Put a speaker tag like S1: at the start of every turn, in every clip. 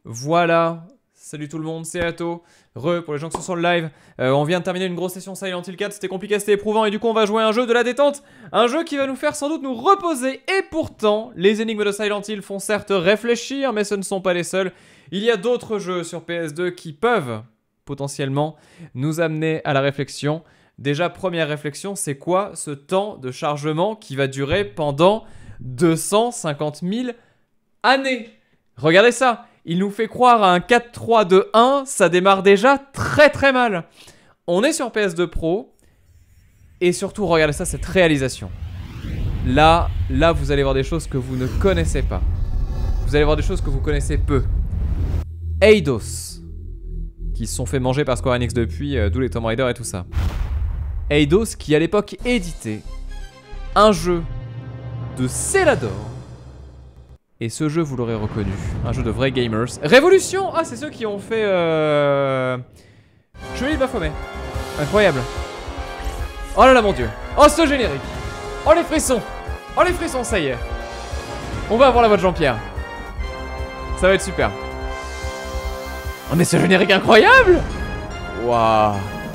S1: Voilà. Salut tout le monde, c'est Atto. Pour les gens qui sont sur le live. On vient de terminer une grosse session Silent Hill 4, c'était compliqué, c'était éprouvant et du coup on va jouer à un jeu de la détente. Un jeu qui va nous faire sans doute nous reposer et pourtant, les énigmes de Silent Hill font certes réfléchir mais ce ne sont pas les seuls. Il y a d'autres jeux sur PS2 qui peuvent potentiellement nous amener à la réflexion. Déjà, première réflexion, c'est quoi ce temps de chargement qui va durer pendant 250 000 années? Regardez ça, il nous fait croire à un 4-3-2-1, ça démarre déjà très très mal. On est sur PS2 Pro, et surtout, regardez ça, cette réalisation. Là, vous allez voir des choses que vous ne connaissez pas. Vous allez voir des choses que vous connaissez peu. Eidos, qui se sont fait manger par Square Enix depuis, d'où les Tomb Raider et tout ça. Eidos qui à l'époque éditait un jeu de Celador. Et ce jeu, vous l'aurez reconnu, un jeu de vrais gamers. Révolution! Ah, c'est ceux qui ont fait Chevalier de Baphomet. Incroyable. Oh là là, mon dieu. Oh, ce générique. Oh, les frissons. Oh, les frissons, ça y est. On va avoir la voix de Jean-Pierre. Ça va être super. Oh, mais ce générique incroyable! Waouh.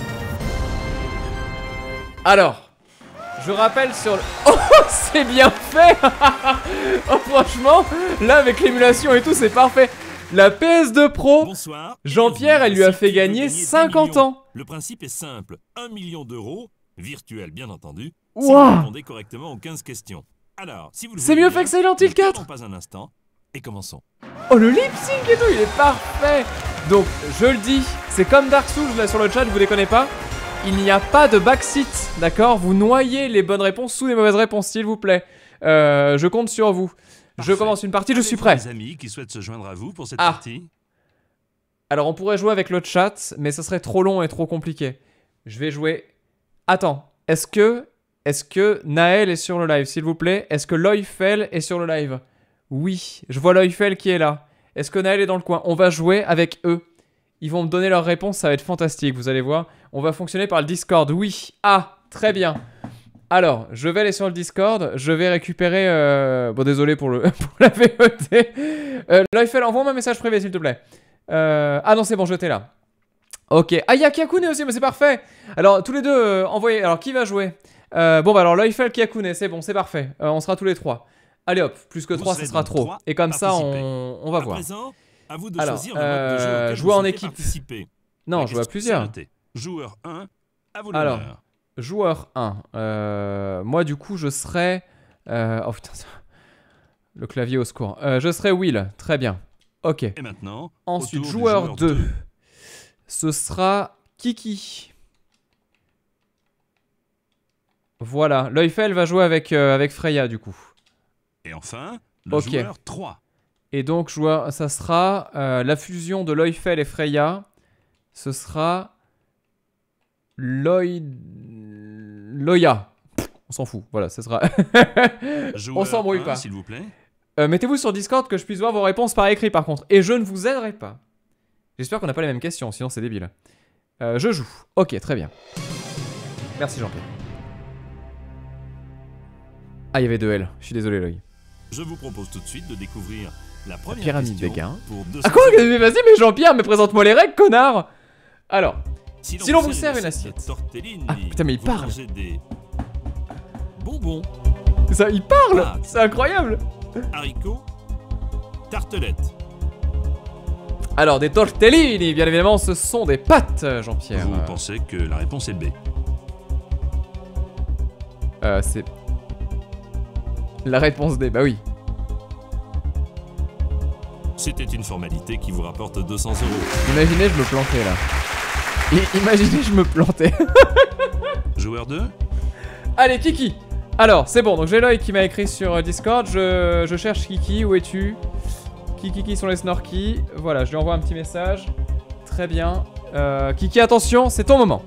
S1: Alors, je rappelle sur le... Oh, c'est bien fait. Oh, franchement, là, avec l'émulation et tout, c'est parfait. La PS2 Pro, Jean-Pierre, elle lui a fait gagner 50 ans.
S2: Le principe est simple. 1 million d'euros, virtuel bien entendu,
S1: wow.
S2: si vous répondez correctement aux 15 questions. Alors, si vous le
S1: c'est mieux fait que Silent Hill 4.
S2: Pas un instant, et commençons.
S1: Oh, le lip sync et tout, il est parfait. Donc, je le dis, c'est comme Dark Souls, là, sur le chat, je vous déconnez pas. Il n'y a pas de backseat, d'accord? Vous noyez les bonnes réponses sous les mauvaises réponses, s'il vous plaît. Je compte sur vous.
S2: Parfait.
S1: Je commence une partie, je suis prêt.
S2: Des amis qui souhaitent se joindre à vous pour cette partie.
S1: Alors, on pourrait jouer avec le chat, mais ce serait trop long et trop compliqué. Je vais jouer... Attends, est-ce que Naël est sur le live, s'il vous plaît? Est-ce que Loyfel est sur le live? Oui, je vois Loyfel qui est là. Est-ce que Naël est dans le coin? On va jouer avec eux. Ils vont me donner leurs réponses, ça va être fantastique, vous allez voir. On va fonctionner par le Discord, oui. Ah, très bien. Alors, je vais aller sur le Discord, je vais récupérer... Bon, désolé pour, pour la VOD. Loyfel, envoie-moi un message privé, s'il te plaît. Ah non, c'est bon, je t'ai là. Ok. Ah, il y a Kyakune aussi, mais c'est parfait. Alors, tous les deux, envoyez. Alors, qui va jouer? Bon, bah alors, Loyfel, Kyakune, c'est bon, c'est parfait. On sera tous les trois. Allez hop, plus que 3, ça sera trop. Et comme ça, on va voir.
S2: À vous de
S1: alors,
S2: choisir le mode de jeu auquel
S1: jouer
S2: vous
S1: en
S2: souhaitez
S1: équipe.
S2: participer.
S1: Non, jouer à plusieurs.
S2: Joueur 1, à vous
S1: alors,
S2: l'honneur.
S1: Joueur 1. Moi, du coup, je serai... Oh putain, le clavier au secours. Je serai Will, très bien. Ok.
S2: Et maintenant,
S1: ensuite, joueur 2. Ce sera Kiki. Voilà. Loyfel va jouer avec Freya, du coup.
S2: Et enfin, le joueur 3.
S1: Et donc, joueur, ça sera la fusion de Loyfel et Freya. Ce sera Loya. On s'en fout, voilà, ce sera... On s'embrouille pas.
S2: S'il vous plaît.
S1: Mettez-vous sur Discord que je puisse voir vos réponses par écrit par contre. Et je ne vous aiderai pas. J'espère qu'on n'a pas les mêmes questions, sinon c'est débile. Je joue. Ok, très bien. Merci Jean-Pierre. Ah, il y avait 2 L. Je suis désolé, Loïc.
S2: Je vous propose tout de suite de découvrir la première
S1: pyramide des
S2: question
S1: gains.
S2: pour 200
S1: Ah quoi? Mais vas-y, mais Jean-Pierre, mais présente-moi les règles, connard. Alors, si l'on vous sert une assiette... Ah, putain, mais il parle.
S2: Des bonbons.
S1: Ça, il parle. C'est incroyable.
S2: Haricots, tartelettes.
S1: Alors, des tortellini, bien évidemment, ce sont des pâtes, Jean-Pierre.
S2: Vous pensez que la réponse est B?
S1: C'est... La réponse D, bah oui.
S2: C'était une formalité qui vous rapporte 200 €.
S1: Imaginez, je me plantais là. Imaginez, je me plantais.
S2: Joueur 2.
S1: Allez, Kiki. Alors, c'est bon, donc j'ai l'œil qui m'a écrit sur Discord. Je cherche Kiki, où es-tu? Kiki sont les snorkies. Voilà, je lui envoie un petit message. Très bien. Kiki, attention, c'est ton moment.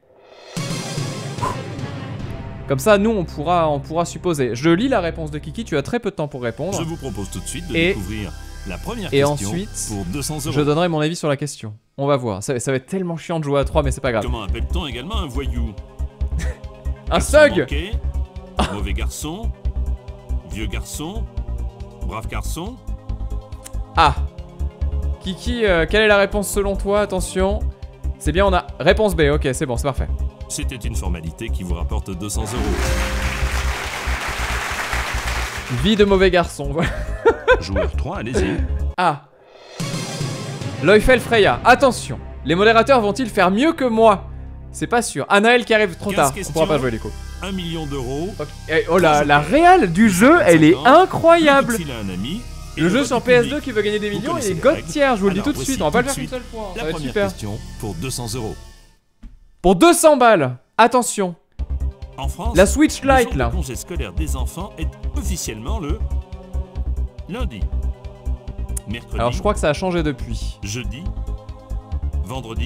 S1: Comme ça, nous, on pourra supposer. Je lis la réponse de Kiki, tu as très peu de temps pour répondre.
S2: Je vous propose tout de suite de découvrir la première
S1: et
S2: question
S1: ensuite,
S2: pour 200 €.
S1: Je donnerai mon avis sur la question. On va voir. Ça va être tellement chiant de jouer à 3, mais c'est pas grave.
S2: Comment appelle-t-on également un voyou?
S1: Un thug.
S2: Mauvais garçon, vieux garçon, brave garçon.
S1: Ah. Kiki, quelle est la réponse selon toi? Attention. C'est bien, on a réponse B. Ok, c'est bon, c'est parfait.
S2: C'était une formalité qui vous rapporte 200 €.
S1: Vie de mauvais garçon. Voilà.
S2: Joueur 3, allez-y.
S1: Ah. Leufel Freya. Attention. Les modérateurs vont-ils faire mieux que moi? C'est pas sûr. Anaël qui arrive trop
S2: 15
S1: tard. On
S2: questions.
S1: pourra pas jouer les coups.
S2: 1 million d'euros.
S1: Ok. Et, oh la réal du jeu, elle est incroyable.
S2: S'il a un ami. et
S1: Le jeu
S2: vote
S1: sur
S2: du public.
S1: PS2 qui veut gagner des
S2: Vous
S1: millions, il
S2: connaissez
S1: est
S2: les
S1: god
S2: règles.
S1: tier, je vous le dis
S2: Alors,
S1: tout de
S2: voici
S1: suite, on va pas le
S2: tout
S1: faire
S2: de
S1: qu'une seule fois, ça
S2: La
S1: va être
S2: première
S1: super.
S2: question pour 200 €.
S1: Pour 200 balles, attention,
S2: En France,
S1: la Switch
S2: le jour
S1: Lite
S2: de
S1: là.
S2: congé scolaire des enfants est officiellement le lundi, mercredi,
S1: Alors je crois que ça a changé depuis.
S2: jeudi, vendredi.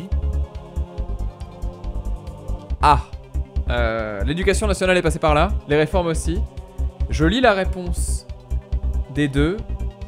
S1: Ah, l'éducation nationale est passée par là, les réformes aussi. Je lis la réponse des deux.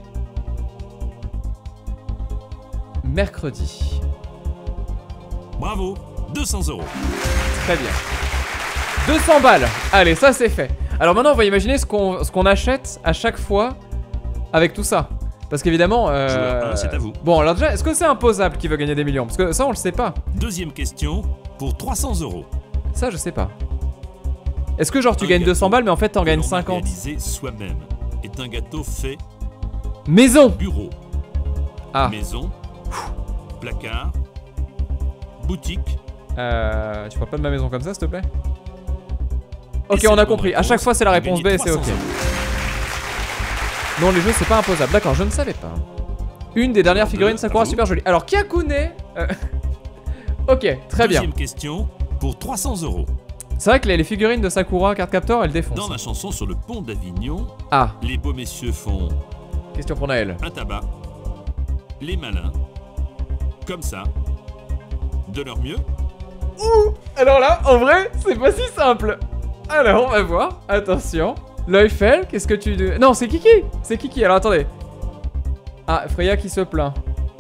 S1: Mercredi.
S2: Bravo, 200 €.
S1: Très bien. 200 balles. Allez, ça c'est fait. Alors maintenant, on va imaginer ce qu'on achète à chaque fois avec tout ça. Parce qu'évidemment...
S2: Joueur 1, c'est à vous.
S1: Bon, alors déjà, est-ce que c'est imposable qui veut gagner des millions? Parce que ça, on le sait pas.
S2: Deuxième question pour 300 €.
S1: Ça, je sais pas. Est-ce que genre tu
S2: Un
S1: gagnes
S2: gâteau
S1: 200 balles mais en fait t'en
S2: que
S1: gagnes
S2: l'on a
S1: 50?
S2: réalisé soi-même est un gâteau fait
S1: Maison.
S2: bureau,
S1: Ah.
S2: maison, placard, boutique.
S1: Tu parles pas de ma maison comme ça, s'il te plaît? Ok,
S2: c'est
S1: on
S2: la
S1: a
S2: bonne
S1: compris. À
S2: réponse.
S1: chaque fois, c'est la
S2: Vous
S1: réponse B
S2: gagnez
S1: et c'est ok.
S2: 300 €.
S1: Non, les jeux, c'est pas imposable. D'accord, je ne savais pas. Une des dernières figurines Sakura super jolie. Alors, Kyakune. Ok, très bien.
S2: Deuxième question pour 300 €.
S1: C'est vrai que les figurines de Sakura Card Captor, elles
S2: Dans
S1: défoncent.
S2: la chanson sur le pont d'Avignon,
S1: Ah,
S2: les beaux messieurs font
S1: question pour Naël.
S2: un tabac, les malins, comme ça, de leur mieux.
S1: Alors là, en vrai, c'est pas si simple. Alors, on va voir. Attention. Leufel, qu'est-ce que tu... Non, c'est Kiki. C'est Kiki. Alors, attendez. Ah, Freya qui se plaint.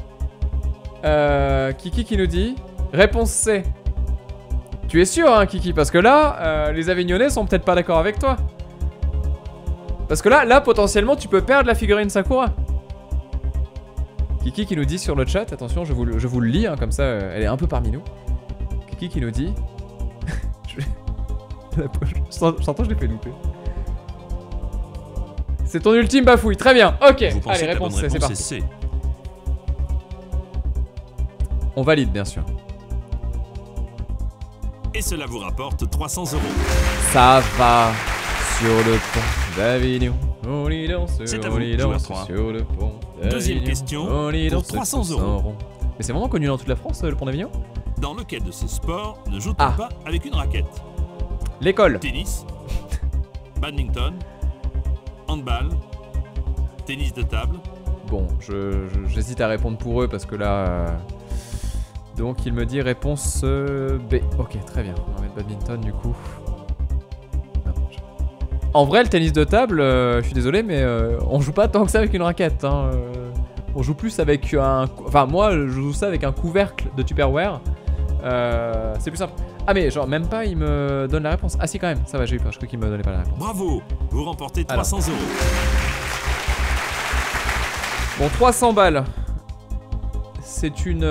S1: Kiki qui nous dit... Réponse C. Tu es sûr, hein, Kiki? Parce que là, les Avignonnais sont peut-être pas d'accord avec toi. Parce que là, potentiellement, tu peux perdre la figurine Sakura. Kiki qui nous dit sur le chat, attention, je vous le lis, hein, comme ça, elle est un peu parmi nous. Kiki qui nous dit... La poche. J'entends, je l'ai fait louper. C'est ton ultime bafouille, très bien, ok.
S2: Vous pensez
S1: Allez,
S2: que la
S1: réponse
S2: bonne
S1: C, c'est
S2: réponse
S1: parti.
S2: est C.
S1: On valide, bien sûr.
S2: Et cela vous rapporte 300 €.
S1: Ça va sur le pont d'Avignon. On y danse,
S2: C'est à
S1: on
S2: vous,
S1: y
S2: joueur
S1: danse
S2: 3.
S1: sur le pont d'Avignon.
S2: Deuxième question
S1: On y
S2: pour
S1: danse
S2: 300
S1: tous
S2: €.
S1: en rond. Mais c'est vraiment connu dans toute la France, le pont d'Avignon?
S2: Dans lequel de ces sports ne joue-t-on
S1: Ah.
S2: pas avec une raquette?
S1: L'école.
S2: Tennis, badminton, handball, tennis de table.
S1: Bon, j'hésite à répondre pour eux parce que là... Donc il me dit réponse B. Ok, très bien. On va mettre badminton du coup. Non, En vrai, le tennis de table, je suis désolé, mais on joue pas tant que ça avec une raquette. Hein. On joue plus avec un... Enfin, moi, je joue ça avec un couvercle de Tupperware. C'est plus simple. Ah mais genre, même pas, il me donne la réponse. Ah si, quand même, ça va, j'ai eu peur. Je crois qu'il me donnait pas la réponse.
S2: Bravo, vous remportez
S1: Alors.
S2: 300 €.
S1: Bon, 300 balles. C'est une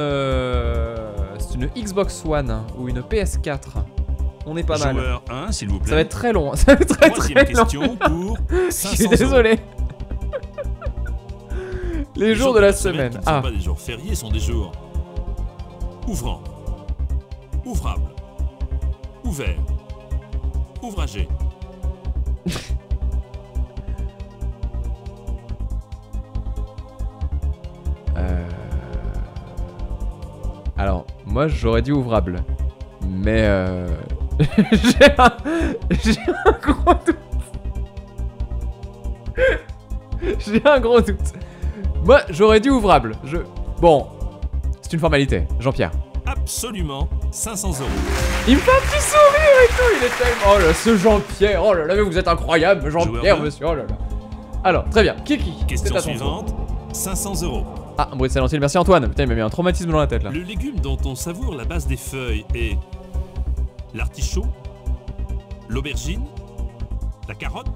S1: Xbox One ou une PS4. On est pas mal.
S2: Joueur 1, s'il vous plaît.
S1: Ça va être très long. Ça va être très
S2: Troisième
S1: très long.
S2: question pour
S1: Je
S2: 500
S1: suis
S2: €.
S1: désolé. Les jours de la semaine.
S2: qui ne
S1: Ah,
S2: sont pas des jours fériés, sont des jours ouvrants, ouvrables, ouverts, ouvragés.
S1: alors, moi j'aurais dit ouvrable. Mais j'ai un gros doute. J'ai un gros doute. Moi j'aurais dit ouvrable. Bon, c'est une formalité, Jean-Pierre.
S2: Absolument 500 €.
S1: Il me fait un petit sourire et tout, il est tellement... Oh là, ce Jean-Pierre, oh là là, mais vous êtes incroyable, Jean-Pierre,
S2: Joueur
S1: monsieur, oh là là. Alors, très bien, Kiki, c'est
S2: Question
S1: à ton tour.
S2: suivante, 500 €.
S1: Ah, un bruit de salentil, merci Antoine. Putain, il m'a mis un traumatisme dans la tête là.
S2: Le légume dont on savoure la base des feuilles est l'artichaut, l'aubergine, la carotte,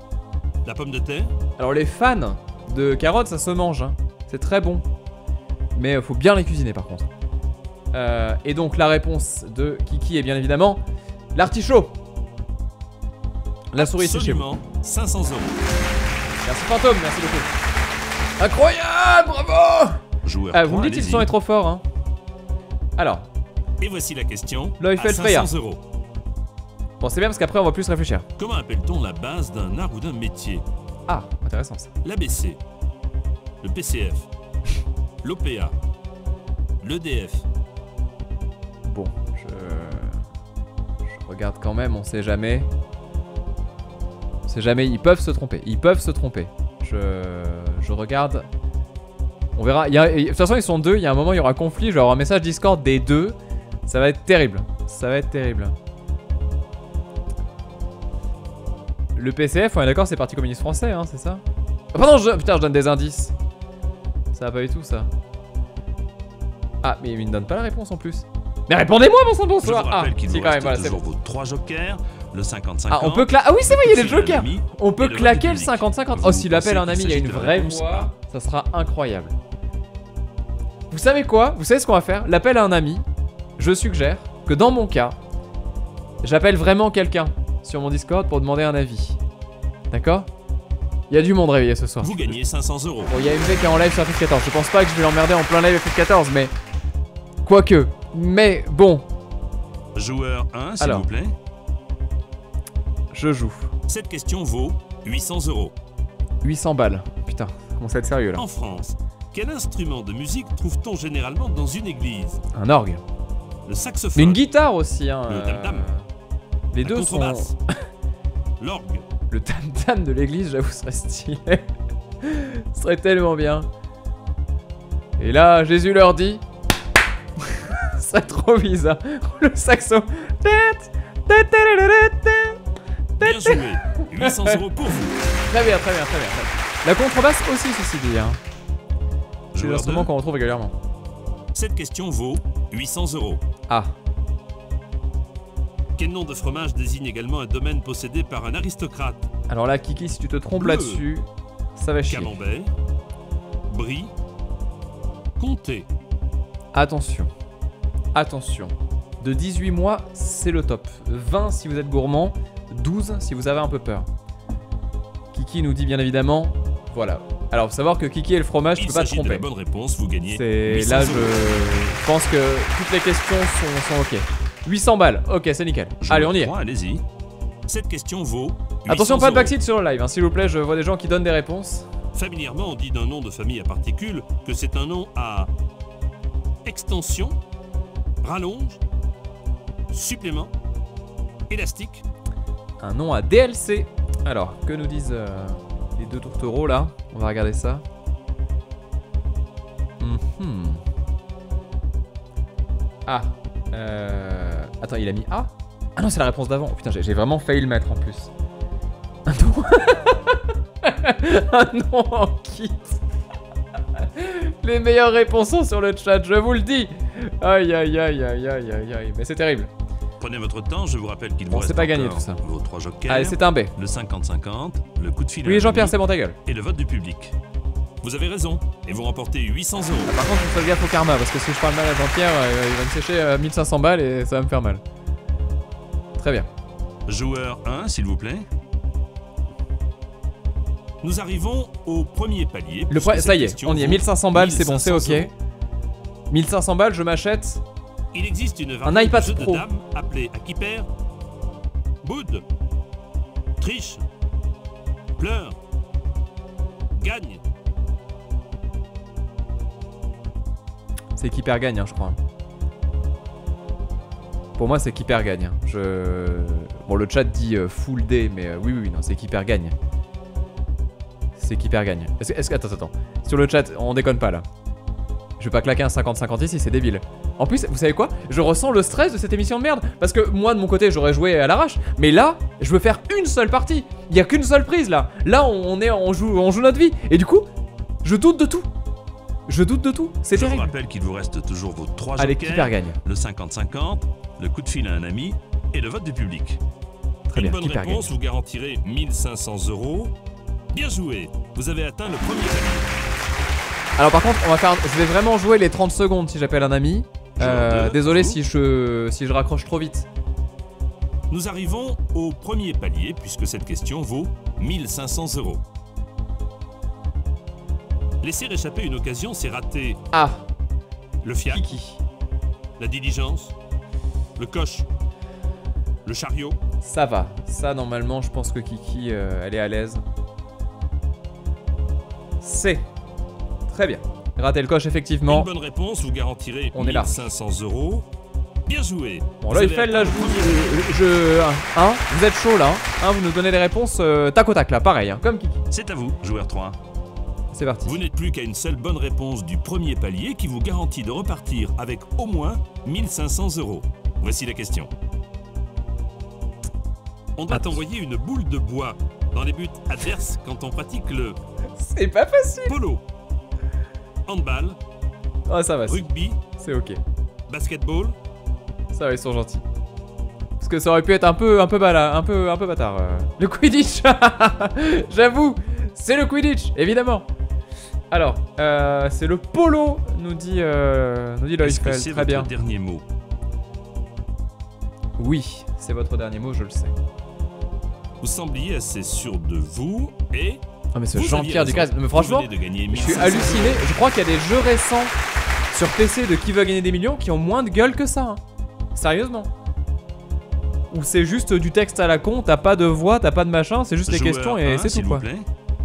S2: la pomme de terre.
S1: Alors les fans de carottes, ça se mange, hein. C'est très bon. Mais faut bien les cuisiner par contre. Et donc la réponse de Kiki est bien évidemment l'artichaut. La souris c'est chez vous.
S2: Absolument, 500 €.
S1: Merci Fantôme, merci beaucoup. Incroyable, bravo.
S2: Joueur
S1: Vous me
S2: 3,
S1: dites si le
S2: allez-y.
S1: son est trop fort hein. Alors,
S2: Et voici la question.
S1: L'Eiffel
S2: à
S1: Freya.
S2: 500 €.
S1: bon c'est bien parce qu'après on va plus réfléchir.
S2: Comment appelle-t-on la base d'un art ou d'un métier?
S1: Ah, intéressant ça.
S2: L'ABC, le PCF, l'OPA, l'EDF.
S1: Bon, je regarde quand même, on sait jamais. On sait jamais, ils peuvent se tromper. Ils peuvent se tromper. Je regarde. On verra. De toute façon, ils sont deux. Il y a un moment, il y aura conflit. Je vais avoir un message Discord des deux. Ça va être terrible. Ça va être terrible. Le PCF, on est d'accord, c'est Parti communiste français, hein, c'est ça? Oh, pardon, putain, je donne des indices. Ça va pas du tout, ça. Ah, mais il me donne pas la réponse en plus. Mais répondez-moi, bon sang,
S2: Je vous
S1: bonsoir.
S2: rappelle
S1: Ah,
S2: qu'il
S1: si,
S2: vous
S1: quand même,
S2: reste
S1: voilà, c'est
S2: toujours
S1: bon.
S2: vos 3 jokers, le 50-50.
S1: Ah, on peut claquer. Ah oui, c'est vrai, il y a des jokers.
S2: ami,
S1: On peut
S2: et le vote
S1: claquer
S2: du
S1: le
S2: public.
S1: 50-50.
S2: Vous
S1: Oh, s'il appelle
S2: pensez
S1: un ami, il y a
S2: qu'il
S1: une
S2: s'agit de
S1: vraie
S2: réponse
S1: voix.
S2: A?
S1: Ça sera incroyable. Vous savez quoi? Vous savez ce qu'on va faire? L'appel à un ami. Je suggère que dans mon cas, j'appelle vraiment quelqu'un sur mon Discord pour demander un avis. D'accord? Il y a du monde réveillé ce soir.
S2: Vous gagnez 500 €.
S1: Bon, il y a MV qui est en live sur FF14. Je pense pas que je vais l'emmerder en plein live FF14, mais. Quoique. Mais bon,
S2: Joueur 1, s'il
S1: Alors.
S2: vous plaît.
S1: je joue.
S2: Cette question vaut 800 €.
S1: 800 balles. Putain, ça commence à être sérieux là.
S2: En France, quel instrument de musique trouve-t-on généralement dans une église?
S1: Un orgue.
S2: Le saxophone.
S1: Mais une guitare aussi, hein.
S2: Le tam-tam.
S1: Les
S2: la
S1: deux sont.
S2: contrebasse, l'orgue.
S1: Le tam-tam de l'église, j'avoue, serait stylé. Ce serait tellement bien. Et là, Jésus leur dit. Ce serait trop bizarre. Le saxo.
S2: Bien joué. 800 € pour vous.
S1: Très bien, très bien, très bien. Très bien. La contrebasse aussi, ceci dit. Hein. C'est
S2: Joueur
S1: l'instrument
S2: 2,
S1: qu'on retrouve régulièrement.
S2: cette question vaut 800 €.
S1: Ah,
S2: Quel nom de fromage désigne également un domaine possédé par un aristocrate?
S1: alors là, Kiki, si tu te trompes
S2: Bleu.
S1: là-dessus, ça va chier.
S2: Camembert, Brie, Comté.
S1: Attention. Attention. De 18 mois, c'est le top. 20 si vous êtes gourmand. 12 si vous avez un peu peur. Kiki nous dit bien évidemment. Voilà. Alors, faut savoir que Kiki et le fromage, tu
S2: Il
S1: peux pas te
S2: s'agit de la
S1: tromper.
S2: bonne réponse, vous gagnez
S1: C'est
S2: 800
S1: là,
S2: €.
S1: je pense que toutes les questions sont ok. 800 balles. Ok, c'est nickel.
S2: Joueur
S1: Allez, on y est.
S2: 3, allez-y. Cette question vaut 800
S1: Attention, pas de
S2: €.
S1: backseat sur le live, hein, s'il vous plaît. Je vois des gens qui donnent des réponses.
S2: Familièrement, on dit d'un nom de famille à particules que c'est un nom à extension, rallonge, supplément, élastique.
S1: Un nom à DLC. Alors, que nous disent les deux tourtereaux là? On va regarder ça. Mhm. Ah. Attends, il a mis A? Ah non, c'est la réponse d'avant. Oh, putain, j'ai vraiment failli le mettre en plus. Un nom. Un nom en kit. Les meilleures réponses sont sur le chat, je vous le dis. Aïe aïe aïe aïe aïe aïe aïe. Mais c'est terrible.
S2: Prenez votre temps, je vous rappelle qu'il
S1: Bon,
S2: vous
S1: c'est
S2: reste
S1: pas gagné,
S2: encore
S1: tout ça.
S2: vos 3 jokers,
S1: Allez, c'est un B.
S2: le 50-50, le coup de fil à
S1: Oui,
S2: un
S1: Jean-Pierre,
S2: ami
S1: c'est bon, ta gueule.
S2: et le vote du public. Vous avez raison, et vous remportez 800 €.
S1: Par contre, faut faire gaffe au karma, parce que si je parle mal à Jean-Pierre, il va me sécher 1500 balles et ça va me faire mal. Très bien.
S2: Joueur 1, s'il vous plaît. Nous arrivons au premier palier. puisque
S1: Ça
S2: cette
S1: y est,
S2: question
S1: on y est.
S2: vaut
S1: 1500 balles, c'est bon, c'est
S2: 1500
S1: ok. 1500 balles, je m'achète.
S2: Il existe une
S1: Un
S2: variante
S1: iPad
S2: de jeu
S1: Pro.
S2: de dames appelée à qui perd, boude, triche, pleure, gagne.
S1: C'est qui perd gagne, hein, je crois. Pour moi, c'est qui perd gagne. Hein. Bon, le chat dit full day, mais oui, oui, non, c'est qui perd gagne. C'est qui perd gagne. Attends. Sur le chat, on déconne pas là. Je vais pas claquer un 50-50 ici, c'est débile. En plus, vous savez quoi? Je ressens le stress de cette émission de merde. Parce que moi, de mon côté, j'aurais joué à l'arrache. Mais là, je veux faire une seule partie. Il y a qu'une seule prise là. Là, on joue notre vie. Et du coup, je doute de tout. Je doute de tout. C'est
S2: Je vous
S1: terrible.
S2: rappelle qu'il vous reste toujours vos 3
S1: Allez, qui
S2: jokers,
S1: perd gagne.
S2: le 50-50, le coup de fil à un ami et le vote du public.
S1: Très
S2: Une
S1: bien,
S2: bonne
S1: qui perd gagne.
S2: réponse, vous garantirez 1500 €. Bien joué, vous avez atteint le premier palier.
S1: Alors par contre, je vais vraiment jouer les 30 secondes si j'appelle un ami. Désolé si je raccroche trop vite.
S2: Nous arrivons au premier palier puisque cette question vaut 1500 €. Laisser échapper une occasion, c'est rater
S1: Ah,
S2: le fiac,
S1: Kiki.
S2: la diligence, le coche, le chariot.
S1: Ça va. Ça, normalement, je pense que Kiki, elle est à l'aise. C'est. Très bien. Rater le coche, effectivement.
S2: Une bonne réponse vous garantirez
S1: On est là.
S2: 1500 €. Bien joué.
S1: Bon, là, il fait là, hein, vous êtes chaud là. Hein, vous nous donnez les réponses tac au tac là, pareil, hein, comme Kiki.
S2: C'est à vous, joueur 3.
S1: C'est parti.
S2: Vous n'êtes plus qu'à une seule bonne réponse du premier palier qui vous garantit de repartir avec au moins 1500 €. Voici la question. On doit envoyer une boule de bois dans les buts adverses quand on pratique le
S1: C'est pas facile.
S2: polo, handball,
S1: Oh, ça va,
S2: rugby,
S1: c'est ok.
S2: basketball.
S1: Ça va, ils sont gentils. Parce que ça aurait pu être un peu bâtard. Le Quidditch. J'avoue, c'est le Quidditch, évidemment. Alors, c'est le polo, nous dit
S2: Est-ce que
S1: Loïfel.
S2: c'est
S1: Très bien.
S2: votre dernier mot?
S1: Oui, c'est votre dernier mot, je le sais.
S2: Vous sembliez assez sûr de vous et
S1: Ah mais ce
S2: vous
S1: Jean-Pierre
S2: aviez
S1: Ducasse,
S2: raison.
S1: mais franchement,
S2: Vous venez de gagner
S1: je suis
S2: 1500 €.
S1: halluciné. Je crois qu'il y a des jeux récents sur PC de Qui veut gagner des millions qui ont moins de gueule que ça. Hein. Sérieusement. Ou c'est juste du texte à la con, t'as pas de voix, t'as pas de machin, c'est juste les
S2: Joueur
S1: questions et
S2: 1,
S1: c'est
S2: s'il
S1: tout
S2: vous
S1: quoi.
S2: plaît.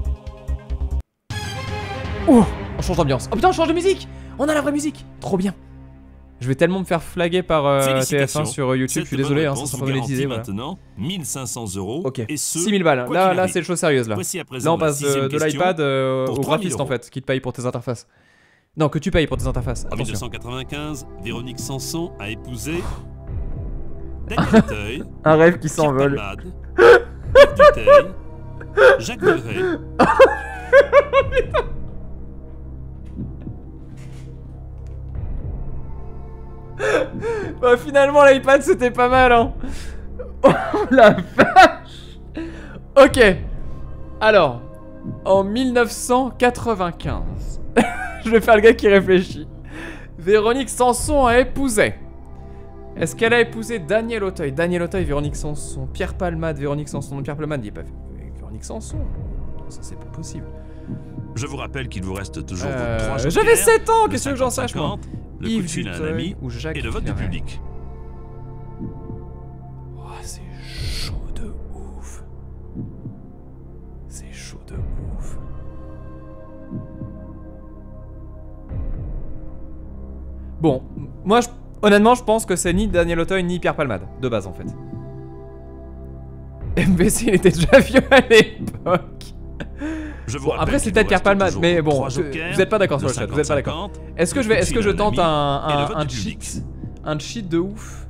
S1: Oh, on change d'ambiance. Oh putain, on change de musique. On a la vraie musique. Trop bien. Je vais tellement me faire flaguer par
S2: Félicitations.
S1: TF1 sur YouTube, je suis
S2: Cette
S1: désolé,
S2: bonne
S1: hein, ça
S2: réponse
S1: sera
S2: vous
S1: pas monétisé.
S2: garantit
S1: Voilà.
S2: maintenant 1500 €
S1: Ok,
S2: et ce
S1: 6000 balles.
S2: quoi
S1: Là,
S2: qu'il
S1: là
S2: arrive.
S1: c'est les choses sérieuses là.
S2: Voici à présent
S1: Là, on
S2: la
S1: passe
S2: sixième
S1: de
S2: question
S1: l'iPad
S2: pour
S1: au
S2: 3000
S1: graphiste en
S2: €.
S1: fait, qui te paye pour tes interfaces. Non, que tu payes pour tes interfaces.
S2: En
S1: Attention.
S2: 1995, Véronique Sanson a épousé Daniel Auteuil,
S1: Un rêve qui
S2: Pierre Palmade, Yves Duteil, Jacques Villeray.
S1: Bah finalement l'iPad c'était pas mal hein. Oh la vache. Ok. Alors, en 1995, je vais faire le gars qui réfléchit. Véronique Sanson a épousé. Est-ce qu'elle a épousé Daniel Auteuil? Daniel Auteuil, Véronique Sanson, Pierre Palmade, Véronique Sanson, Pierre Palmade, il est pas Véronique Sanson. Ça c'est pas possible.
S2: Je vous rappelle qu'il vous reste toujours vos 3 jokers.
S1: J'avais 7 ans,
S2: le
S1: qu'est-ce que j'en sache moi?
S2: 50-50, le coup de fil à un
S1: Duteil
S2: ami
S1: ou Jacques
S2: et le vote du
S1: Villeray.
S2: public.
S1: Oh, c'est chaud de ouf. C'est chaud de ouf. Bon, moi, honnêtement, je pense que c'est ni Daniel Auteuil ni Pierre Palmade, de base en fait. MBC, il était déjà vieux à l'époque.
S2: Je vous
S1: Bon,
S2: rappelle
S1: après, c'est
S2: qu'il
S1: peut-être
S2: vous
S1: Pierre
S2: reste
S1: Palmade,
S2: toujours
S1: mais bon,
S2: 3
S1: vous
S2: jokers,
S1: êtes pas d'accord sur
S2: le
S1: le chat, vous êtes pas d'accord.
S2: 50-50,
S1: Est-ce que
S2: le coup de fil
S1: je
S2: à un
S1: tente
S2: ami et le vote
S1: un
S2: du public.
S1: cheat? Un cheat de ouf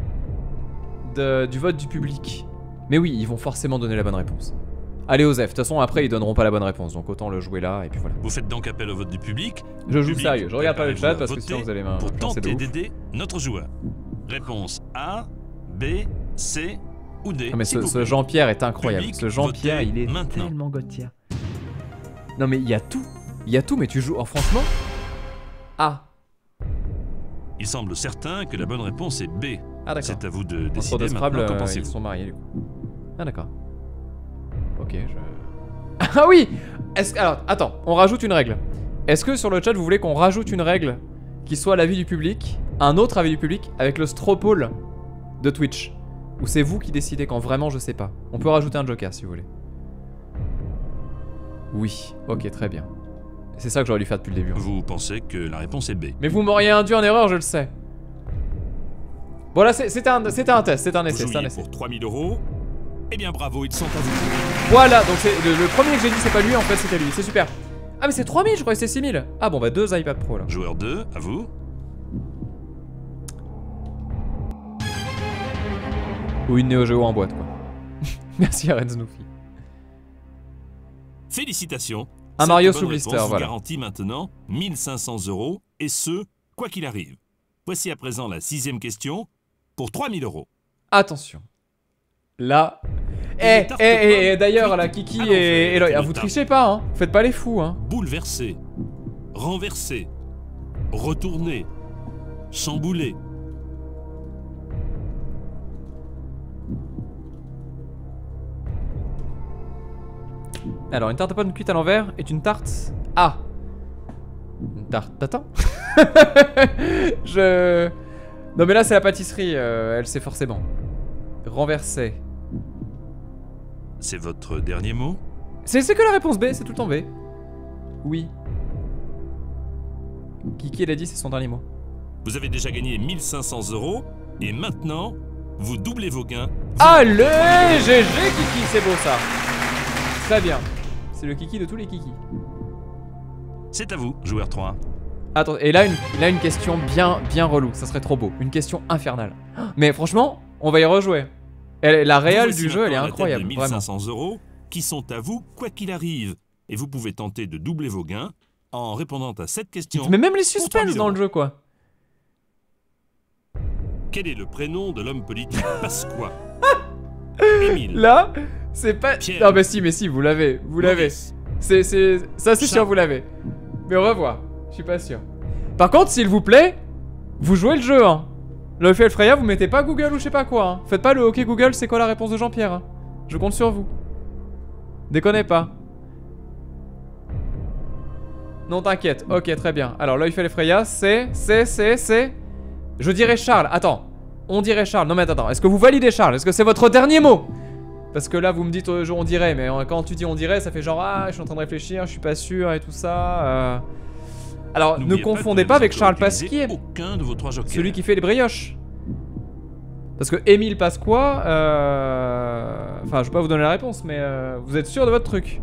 S1: du vote du public. Mais oui, ils vont forcément donner la bonne réponse. Allez Osef, de toute façon après ils donneront pas la bonne réponse, donc autant le jouer là et puis voilà.
S2: Vous faites donc appel au vote du public.
S1: Je joue
S2: Public,
S1: sérieux, je regarde pas le chat
S2: préparez-vous à
S1: parce que sinon
S2: voter
S1: vous allez
S2: pour
S1: m'influencer de
S2: tenter
S1: ouf.
S2: d'aider notre joueur. Réponse A, B, C ou D.
S1: Ah mais
S2: s'il vous
S1: ce
S2: plaît.
S1: Jean-Pierre est incroyable,
S2: Public,
S1: ce Jean-Pierre
S2: votez
S1: il est
S2: maintenant.
S1: tellement Gauthier. Non mais il y a tout, mais tu joues, oh, franchement. Ah,
S2: Il semble certain que la bonne réponse est B.
S1: ah d'accord.
S2: C'est à vous de
S1: Entre
S2: décider
S1: deux Scrabble,
S2: maintenant. Qu'en
S1: ils
S2: pensez-vous?
S1: sont mariés du coup. Ah d'accord. Ok, Ah oui. Alors, attends, on rajoute une règle. Est-ce que sur le chat vous voulez qu'on rajoute une règle qui soit l'avis du public, un autre avis du public avec le stropole de Twitch? Ou c'est vous qui décidez quand vraiment je sais pas? On peut rajouter un joker si vous voulez. Oui, ok, très bien. C'est ça que j'aurais dû faire depuis le début.
S2: Vous pensez que la réponse est B.
S1: Mais vous m'auriez induit en erreur, je le sais. Bon là, c'était un test, c'était un
S2: Vous
S1: essai, c'était un
S2: jouiez
S1: essai.
S2: pour 3000 €. Eh bien bravo, ils sont à vous.
S1: Voilà, donc c'est le premier que j'ai dit, c'est pas lui, en fait c'était lui, c'est super. Ah mais c'est 3000, je croyais que c'était 6000. Ah bon bah 2 iPad Pro là.
S2: Joueur 2, à vous.
S1: Ou une Neo Geo en boîte quoi. Merci à Red Snoopy.
S2: Félicitations.
S1: Un
S2: Cette
S1: Mario
S2: bonne
S1: sous blister,
S2: réponse vous
S1: voilà.
S2: garantit maintenant 1500 € et ce, quoi qu'il arrive. Voici à présent la 6e question pour 3000 €.
S1: Attention. Là. D'ailleurs, la Kiki et Eloy, ah, vous trichez pas, hein. Faites pas les fous, hein.
S2: Bouleversé, renverser, retourner, chambouler.
S1: Alors, une tarte à pommes cuite à l'envers est une tarte... Ah, une tarte... Attends. Non mais là c'est la pâtisserie, elle sait forcément. Renverser.
S2: C'est votre dernier mot?
S1: C'est que la réponse B, c'est tout le temps B. Oui. Kiki, elle a dit c'est son dernier mot.
S2: Vous avez déjà gagné 1500 € et maintenant, vous doublez vos gains.
S1: Allez, GG Kiki, c'est beau ça. Très bien. C'est le Kiki de tous les Kiki.
S2: C'est à vous, joueur 3.
S1: Attends, et là une question bien relou, ça serait trop beau. Une question infernale. Mais franchement, on va y rejouer. La réelle du jeu, elle est incroyable,
S2: de 1500 € qui sont à vous quoi qu'il arrive. Et vous pouvez tenter de doubler vos gains en répondant à cette question.
S1: Mais même les suspens dans le jeu, quoi.
S2: Quel est le prénom de l'homme politique Pasqua? Émile.
S1: Là, c'est pas...
S2: Pierre.
S1: Non mais si, vous l'avez, vous l'avez.
S2: Maurice.
S1: Ça c'est sûr, vous l'avez. Mais on va voir, je suis pas sûr. Par contre, s'il vous plaît, vous jouez le jeu, hein. Le fait Freya, vous mettez pas Google ou je sais pas quoi, hein. Faites pas le OK Google, c'est quoi la réponse de Jean-Pierre, hein. Je compte sur vous. Déconnez pas. Non, t'inquiète. Ok, très bien. Alors, l'œil fait Freya, c'est... Je dirais Charles. Attends. On dirait Charles. Non, mais attends. Est-ce que vous validez Charles? Est-ce que c'est votre dernier mot? Parce que là, vous me dites on dirait. Mais quand tu dis on dirait, ça fait genre ah, je suis en train de réfléchir, je suis pas sûr et tout ça. Alors, ne confondez pas avec Charles Pasquier.
S2: Aucun de vos 3 jokers.
S1: Celui qui fait les brioches. Parce que Émile Pasqua, enfin, je vais pas vous donner la réponse, mais vous êtes sûr de votre truc?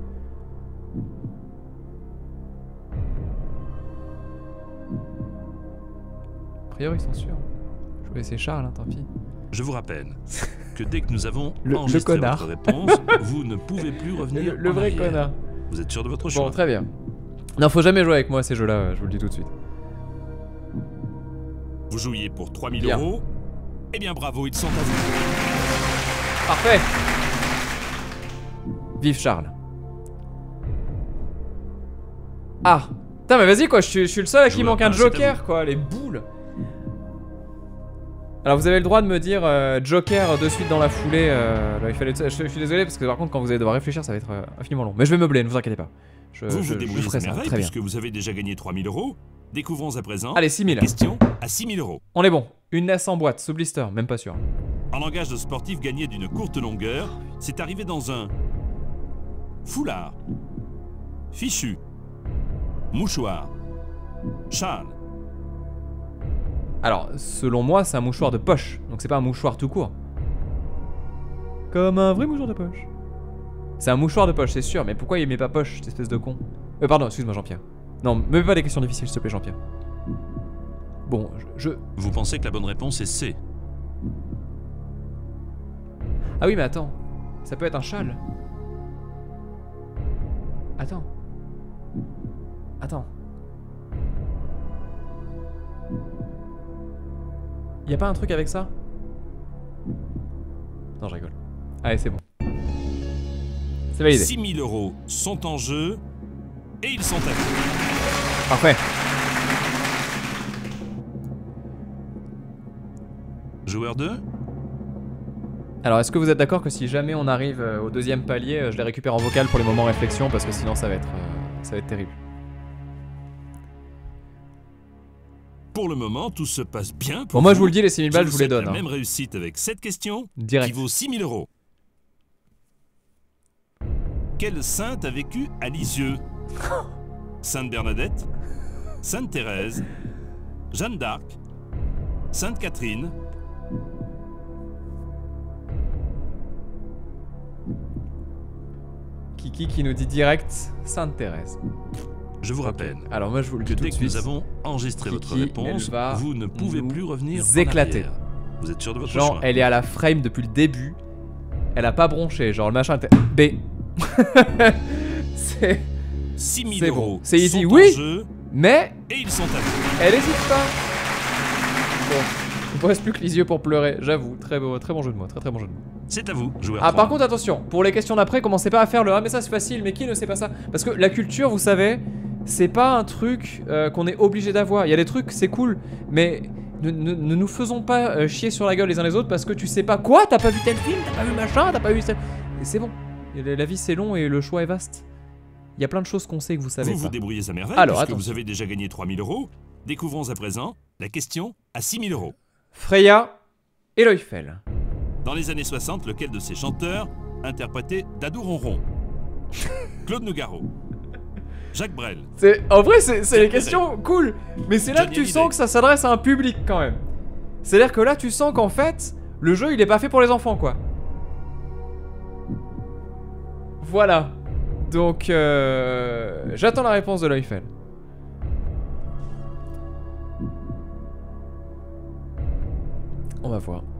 S1: A priori, ils sont sûrs. Je vais laisser Charles, hein, tant pis.
S2: Je vous rappelle que dès que nous avons
S1: le
S2: enregistré
S1: connard.
S2: votre réponse, vous ne pouvez plus revenir
S1: Le
S2: en
S1: vrai
S2: arrière.
S1: connard.
S2: Vous êtes sûr de votre choix?
S1: Bon, très bien. Non, faut jamais jouer avec moi à ces jeux-là, je vous le dis tout de suite.
S2: Vous jouiez pour 3000
S1: Bien.
S2: €. Eh bien, bravo, ils sont à vous.
S1: Parfait. Vive Charles. Ah. Putain, mais vas-y, quoi, je suis le seul à qui
S2: Joueur
S1: manque un
S2: un, c'est à
S1: joker, quoi, les boules. Alors, vous avez le droit de me dire joker de suite dans la foulée. Là, il fallait... je suis désolé, parce que par contre, quand vous allez devoir réfléchir, ça va être infiniment long. Mais je vais meubler, ne vous inquiétez pas.
S2: Vous vous débrouillez
S1: ferai
S2: à
S1: ça,
S2: merveille
S1: très bien.
S2: puisque vous avez déjà gagné 3000 €. Découvrons à présent
S1: Allez, 6000.
S2: question à 6000 €.
S1: On est bon. Une NES en boîte, sous blister, même pas sûr.
S2: En langage de sportif gagné d'une courte longueur, c'est arrivé dans un foulard, fichu, mouchoir, châle.
S1: Alors, selon moi, c'est un mouchoir de poche. Donc c'est pas un mouchoir tout court. Comme un vrai mouchoir de poche. C'est un mouchoir de poche, c'est sûr. Mais pourquoi il met pas poche, cette espèce de con? Pardon, excuse-moi, Jean-Pierre. Non, me mets pas des questions difficiles, s'il te plaît, Jean-Pierre. Bon,
S2: Vous pensez que la bonne réponse est C?
S1: Ah oui, mais attends. Ça peut être un châle. Attends. Attends. Y'a pas un truc avec ça? Non, je rigole. Allez, c'est bon. C'est validé.
S2: 6000 € sont en jeu et ils sont à vous.
S1: Parfait.
S2: Joueur 2?
S1: Alors, est-ce que vous êtes d'accord que si jamais on arrive au deuxième palier, je les récupère en vocal pour les moments réflexion parce que sinon ça va être terrible.
S2: Pour le moment, tout se passe bien.
S1: Bon, moi je vous le dis, les 6000 balles, je vous les
S2: souhaite
S1: donne.
S2: la
S1: Hein.
S2: même réussite avec cette question
S1: Direct.
S2: qui vaut 6000 €. Quelle sainte a vécu à Lisieux? Sainte Bernadette, Sainte Thérèse, Jeanne d'Arc, Sainte Catherine.
S1: Kiki qui nous dit direct Sainte Thérèse.
S2: Je vous rappelle
S1: Alors moi je vous le
S2: que
S1: dis tout
S2: dès
S1: de
S2: que nous
S1: suite.
S2: avons enregistré votre
S1: Kiki,
S2: réponse,
S1: elle va
S2: vous ne pouvez
S1: nous
S2: plus revenir
S1: éclater.
S2: en arrière. Vous êtes sûr de votre
S1: Genre,
S2: choix?
S1: elle est à la frame depuis le début. Elle a pas bronché. Genre, le machin était... B. C'est...
S2: 6000
S1: c'est
S2: €
S1: bon. C'est easy,
S2: sont
S1: oui.
S2: en jeu
S1: Mais,
S2: et ils sont à vous.
S1: elle hésite pas. Bon. Il me reste plus que les yeux pour pleurer. J'avoue. Très bon jeu de mots. Très bon jeu de mots.
S2: C'est à vous, joueur
S1: Ah,
S2: 3.
S1: par contre, attention. Pour les questions d'après, commencez pas à faire le... Ah, mais ça, c'est facile. Mais qui ne sait pas ça? Parce que la culture, vous savez... c'est pas un truc qu'on est obligé d'avoir. Il y a des trucs, c'est cool, mais ne nous faisons pas chier sur la gueule les uns les autres parce que tu sais pas quoi, t'as pas vu tel film, t'as pas vu machin, t'as pas vu tel... C'est bon, la vie c'est long et le choix est vaste. Il y a plein de choses qu'on sait que vous savez
S2: Vous
S1: pas.
S2: vous débrouillez à merveille,
S1: Alors,
S2: puisque
S1: attention.
S2: vous avez déjà gagné 3000 €. Découvrons à présent la question à 6000 €.
S1: Freya et l'Eufel.
S2: Dans les années 60, lequel de ces chanteurs interprétait Dadou Ronron? Claude Nougaro, Jacques Brel.
S1: En vrai, c'est les questions cool, mais c'est là que tu sens que ça s'adresse à un public quand même. C'est-à-dire que là, tu sens qu'en fait, le jeu, il est pas fait pour les enfants, quoi. Voilà. Donc, j'attends la réponse de l'Eufel. On va voir.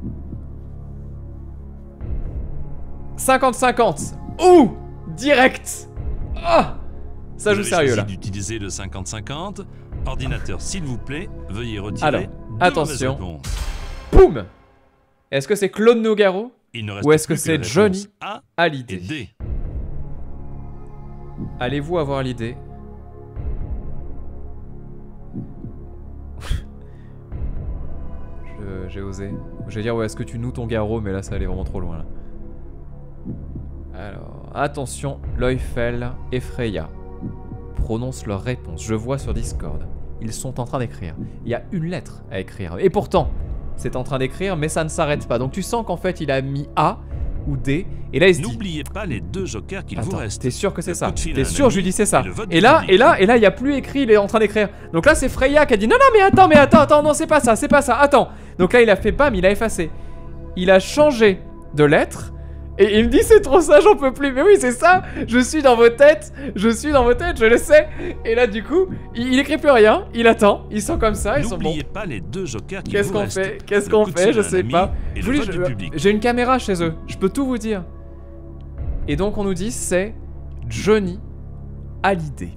S1: 50-50. Ouh, direct. Ah, ça joue sérieux là.
S2: D'utiliser le 50-50. Ordinateur, s'il vous plaît, veuillez retirer.
S1: Alors,
S2: deux
S1: attention.
S2: mauvaises réponses.
S1: Boum. Est-ce que c'est Claude Nougaro
S2: Il ne reste
S1: ou est-ce que
S2: plus
S1: c'est
S2: les
S1: Johnny
S2: réponses A et
S1: Hallyday?
S2: D.
S1: Allez-vous avoir l'idée? J'ai osé. Je vais dire, ouais, est-ce que tu noues ton garrot? Mais là, ça allait vraiment trop loin. Là. Alors, attention, l'Eufel et Freya prononcent leur réponse. Je vois sur Discord. Ils sont en train d'écrire. Il y a une lettre à écrire. Et pourtant, c'est en train d'écrire, mais ça ne s'arrête pas. Donc tu sens qu'en fait, il a mis A ou D. Et là, il se dit...
S2: N'oubliez pas les deux jokers qu'il vous
S1: Attends,
S2: reste.
S1: t'es sûr que c'est
S2: Le
S1: ça?
S2: coup de fil à
S1: T'es
S2: un
S1: sûr,
S2: ami
S1: je lui dis c'est ça.
S2: et le vote
S1: Et
S2: du
S1: là,
S2: public.
S1: il y a plus écrit, il est en train d'écrire. Donc là, c'est Freya qui a dit non, non, mais attends, non, c'est pas ça, attends. Donc là, il a fait bam, il a effacé. Il a changé de lettre. Et il me dit c'est trop ça, j'en peux plus. Mais oui, c'est ça, je suis dans vos têtes, je le sais. Et là, du coup, il écrit plus rien, il attend, ils sont comme ça, ils sont bons.
S2: N'oubliez pas les deux jokers qu'il
S1: Qu'est-ce
S2: vous
S1: qu'on
S2: reste.
S1: fait? Qu'est-ce
S2: Le
S1: qu'on
S2: coup de
S1: fait?
S2: fil
S1: Je
S2: à un
S1: sais
S2: ami
S1: pas.
S2: et
S1: Je
S2: le
S1: vous dis,
S2: vote du public.
S1: j'ai une caméra chez eux, je peux tout vous dire. Et donc on nous dit c'est Johnny Hallyday.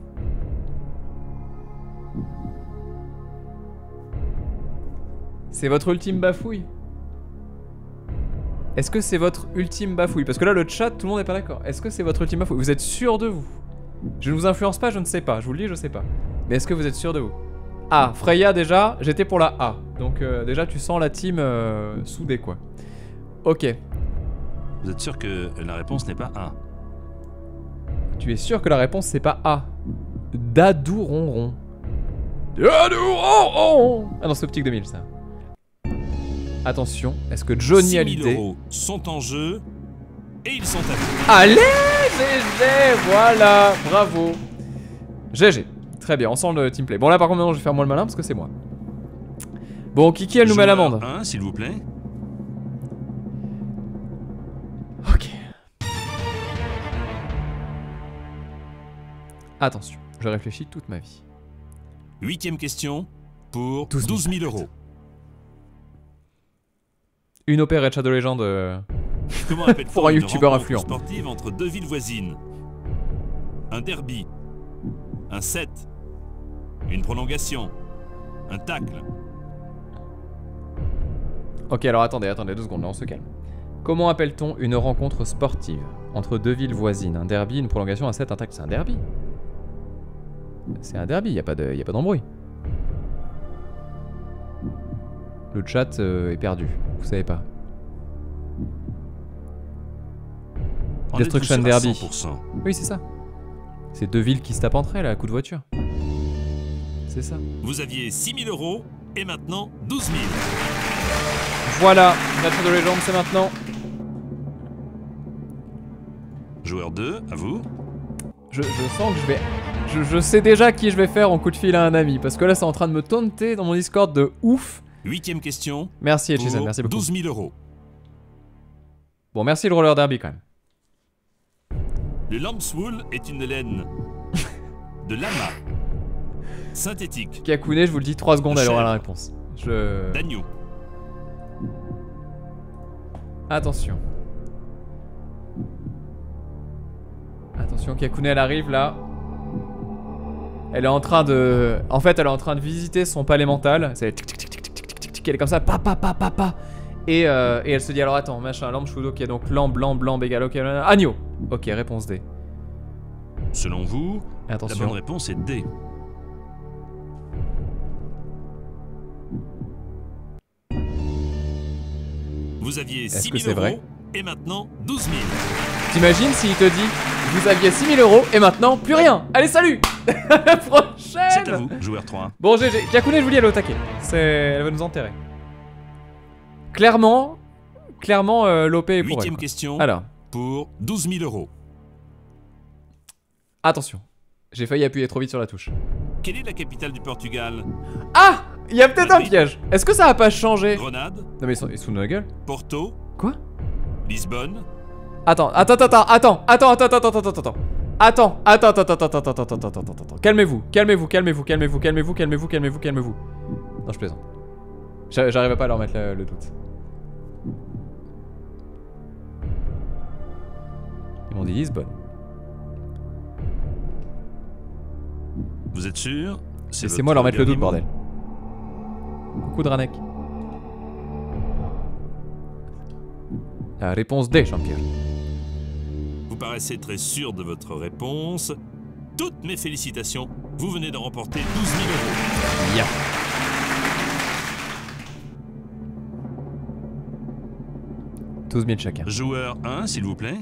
S1: C'est votre ultime bafouille? Est-ce que c'est votre ultime bafouille? Parce que là le chat, tout le monde n'est pas d'accord. Est-ce que c'est votre ultime bafouille? Vous êtes sûr de vous? Je ne vous influence pas, je ne sais pas. Je vous le dis, je sais pas. Mais est-ce que vous êtes sûr de vous? Ah, Freya déjà, j'étais pour la A. Donc déjà tu sens la team soudée quoi. Ok.
S2: Vous êtes sûr que la réponse n'est pas A?
S1: Tu es sûr que la réponse c'est pas A? Dadou Ronron. Dadou Ronron. Ah non, c'est Optique 2000 ça. Attention, est-ce que Johnny
S2: 6 000
S1: Hallyday...
S2: € sont en jeu et ils sont à vous.
S1: Allez, GG, voilà, bravo. GG, très bien, on sent le teamplay. Bon là par contre maintenant je vais faire moi le malin parce que c'est moi. Bon, Kiki elle nous met l'amende.
S2: 1, s'il vous plaît.
S1: Ok. Attention, je réfléchis toute ma vie.
S2: 8ème question pour
S1: 12
S2: 12 000 €.
S1: Une opérette Shadow Legend.
S2: Comment appelle-t-on
S1: Pour un
S2: une
S1: youtubeur
S2: rencontre
S1: influent.
S2: sportive entre deux villes voisines? Un derby, un set, une prolongation, un tacle.
S1: Ok, alors attendez 2 secondes, là on se calme. Comment appelle-t-on une rencontre sportive entre deux villes voisines? Un derby, une prolongation, un set, un tacle. C'est un derby. C'est un derby, y a pas d'embrouille. Le chat est perdu, vous savez pas.
S2: En
S1: Destruction
S2: êtes-vous sûr à
S1: Derby.
S2: 100%?
S1: Oui, c'est ça. C'est deux villes qui se tapent entre elles à coup de voiture. C'est ça.
S2: Vous aviez 6 000 € et maintenant 12 000.
S1: Voilà, Red Shadow Legend, c'est maintenant.
S2: Joueur 2, à vous.
S1: Je sens que je vais... Je sais déjà qui je vais faire en coup de fil à un ami. Parce que là, c'est en train de me taunter dans mon Discord de ouf.
S2: 8ème question.
S1: Merci,
S2: Pour
S1: Etchison, merci beaucoup.
S2: 12 000 €.
S1: Bon, merci le roller derby quand même.
S2: Le lambswool est une laine de lama synthétique
S1: Kakune, je vous le dis 3 secondes, elle
S2: Chèvre.
S1: aura la réponse.
S2: d'agneau.
S1: Attention. Attention, Kakune, elle arrive là. Elle est en train de... En fait, elle est en train de visiter son palais mental. C'est tic tic tic tic tic tic tic tic. Elle est comme ça, pa. Et elle se dit alors attends, machin, lambe choudo, ok, donc lambe, blanc, égale, ok, agneau. Ok, réponse D.
S2: Ce Selon vous,
S1: Et
S2: la bonne
S1: attention.
S2: réponse est D. Vous aviez
S1: Est-ce
S2: 6
S1: que
S2: 000
S1: c'est vrai
S2: euros et maintenant 12 000.
S1: T'imagines s'il te dit vous aviez 6 000 euros et maintenant plus rien. Allez, salut. À la
S2: C'est à
S1: prochaine.
S2: vous, joueur 3.
S1: Bon, GG. Kakune, je vous dis, elle est au taquet. Elle va nous enterrer. Clairement, l'OP est pour elle.
S2: Huitième
S1: Quoi.
S2: question
S1: Alors,
S2: pour 12 000 euros.
S1: attention. J'ai failli appuyer trop vite sur la touche.
S2: Quelle est la capitale du Portugal?
S1: Ah, il y a peut-être un piège. Est-ce que ça va pas changer?
S2: Grenade,
S1: Non mais ils sont de la gueule.
S2: Porto,
S1: Quoi?
S2: Lisbonne,
S1: Attends. Calmez-vous. Non, je plaisante. J'arrive pas à leur mettre le doute. Ils m'ont dit Lisbonne.
S2: vous êtes sûr?
S1: Laissez-moi leur mettre le doute, bordel. Coucou Dranek. La réponse D, Jean-Pierre.
S2: Vous paraissez très sûr de votre réponse. Toutes mes félicitations, vous venez de remporter 12 000 euros.
S1: Yeah. « 12 000 chacun.
S2: Joueur 1, s'il vous plaît.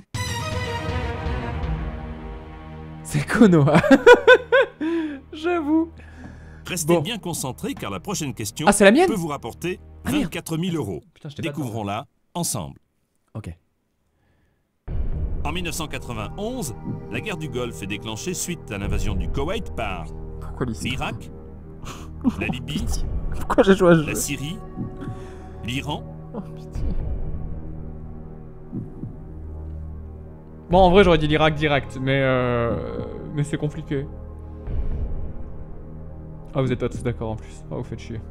S1: C'est Konoha. J'avoue.
S2: Restez
S1: Bon.
S2: bien concentré car la prochaine question
S1: Ah, c'est la mienne?
S2: peut vous rapporter
S1: Ah, merde.
S2: 24 000 euros.
S1: Putain, je t'ai pas
S2: Découvrons-la ensemble.
S1: Ok.
S2: En 1991, la guerre du Golfe est déclenchée suite à l'invasion du Koweït par
S1: Pourquoi
S2: l'Irak, la Libye,
S1: Pourquoi j'ai joué à ce
S2: la Syrie, l'Iran.
S1: Oh, pitié. Bon, en vrai, j'aurais dit l'Irak direct, mais c'est compliqué. Ah, vous êtes pas tous d'accord en plus. Ah, vous faites chier.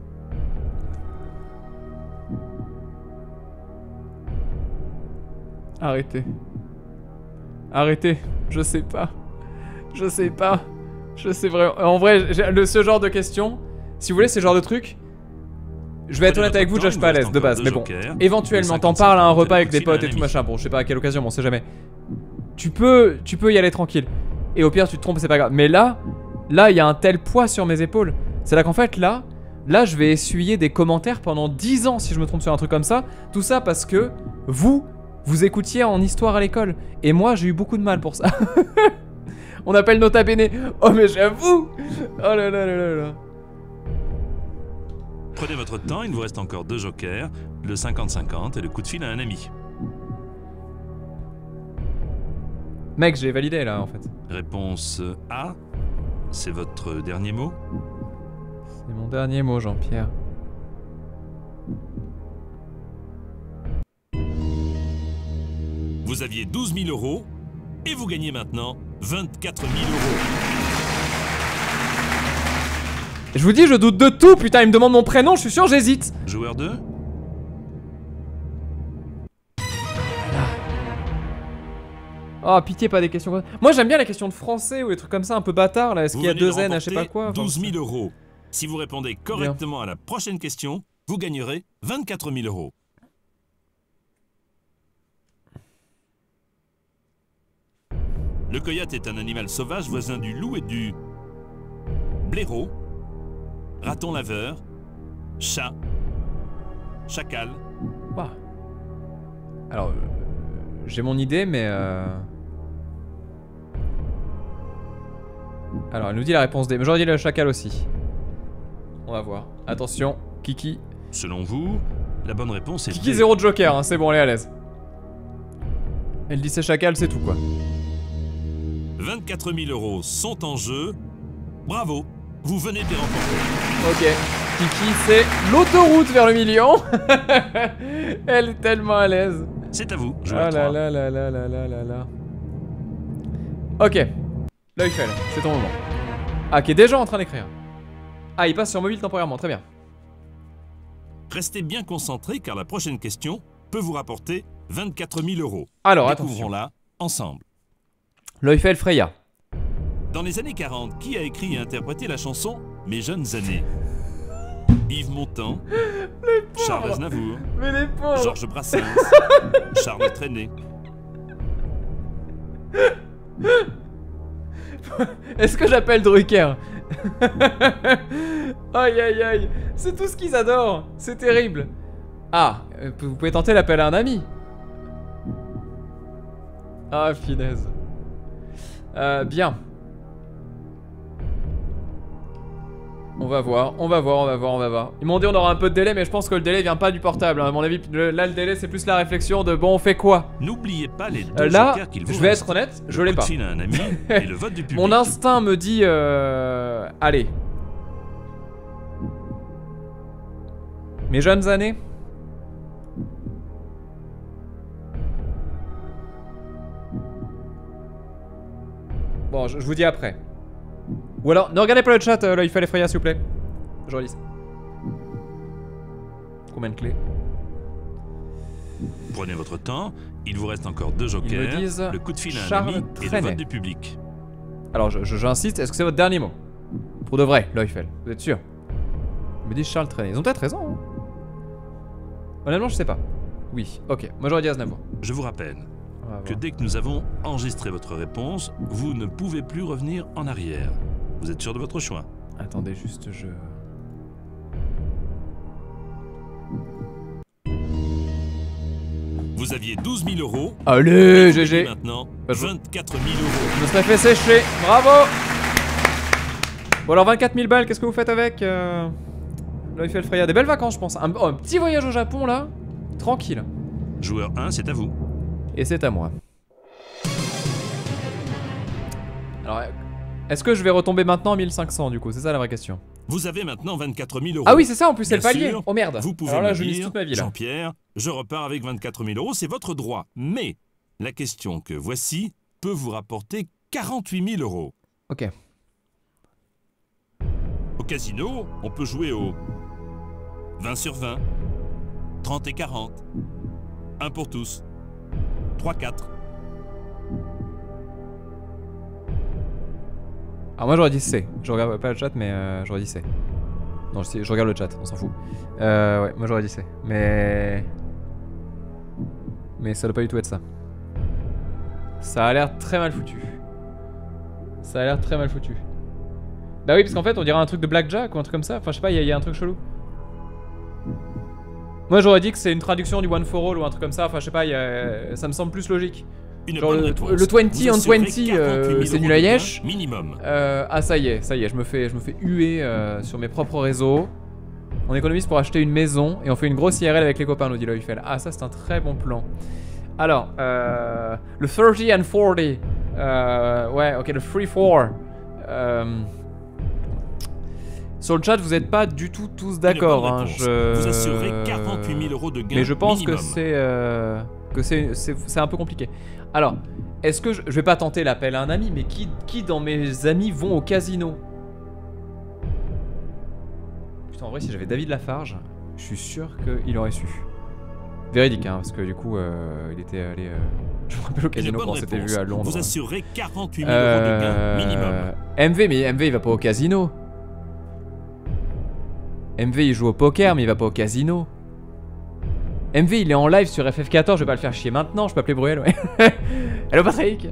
S1: Arrêtez. Arrêtez. Je sais pas. Je sais pas. Je sais vraiment. En vrai, ce genre de questions, si vous voulez, ce genre de trucs, je vais être honnête avec vous, déjà je suis pas à l'aise de base, mais bon. Éventuellement, t'en parles à un repas avec des potes et tout machin. Bon, je sais pas à quelle occasion, mais on sait jamais. Tu peux y aller tranquille. Et au pire, tu te trompes, c'est pas grave. Mais là, il y a un tel poids sur mes épaules. C'est là qu'en fait, là, je vais essuyer des commentaires pendant 10 ans si je me trompe sur un truc comme ça. Tout ça parce que vous écoutiez en histoire à l'école. Et moi, j'ai eu beaucoup de mal pour ça. On appelle Nota Bene. Oh, mais j'avoue. Oh là là là là là.
S2: Prenez votre temps, il vous reste encore 2 jokers, le 50-50 et le coup de fil à un ami.
S1: Mec, j'ai validé là en fait.
S2: Réponse A, c'est votre dernier mot.
S1: C'est mon dernier mot, Jean-Pierre.
S2: Vous aviez 12 000 euros et vous gagnez maintenant 24 000 euros.
S1: Je vous dis, je doute de tout, putain, il me demande mon prénom, je suis sûr, j'hésite.
S2: Joueur 2,
S1: Oh, pitié, pas des questions comme ça. Moi, j'aime bien les questions de français ou les trucs comme ça, un peu bâtard là. Est-ce qu'il y a 2 N à je sais pas quoi?
S2: 12 000 euros. Si vous répondez correctement à la prochaine question, vous gagnerez 24 000 euros. Le coyote est un animal sauvage voisin du loup et du blaireau, raton laveur, chat, chacal.
S1: Ouah. Alors, j'ai mon idée, mais alors, elle nous dit la réponse D. Mais j'aurais dit le chacal aussi. On va voir. Attention, Kiki.
S2: Selon vous, la bonne réponse est
S1: Kiki,
S2: D.
S1: 0 de joker, hein, c'est bon, elle est à l'aise. Elle dit c'est chacal, c'est tout quoi.
S2: 24 000 euros sont en jeu. Bravo, vous venez de les remporter.
S1: Ok. Kiki, c'est l'autoroute vers le million. Elle est tellement à l'aise.
S2: C'est à vous, joueur
S1: Ah là
S2: 3.
S1: là là là là là là là. Ok. L'œil fait, c'est ton moment. Ah, qui est déjà en train d'écrire. Ah, il passe sur mobile temporairement, très bien.
S2: Restez bien concentrés car la prochaine question peut vous rapporter 24 000 euros.
S1: Alors, attention.
S2: Découvrons-la ensemble.
S1: L'œil fait, Freya.
S2: Dans les années 40, qui a écrit et interprété la chanson Mes jeunes années? Yves Montand, Charles Aznavour,
S1: Mais les pauvres.
S2: Georges Brassens, Charles Trenet.
S1: Est-ce que j'appelle Drucker? Aïe aïe aïe. C'est tout ce qu'ils adorent. C'est terrible. Ah, vous pouvez tenter l'appel à un ami. Ah, finesse. Bien. On va voir. Ils m'ont dit on aura un peu de délai, mais je pense que le délai vient pas du portable. Hein. À mon avis, là, le délai, c'est plus la réflexion de bon, on fait quoi?
S2: N'oubliez pas les deux
S1: là,
S2: jokers qu'il vous
S1: je vais
S2: reste.
S1: être honnête, je
S2: Le
S1: l'ai
S2: coup de
S1: pas.
S2: fil à un ami et le vote du public.
S1: Mon instinct me dit allez. Mes jeunes années. Bon, je vous dis après. Ou alors, ne regardez pas le chat, là, il fallait Freya, s'il vous plaît. Je relis. Combien de clés?
S2: Prenez votre temps, il vous reste encore 2 jokers,
S1: Ils me disent
S2: le coup de fil à un
S1: Charles
S2: ami et le
S1: Trenet.
S2: vote du public.
S1: Alors, j'insiste, est-ce que c'est votre dernier mot? Pour de vrai, Leufel, vous êtes sûr? Ils me disent Charles Trenet. Ils ont peut-être raison. Hein. Honnêtement, je sais pas. Oui, ok. Moi, j'aurais dit Aznavour.
S2: Je vous rappelle
S1: On va
S2: que
S1: voir.
S2: dès que nous avons enregistré votre réponse, vous ne pouvez plus revenir en arrière. Vous êtes sûr de votre choix?
S1: Attendez, juste, je...
S2: Vous aviez 12 000 euros.
S1: Allez,
S2: Et
S1: GG.
S2: maintenant,
S1: Bah, je-
S2: 24 000 euros.
S1: Je me serais fait sécher. Bravo. Bon, alors 24 000 balles, qu'est-ce que vous faites avec Leufel Freya? Des belles vacances, je pense. Un petit voyage au Japon, là. Tranquille.
S2: Joueur 1, c'est à vous.
S1: Et c'est à moi. Alors, est-ce que je vais retomber maintenant à 1500 du coup? C'est ça la vraie question.
S2: Vous avez maintenant 24 000 euros.
S1: Ah oui, c'est ça en plus, c'est le
S2: Bien
S1: palier.
S2: sûr,
S1: Oh merde.
S2: Vous pouvez
S1: Alors là,
S2: me
S1: je mise
S2: dire,
S1: toute ma vie là.
S2: Jean-Pierre, je repars avec 24 000 euros, c'est votre droit. Mais la question que voici peut vous rapporter 48 000 euros.
S1: Ok.
S2: Au casino, on peut jouer au 20 sur 20, 30 et 40, 1 pour tous, 3-4.
S1: Alors moi j'aurais dit C. Je regarde pas le chat, mais j'aurais dit C. Non, je regarde le chat, on s'en fout. Ouais, moi j'aurais dit C. Mais ça doit pas du tout être ça. Ça a l'air très mal foutu. Ça a l'air très mal foutu. Bah oui, parce qu'en fait on dirait un truc de Blackjack ou un truc comme ça. Enfin je sais pas, il y a un truc chelou. Moi j'aurais dit que c'est une traduction du One for All ou un truc comme ça. Enfin je sais pas, ça me semble plus logique.
S2: Une
S1: Genre
S2: bonne
S1: le
S2: réponse.
S1: 20
S2: Vous
S1: on
S2: assurez
S1: 20,
S2: 48 000
S1: c'est nul
S2: euros
S1: à
S2: de gain
S1: yesh.
S2: minimum.
S1: Ah ça y est, je me fais huer sur mes propres réseaux. On économise pour acheter une maison et on fait une grosse IRL avec les copains, nous dit Leufel. Ah ça c'est un très bon plan. Alors, le 30 and 40. Ouais, ok, le 3-4. Sur le chat, vous n'êtes pas du tout tous d'accord.
S2: Une bonne
S1: Hein,
S2: réponse. Vous assurez 48 000 euros de gain
S1: mais je pense
S2: minimum.
S1: que c'est un peu compliqué. Alors, est-ce que je vais pas tenter l'appel à un ami, mais qui dans mes amis vont au casino? Putain, en vrai, si j'avais David Lafarge, je suis sûr qu'il aurait su. Véridique, hein, parce que du coup, il était allé. Je me rappelle au casino quand on s'était vu à Londres.
S2: Vous assurez 48 000 euros de gain minimum.
S1: MV, mais MV il va pas au casino. MV il joue au poker, mais il va pas au casino. MV il est en live sur FF14, je vais pas le faire chier maintenant, je peux appeler Bruel, ouais. Hello Patrick.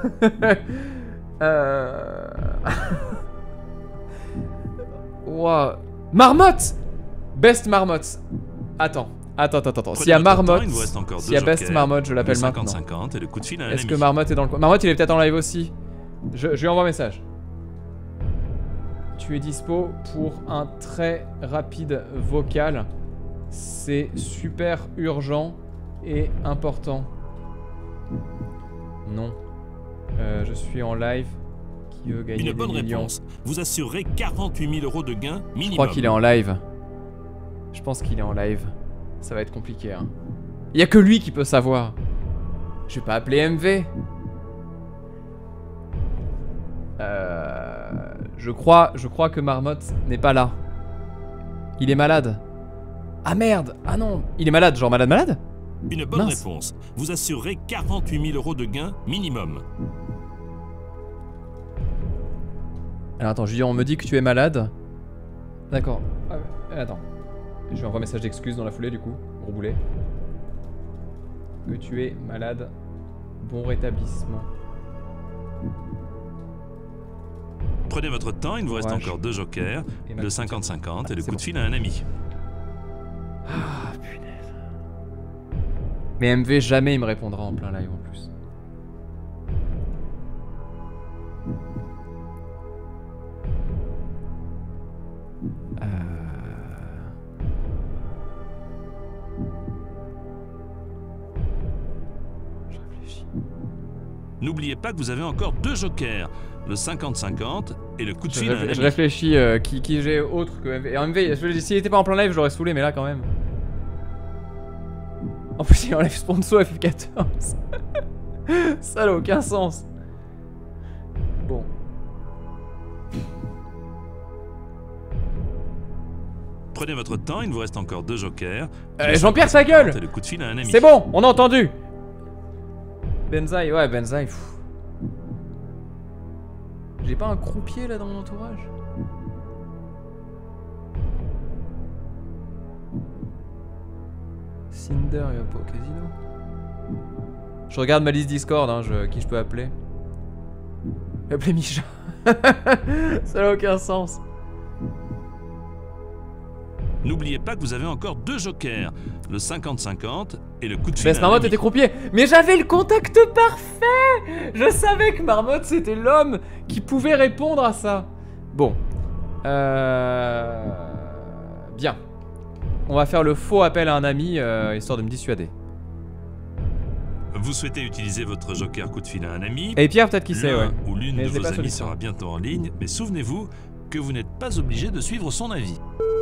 S1: Wow. Marmotte. Best Marmotte. Attends. S'il y a Marmotte, s'il y a Best Marmotte, je l'appelle maintenant.
S2: 50-50 et le coup de fil à un
S1: Est-ce
S2: ami.
S1: que Marmotte est dans le coin? Marmotte il est peut-être en live aussi. Je lui envoie un message. Tu es dispo pour un très rapide vocal. C'est super urgent et important. Non. Je suis en live. Qui veut gagner
S2: Une
S1: des
S2: bonne
S1: millions.
S2: réponse. Vous assurez 48 000 euros de gain minimum.
S1: Je crois qu'il est en live. Je pense qu'il est en live. Ça va être compliqué. Hein. Il y a que lui qui peut savoir. Je vais pas appeler MV. Je crois que Marmotte n'est pas là. Il est malade. Ah merde. Ah non. Il est malade, genre malade?
S2: Une bonne
S1: Mince.
S2: réponse. Vous assurez 48 000 euros de gain minimum.
S1: Alors attends, Julien, on me dit que tu es malade. D'accord. Attends. Je lui envoie un message d'excuse dans la foulée du coup. Gros boulet. Que tu es malade. Bon rétablissement.
S2: Prenez votre temps, il vous reste
S1: Courage.
S2: encore 2 jokers,
S1: Et ma
S2: le
S1: petite.
S2: 50-50 et le
S1: C'est
S2: coup
S1: bon.
S2: de fil à un ami.
S1: Ah, punaise. Mais MV, jamais il me répondra en plein live en plus. Je réfléchis.
S2: N'oubliez pas que vous avez encore 2 jokers, le 50-50 et le coup de fil à un
S1: Je
S2: ami.
S1: réfléchis qui j'ai autre que MV. Et MV, s'il était pas en plein live, je l'aurais saoulé, mais là quand même. En plus, il enlève sponsor F14. Ça n'a aucun sens. Bon.
S2: Prenez votre temps, il vous reste encore 2 jokers. le
S1: Jean-Pierre, sa
S2: 50-50
S1: gueule!
S2: et le coup de fil à un ami.
S1: C'est bon, on a entendu. Benzaï, ouais, Benzaï. Pff. J'ai pas un croupier là dans mon entourage? Cinder, il va pas au casino. Je regarde ma liste Discord, hein, qui je peux appeler. Appeler Micha. Ça n'a aucun sens.
S2: N'oubliez pas que vous avez encore 2 jokers, le 50-50 et le coup de fil
S1: Bess
S2: à un
S1: Marmotte
S2: ami.
S1: était croupier. Mais j'avais le contact parfait. Je savais que Marmotte c'était l'homme qui pouvait répondre à ça. Bon. Bien. On va faire le faux appel à un ami, histoire de me dissuader.
S2: Vous souhaitez utiliser votre joker coup de fil à un ami.
S1: Et Pierre peut-être qui sait,
S2: L'un
S1: ouais.
S2: ou l'une
S1: Mais
S2: de
S1: je l'ai
S2: vos
S1: pas
S2: amis
S1: solution.
S2: sera bientôt en ligne, mais souvenez-vous que vous n'êtes pas obligé de suivre son avis.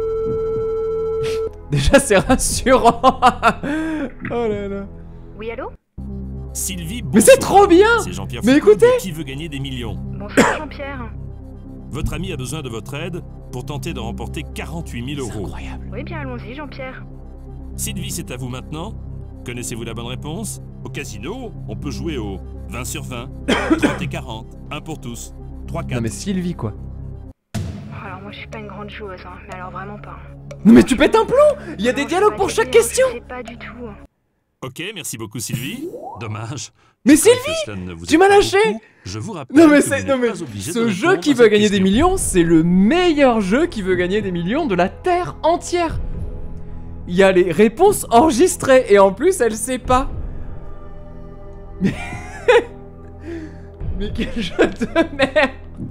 S1: Déjà c'est rassurant. Oh là là.
S3: Oui, allô?
S2: Sylvie,
S1: Mais c'est
S2: bonsoir.
S1: trop bien.
S2: C'est Jean-Pierre
S1: Mais
S2: Foucault
S1: écoutez.
S2: de Qui veut gagner des millions.
S3: Bonsoir Jean-Pierre.
S2: Votre ami a besoin de votre aide pour tenter de remporter 48 000
S1: C'est
S2: euros.
S1: incroyable.
S3: Oui, bien allons-y Jean-Pierre.
S2: Sylvie, c'est à vous maintenant. Connaissez-vous la bonne réponse? Au casino, on peut jouer au 20 sur 20, 30 et 40, 1 pour tous, 3-4.
S1: Non mais Sylvie quoi.
S3: Alors moi je suis pas une grande joueuse, hein, mais alors vraiment pas.
S1: Non mais tu pètes un plomb. Il y a des
S3: Non,
S1: dialogues
S3: je
S1: pour
S3: sais
S1: chaque
S3: pas,
S1: question.
S3: Je sais pas du tout.
S2: Ok, merci beaucoup Sylvie. Dommage.
S1: Mais
S2: Je croyais
S1: Sylvie,
S2: que cela ne vous
S1: tu
S2: aide
S1: m'as
S2: pas
S1: lâché.
S2: beaucoup. Je vous rappelle
S1: Non mais
S2: que
S1: c'est
S2: vous
S1: non
S2: n'êtes
S1: mais
S2: pas obligé de
S1: ce jeu
S2: répondre
S1: qui
S2: à
S1: veut
S2: cette
S1: gagner des
S2: question.
S1: millions, c'est le meilleur jeu qui veut gagner des millions de la terre entière. Il y a les réponses enregistrées et en plus elle sait pas. Mais mais quel jeu de merde.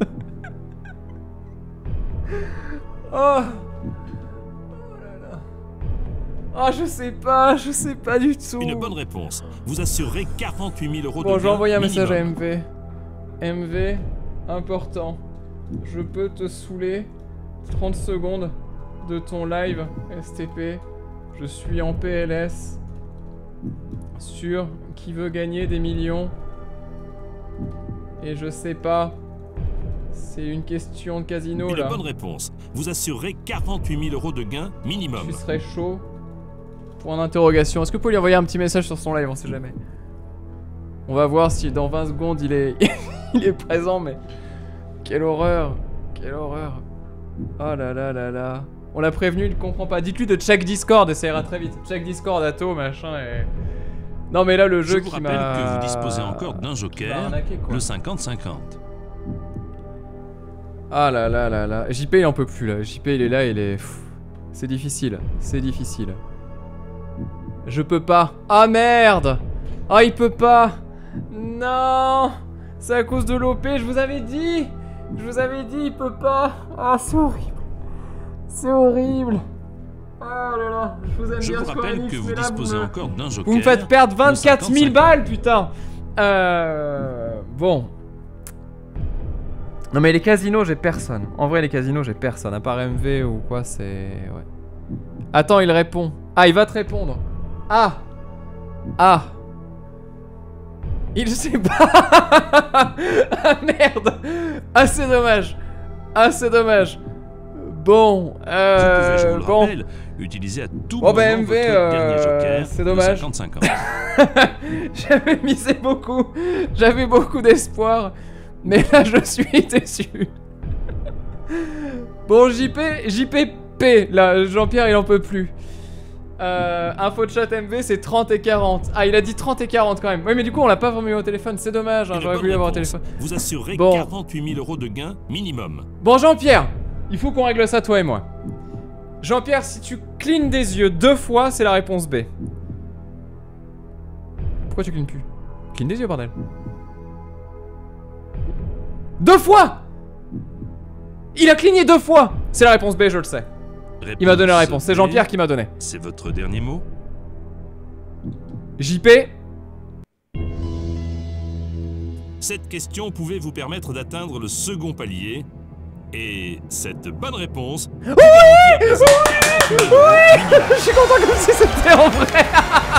S1: Oh. Oh là là. Oh je sais pas du tout.
S2: Une bonne réponse vous assurerez 48 000 euros de
S1: Bon, je vais
S2: gain
S1: envoyer un message à
S2: minimum.
S1: MV. MV, important. Je peux te saouler 30 secondes de ton live STP. Je suis en PLS sur qui veut gagner des millions. Et je sais pas. C'est une question de casino
S2: Une
S1: là.
S2: bonne réponse vous assurerez 48 000 euros de gain minimum.
S1: Tu serais chaud? Point d'interrogation. Est-ce que vous pouvez lui envoyer un petit message sur son live? On sait jamais. On va voir si dans 20 secondes il est, il est présent, mais... Quelle horreur. Quelle horreur. Oh là là là là. On l'a prévenu, il comprend pas. Dites-lui de check Discord et ça ira très vite. Check Discord, Atto, machin et... Non mais là le jeu
S2: Je vous
S1: qui
S2: rappelle
S1: m'a...
S2: que vous disposez encore d'un
S1: qui m'a
S2: joker,
S1: arnaqué, quoi.
S2: le 50-50.
S1: Ah là là là là. JP il en peut plus là. JP il est là, il est... Pff, c'est difficile. C'est difficile. Je peux pas. Ah merde. Ah il peut pas. Non. C'est à cause de l'OP, je vous avais dit. Je vous avais dit, il peut pas. Ah c'est horrible. C'est horrible. Oh là là. Je vous aime
S2: Je
S1: bien
S2: vous
S1: Square
S2: rappelle
S1: Enix,
S2: que vous
S1: mais là,
S2: disposez
S1: me-
S2: encore d'un joker.
S1: Vous me faites perdre 24 000
S2: 50-50.
S1: balles, putain. Bon. Non mais les casinos, j'ai personne. En vrai, les casinos, j'ai personne. À part MV ou quoi, c'est... Ouais. Attends, il répond. Ah, il va te répondre. Ah. Ah. Il sait pas. Ah merde. Ah c'est dommage. Ah c'est dommage. Bon.
S2: Vous pouvez, je vous le
S1: Bon.
S2: rappelle, utiliser à tout
S1: Bon,
S2: moment
S1: bah, MV,
S2: votre dernier joker,
S1: c'est
S2: le
S1: dommage.
S2: 50-50.
S1: J'avais misé beaucoup. J'avais beaucoup d'espoir. Mais là, je suis déçu. Bon, JPP, là, Jean-Pierre, il en peut plus. Info de chat MV, c'est 30 et 40. Ah, il a dit 30 et 40 quand même. Oui, mais du coup, on l'a pas vraiment eu au téléphone. C'est dommage, hein, j'aurais voulu avoir au téléphone.
S2: Vous assurerez
S1: Bon.
S2: 48 000 € de gains minimum.
S1: Bon, Jean-Pierre, il faut qu'on règle ça, toi et moi. Jean-Pierre, si tu clignes des yeux 2 fois, c'est la réponse B. Pourquoi tu clignes plus? Cligne des yeux, bordel. 2 fois! Il a cligné 2 fois! C'est la réponse B, je le sais. Il m'a donné la réponse, c'est Jean-Pierre qui m'a donné.
S2: C'est votre dernier mot?
S1: JP.
S2: Cette question pouvait vous permettre d'atteindre le second palier. Et cette bonne réponse...
S1: Oui, je suis content comme si c'était en vrai.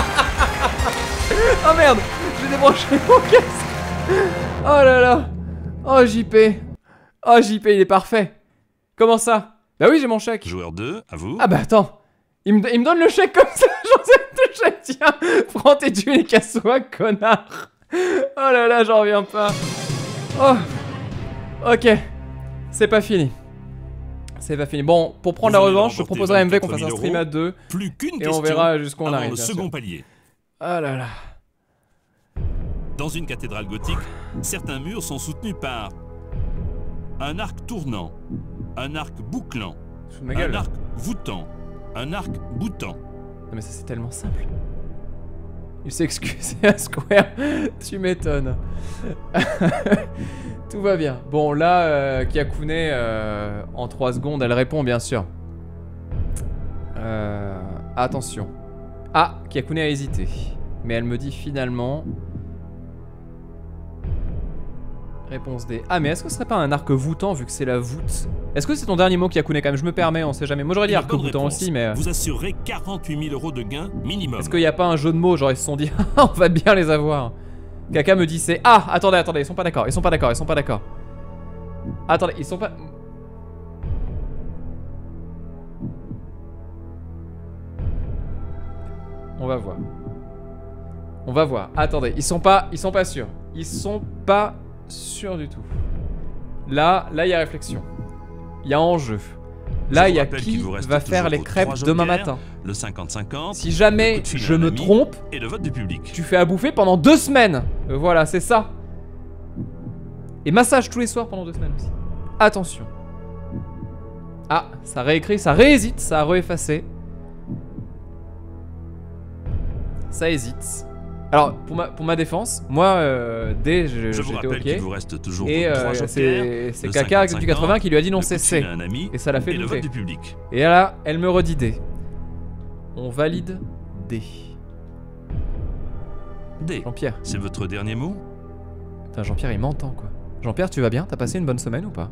S1: Oh merde, j'ai débranché mon casque. Oh là là. Oh JP. Oh JP, il est parfait. Comment ça? Bah oui, j'ai mon chèque.
S2: Joueur 2, à vous.
S1: Ah bah attends. Il me donne le chèque comme ça. J'en sais le chèque, tiens. Prends tes thunes et casse-toi, connard. Oh là là, j'en reviens pas. Oh. Ok. C'est pas fini. C'est pas fini. Bon, pour prendre la revanche, je proposerai à MV qu'on fasse un stream à 2.
S2: Plus qu'une
S1: Et
S2: question
S1: on verra jusqu'où on
S2: avant
S1: arrive.
S2: le
S1: bien
S2: second
S1: sûr.
S2: palier.
S1: Oh là là.
S2: Dans une cathédrale gothique, certains murs sont soutenus par un arc tournant, un arc bouclant,
S1: Sous ma gueule.
S2: un
S1: là.
S2: arc voûtant, un arc boutant.
S1: Non mais ça c'est tellement simple. Il s'est excusé à Square. Tu m'étonnes. Tout va bien. Bon là, Kyakune, en 3 secondes, elle répond bien sûr. Attention. Ah, Kyakune a hésité. Mais elle me dit finalement... Réponse D. Ah mais est-ce que ce serait pas un arc voûtant vu que c'est la voûte? Est-ce que c'est ton dernier mot Kyakune quand même? Je me permets, on sait jamais. Moi j'aurais dit
S2: Une
S1: arc
S2: bonne
S1: voûtant
S2: réponse.
S1: aussi mais...
S2: Vous assurerez 48 000 € de gains minimum.
S1: Est-ce qu'il n'y a pas un jeu de mots, genre ils se sont dit on va bien les avoir. Kaka me dit c'est... Ah, attendez, ils sont pas d'accord, ils sont pas d'accord. Attendez, ils sont pas... On va voir. Attendez, ils sont pas sûrs. Ils sont pas sûrs du tout. Là, il y a réflexion. Il y a enjeu. Là, il y a qui va faire les crêpes demain matin.
S2: Le 50-50.
S1: Si jamais je me trompe,
S2: et le vote du public.
S1: tu fais à bouffer pendant 2 semaines. Voilà, c'est ça. Et massage tous les soirs pendant 2 semaines aussi. Attention. Ah, ça réécrit, ça réhésite, ça a réeffacé. Ça hésite. Alors, pour ma défense, moi, dès
S2: Je vous
S1: j'étais
S2: rappelle qu'il
S1: ok.
S2: vous reste toujours
S1: Et
S2: 3 jokers.
S1: c'est
S2: le
S1: Kaka
S2: 50-50,
S1: du 80 qui lui a dit non,
S2: le coup
S1: c'est
S2: de fil
S1: C.
S2: à un ami
S1: Et ça l'a fait
S2: et le
S1: douter.
S2: vote du public.
S1: Et là, elle me redit D. On valide D.
S2: D.
S1: Jean-Pierre.
S2: C'est votre dernier mot?
S1: Putain, Jean-Pierre, il m'entend quoi. Jean-Pierre, tu vas bien? T'as passé une bonne semaine ou pas?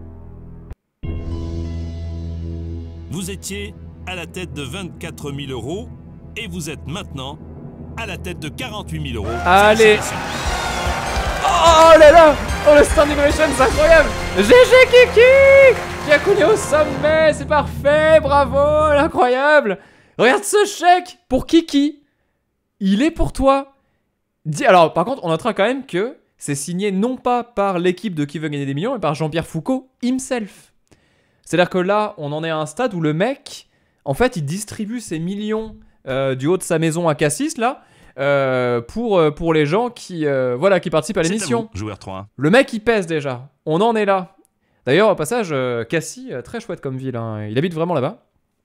S2: Vous étiez à la tête de 24 000 € et vous êtes maintenant à la tête de 48 000 €.
S1: Allez.
S2: Félicitations.
S1: Oh là là! Oh le standing ovation, c'est incroyable! GG Kiki! Kyakune au sommet, c'est parfait, bravo, incroyable! Regarde ce chèque pour Kiki! Il est pour toi! Alors, par contre, on notera quand même que c'est signé non pas par l'équipe de Qui veut gagner des millions, mais par Jean-Pierre Foucault himself. C'est-à-dire que là, on en est à un stade où le mec, en fait, il distribue ses millions du haut de sa maison à Cassis, là, pour les gens qui, voilà, qui participent à
S2: C'est
S1: l'émission.
S2: à vous, joueur 3.
S1: Le mec, il pèse déjà. On en est là. D'ailleurs, au passage, Cassis, très chouette comme ville. Hein. Il habite vraiment là-bas.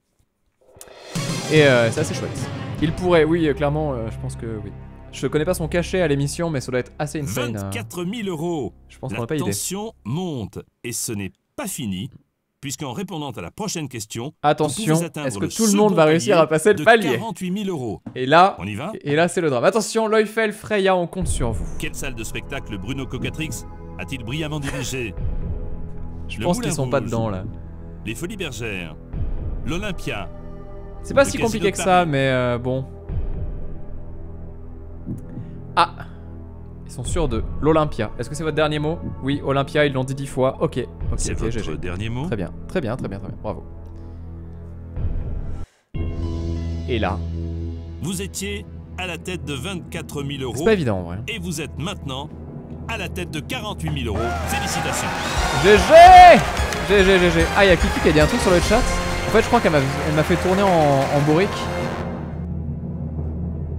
S1: Et c'est assez chouette. Il pourrait, oui, clairement, je pense que oui. Je connais pas son cachet à l'émission, mais ça doit être assez insane.
S2: 24 000 €.
S1: Je pense qu'on
S2: La
S1: n'a pas idée.
S2: tension monte et ce n'est pas fini, puisqu'en répondant à la prochaine question,
S1: Attention,
S2: vous pouvez atteindre
S1: est-ce que
S2: le
S1: tout le monde
S2: second
S1: va réussir
S2: palier
S1: à passer le
S2: de
S1: palier?
S2: 48 000 €.
S1: Et là,
S2: On y va?
S1: c'est le drame. Attention, Leufel, Freya, on compte sur vous.
S2: Quelle salle de spectacle Bruno Cocatrix a-t-il brillamment dirigé?
S1: Je
S2: Le
S1: pense
S2: Moulin
S1: qu'ils sont pas
S2: Rouge,
S1: dedans là.
S2: Les Folies Bergères, l'Olympia.
S1: C'est pas
S2: Le
S1: si
S2: Casino
S1: compliqué
S2: de
S1: que ça,
S2: Paris.
S1: mais bon. Ah, ils sont sûrs de l'Olympia. Est-ce que c'est votre dernier mot? Oui, Olympia, ils l'ont dit 10 fois. Ok,
S2: C'est
S1: ok,
S2: votre
S1: GG.
S2: dernier mot?
S1: Très bien, très bien, très bien, très bien. Bravo. Et là,
S2: Vous étiez à la tête de 24 000
S1: c'est pas
S2: €
S1: évident en vrai.
S2: et vous êtes maintenant à la tête de 48 000 €. Félicitations.
S1: GG! GG, GG. Ah, il y a Kiki qui a dit un truc sur le chat. En fait, je crois qu'elle m'a fait tourner en bourrique.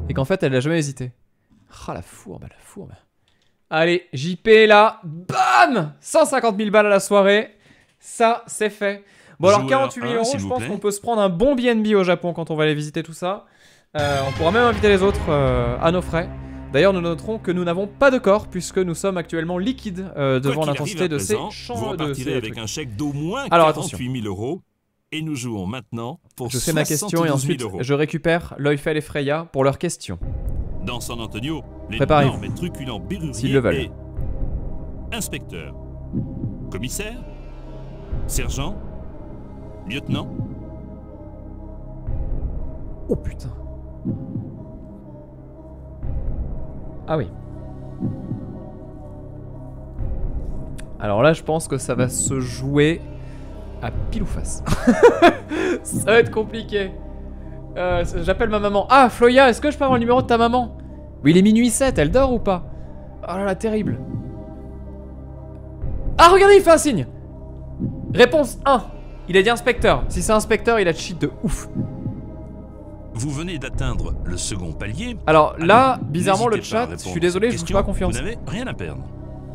S1: Et qu'en fait, elle n'a jamais hésité. Ah, la fourbe, la fourbe. Allez, JP là. Bam 150 000 balles à la soirée. Ça, c'est fait. Bon, alors 48 000 euros, je pense qu'on peut se prendre un bon BNB au Japon quand on va aller visiter tout ça. On pourra même inviter les autres à nos frais. D'ailleurs, nous noterons que nous n'avons pas de corps puisque nous sommes actuellement liquides devant l'intensité de ces champs.
S2: Vous repartirez avec un chèque d'au moins 48 000 euros. Et nous jouons maintenant pour 72 000 euros. Je fais ma question et ensuite
S1: je récupère Leufel et Freya pour leurs questions.
S2: Dans San Antonio, l'énorme et truculent Bérurier est inspecteur, commissaire, sergent, lieutenant.
S1: Oh putain. Ah oui. Alors là, je pense que ça va se jouer à pile ou face. Ça va être compliqué. J'appelle ma maman. Ah, Floya, est-ce que je peux avoir le numéro de ta maman? Oui, il est minuit 7, elle dort ou pas? Oh là là, terrible. Ah, regardez, il fait un signe. Réponse 1. Il a dit inspecteur. Si c'est inspecteur, il a cheat de ouf.
S2: Vous venez d'atteindre le second palier.
S1: Alors là, bizarrement, le chat, je suis désolé, je vous fais pas confiance.
S2: Vous n'avez rien à perdre.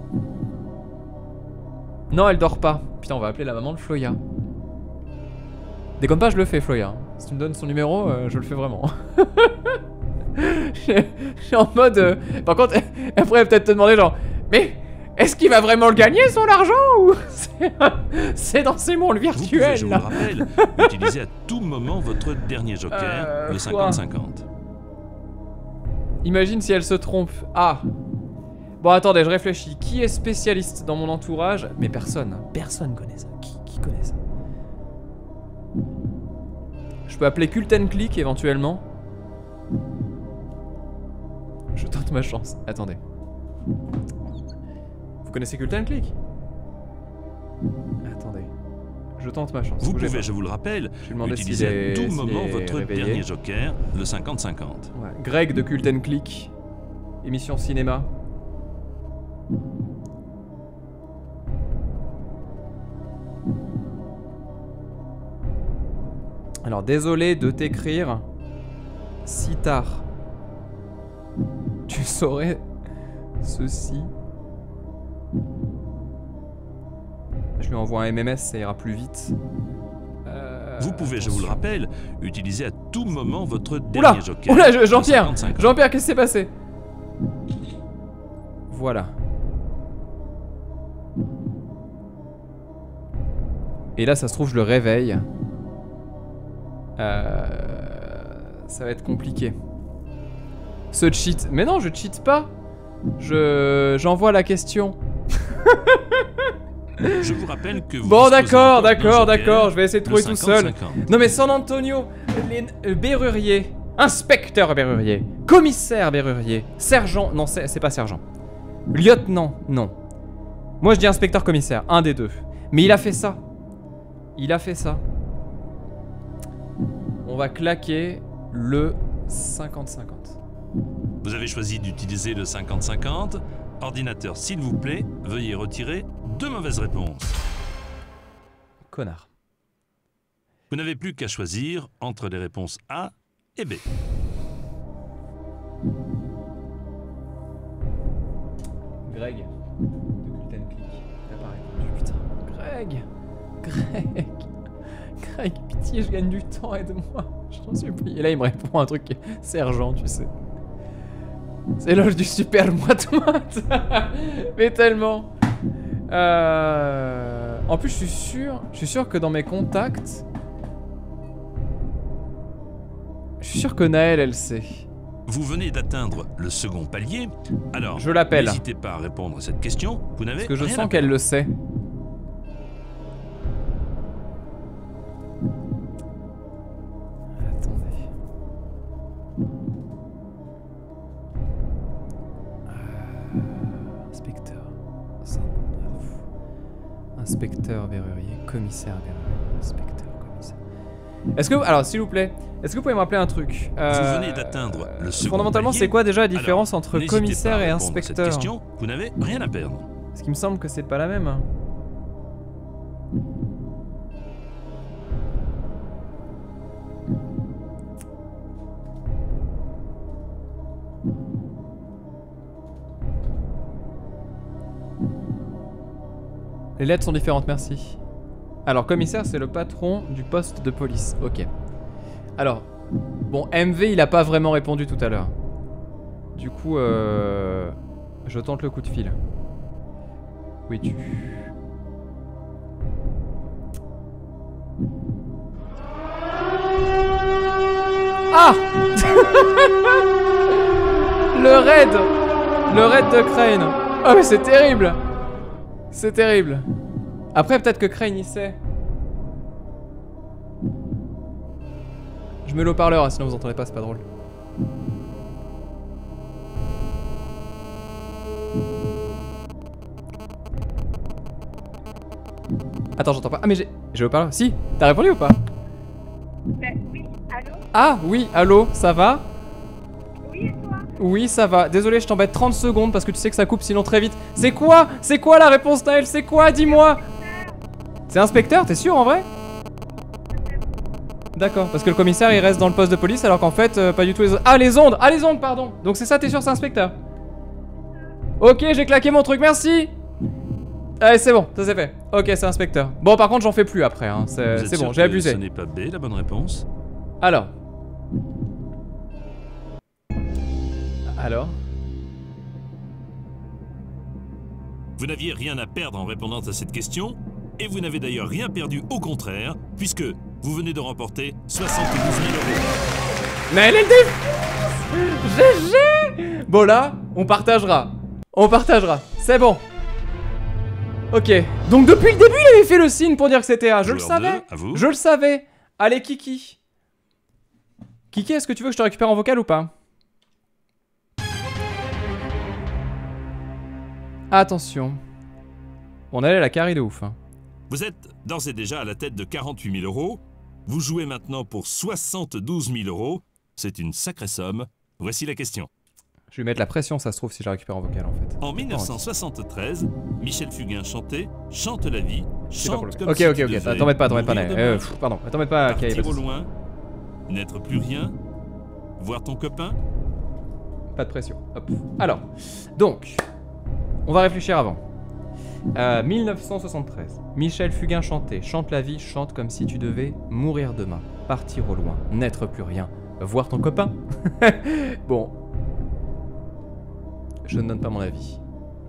S1: Non, elle dort pas. Putain, on va appeler la maman de Floya. Déconne pas, je le fais, Floya. Si tu me donnes son numéro, je le fais vraiment. Je suis en mode... Par contre, après, elle va peut-être te demander genre... Mais est-ce qu'il va vraiment le gagner, son argent, ou... C'est dans ces mondes virtuels,
S2: je vous le rappelle, utilisez à tout moment votre dernier joker, le 50-50.
S1: Imagine si elle se trompe. Ah. Bon, attendez, je réfléchis. Qui est spécialiste dans mon entourage? Mais personne. Personne connaît ça. Qui connaît ça? Je peux appeler Cult & Click éventuellement. Je tente ma chance. Attendez. Vous connaissez Cult & Click? Attendez. Je tente ma chance.
S2: Vous pouvez, je vous le rappelle, utiliser à tout moment votre dernier joker, le 50-50.
S1: Ouais. Greg de Cult & Click. Émission cinéma. Alors désolé de t'écrire si tard. Tu saurais ceci. Je lui envoie un MMS, ça ira plus vite.
S2: Vous pouvez, je vous le rappelle, utiliser à tout moment votre dernier joker.
S1: Oula, Jean-Pierre, qu'est-ce qui s'est passé? Voilà. Et là, ça se trouve, je le réveille. Ça va être compliqué. Ce cheat. Mais non, je cheat pas. J'envoie la question.
S2: Je vous rappelle que vous...
S1: Bon, d'accord, je vais essayer de trouver tout seul. Non mais San Antonio, Bérurier, inspecteur Bérurier, commissaire Bérurier, sergent, non c'est pas sergent, lieutenant, non. Moi je dis inspecteur commissaire, un des deux. Mais il a fait ça. Il a fait ça. On va claquer le 50-50.
S2: Vous avez choisi d'utiliser le 50-50. Ordinateur, s'il vous plaît, veuillez retirer 2 mauvaises réponses.
S1: Connard.
S2: Vous n'avez plus qu'à choisir entre les réponses A et B.
S1: Greg. De Cult & Click. Il a pas répondu, putain. Greg, pitié, je gagne du temps, aide-moi. Je t'en supplie. Et là, il me répond un truc sergent, tu sais. C'est l'âge du super moite-moite. Mais tellement. En plus, je suis sûr que dans mes contacts, je suis sûr que Naël, elle sait.
S2: Vous venez d'atteindre le second palier, alors
S1: je l'appelle.
S2: N'hésitez pas à répondre à cette question. Vous n'avez
S1: parce que je sens qu'elle le sait. Attendez. Inspecteur Bérurier, commissaire Bérurier, inspecteur, commissaire. Est-ce que... Alors, s'il vous plaît, est-ce que vous pouvez me rappeler un truc?
S2: Vous venez d'atteindre le second
S1: fondamentalement, c'est quoi déjà la différence entre commissaire et
S2: inspecteur? Cette question, vous n'avez rien à perdre.
S1: Parce qu'il me semble que c'est pas la même. Les lettres sont différentes, merci. Alors, commissaire, c'est le patron du poste de police. Ok. Alors, bon, MV, il a pas vraiment répondu tout à l'heure. Du coup, je tente le coup de fil. Où es-tu? Ah Le raid! Le raid de Crane. Oh mais c'est terrible! C'est terrible. Après peut-être que Crane y sait. Je mets l'haut-parleur, hein, sinon vous entendez pas, c'est pas drôle. Attends, j'entends pas. Ah mais j'ai l'haut-parleur. Si, t'as répondu ou pas?
S3: Oui, allô?
S1: Ah oui, allô, ça va?
S3: Oui, et toi?
S1: Oui, ça va. Désolé, je t'embête 30 secondes parce que tu sais que ça coupe sinon très vite. C'est quoi? C'est quoi la réponse, Naël? C'est quoi? Dis-moi. C'est inspecteur, t'es sûr en vrai? D'accord, parce que le commissaire il reste dans le poste de police alors qu'en fait, pas du tout les ondes. Ah, les ondes! Ah, les ondes, pardon! Donc c'est ça, t'es sûr, c'est inspecteur? Ok, j'ai claqué mon truc, merci! Allez, c'est bon, ça c'est fait. Ok, c'est inspecteur. Bon, par contre, j'en fais plus après, hein. C'est bon, j'ai abusé.
S2: Ce n'est pas B, la bonne réponse.
S1: Alors.
S2: Vous n'aviez rien à perdre en répondant à cette question, et vous n'avez d'ailleurs rien perdu, au contraire, puisque vous venez de remporter 72 000 €.
S1: Mais elle est GG. Bon là, on partagera. On partagera, c'est bon. Ok, donc depuis le début il avait fait le signe pour dire que c'était A, je le savais. Je le savais. Allez Kiki. Kiki, est-ce que tu veux que je te récupère en vocal ou pas? Attention. On allait à la carré de ouf. Hein.
S2: Vous êtes d'ores et déjà à la tête de 48 000 €. Vous jouez maintenant pour 72 000 €. C'est une sacrée somme. Voici la question.
S1: Je vais mettre la pression, ça se trouve, si je la récupère en vocal en fait.
S2: En 1973, Michel Fugain chantait « Chante la vie, chante comme
S1: ok,
S2: si
S1: ok,
S2: tu
S1: ok,
S2: devais
S1: t'embête pas,
S2: mourir demain.
S1: pardon, t'embête pas, ok,
S2: Partir au loin, n'être plus rien, voir ton copain ».
S1: Pas de pression, hop. Alors, donc, on va réfléchir avant. 1973, Michel Fugain chantait « Chante la vie, chante comme si tu devais mourir demain, partir au loin, n'être plus rien, voir ton copain ». Bon. Je ne donne pas mon avis.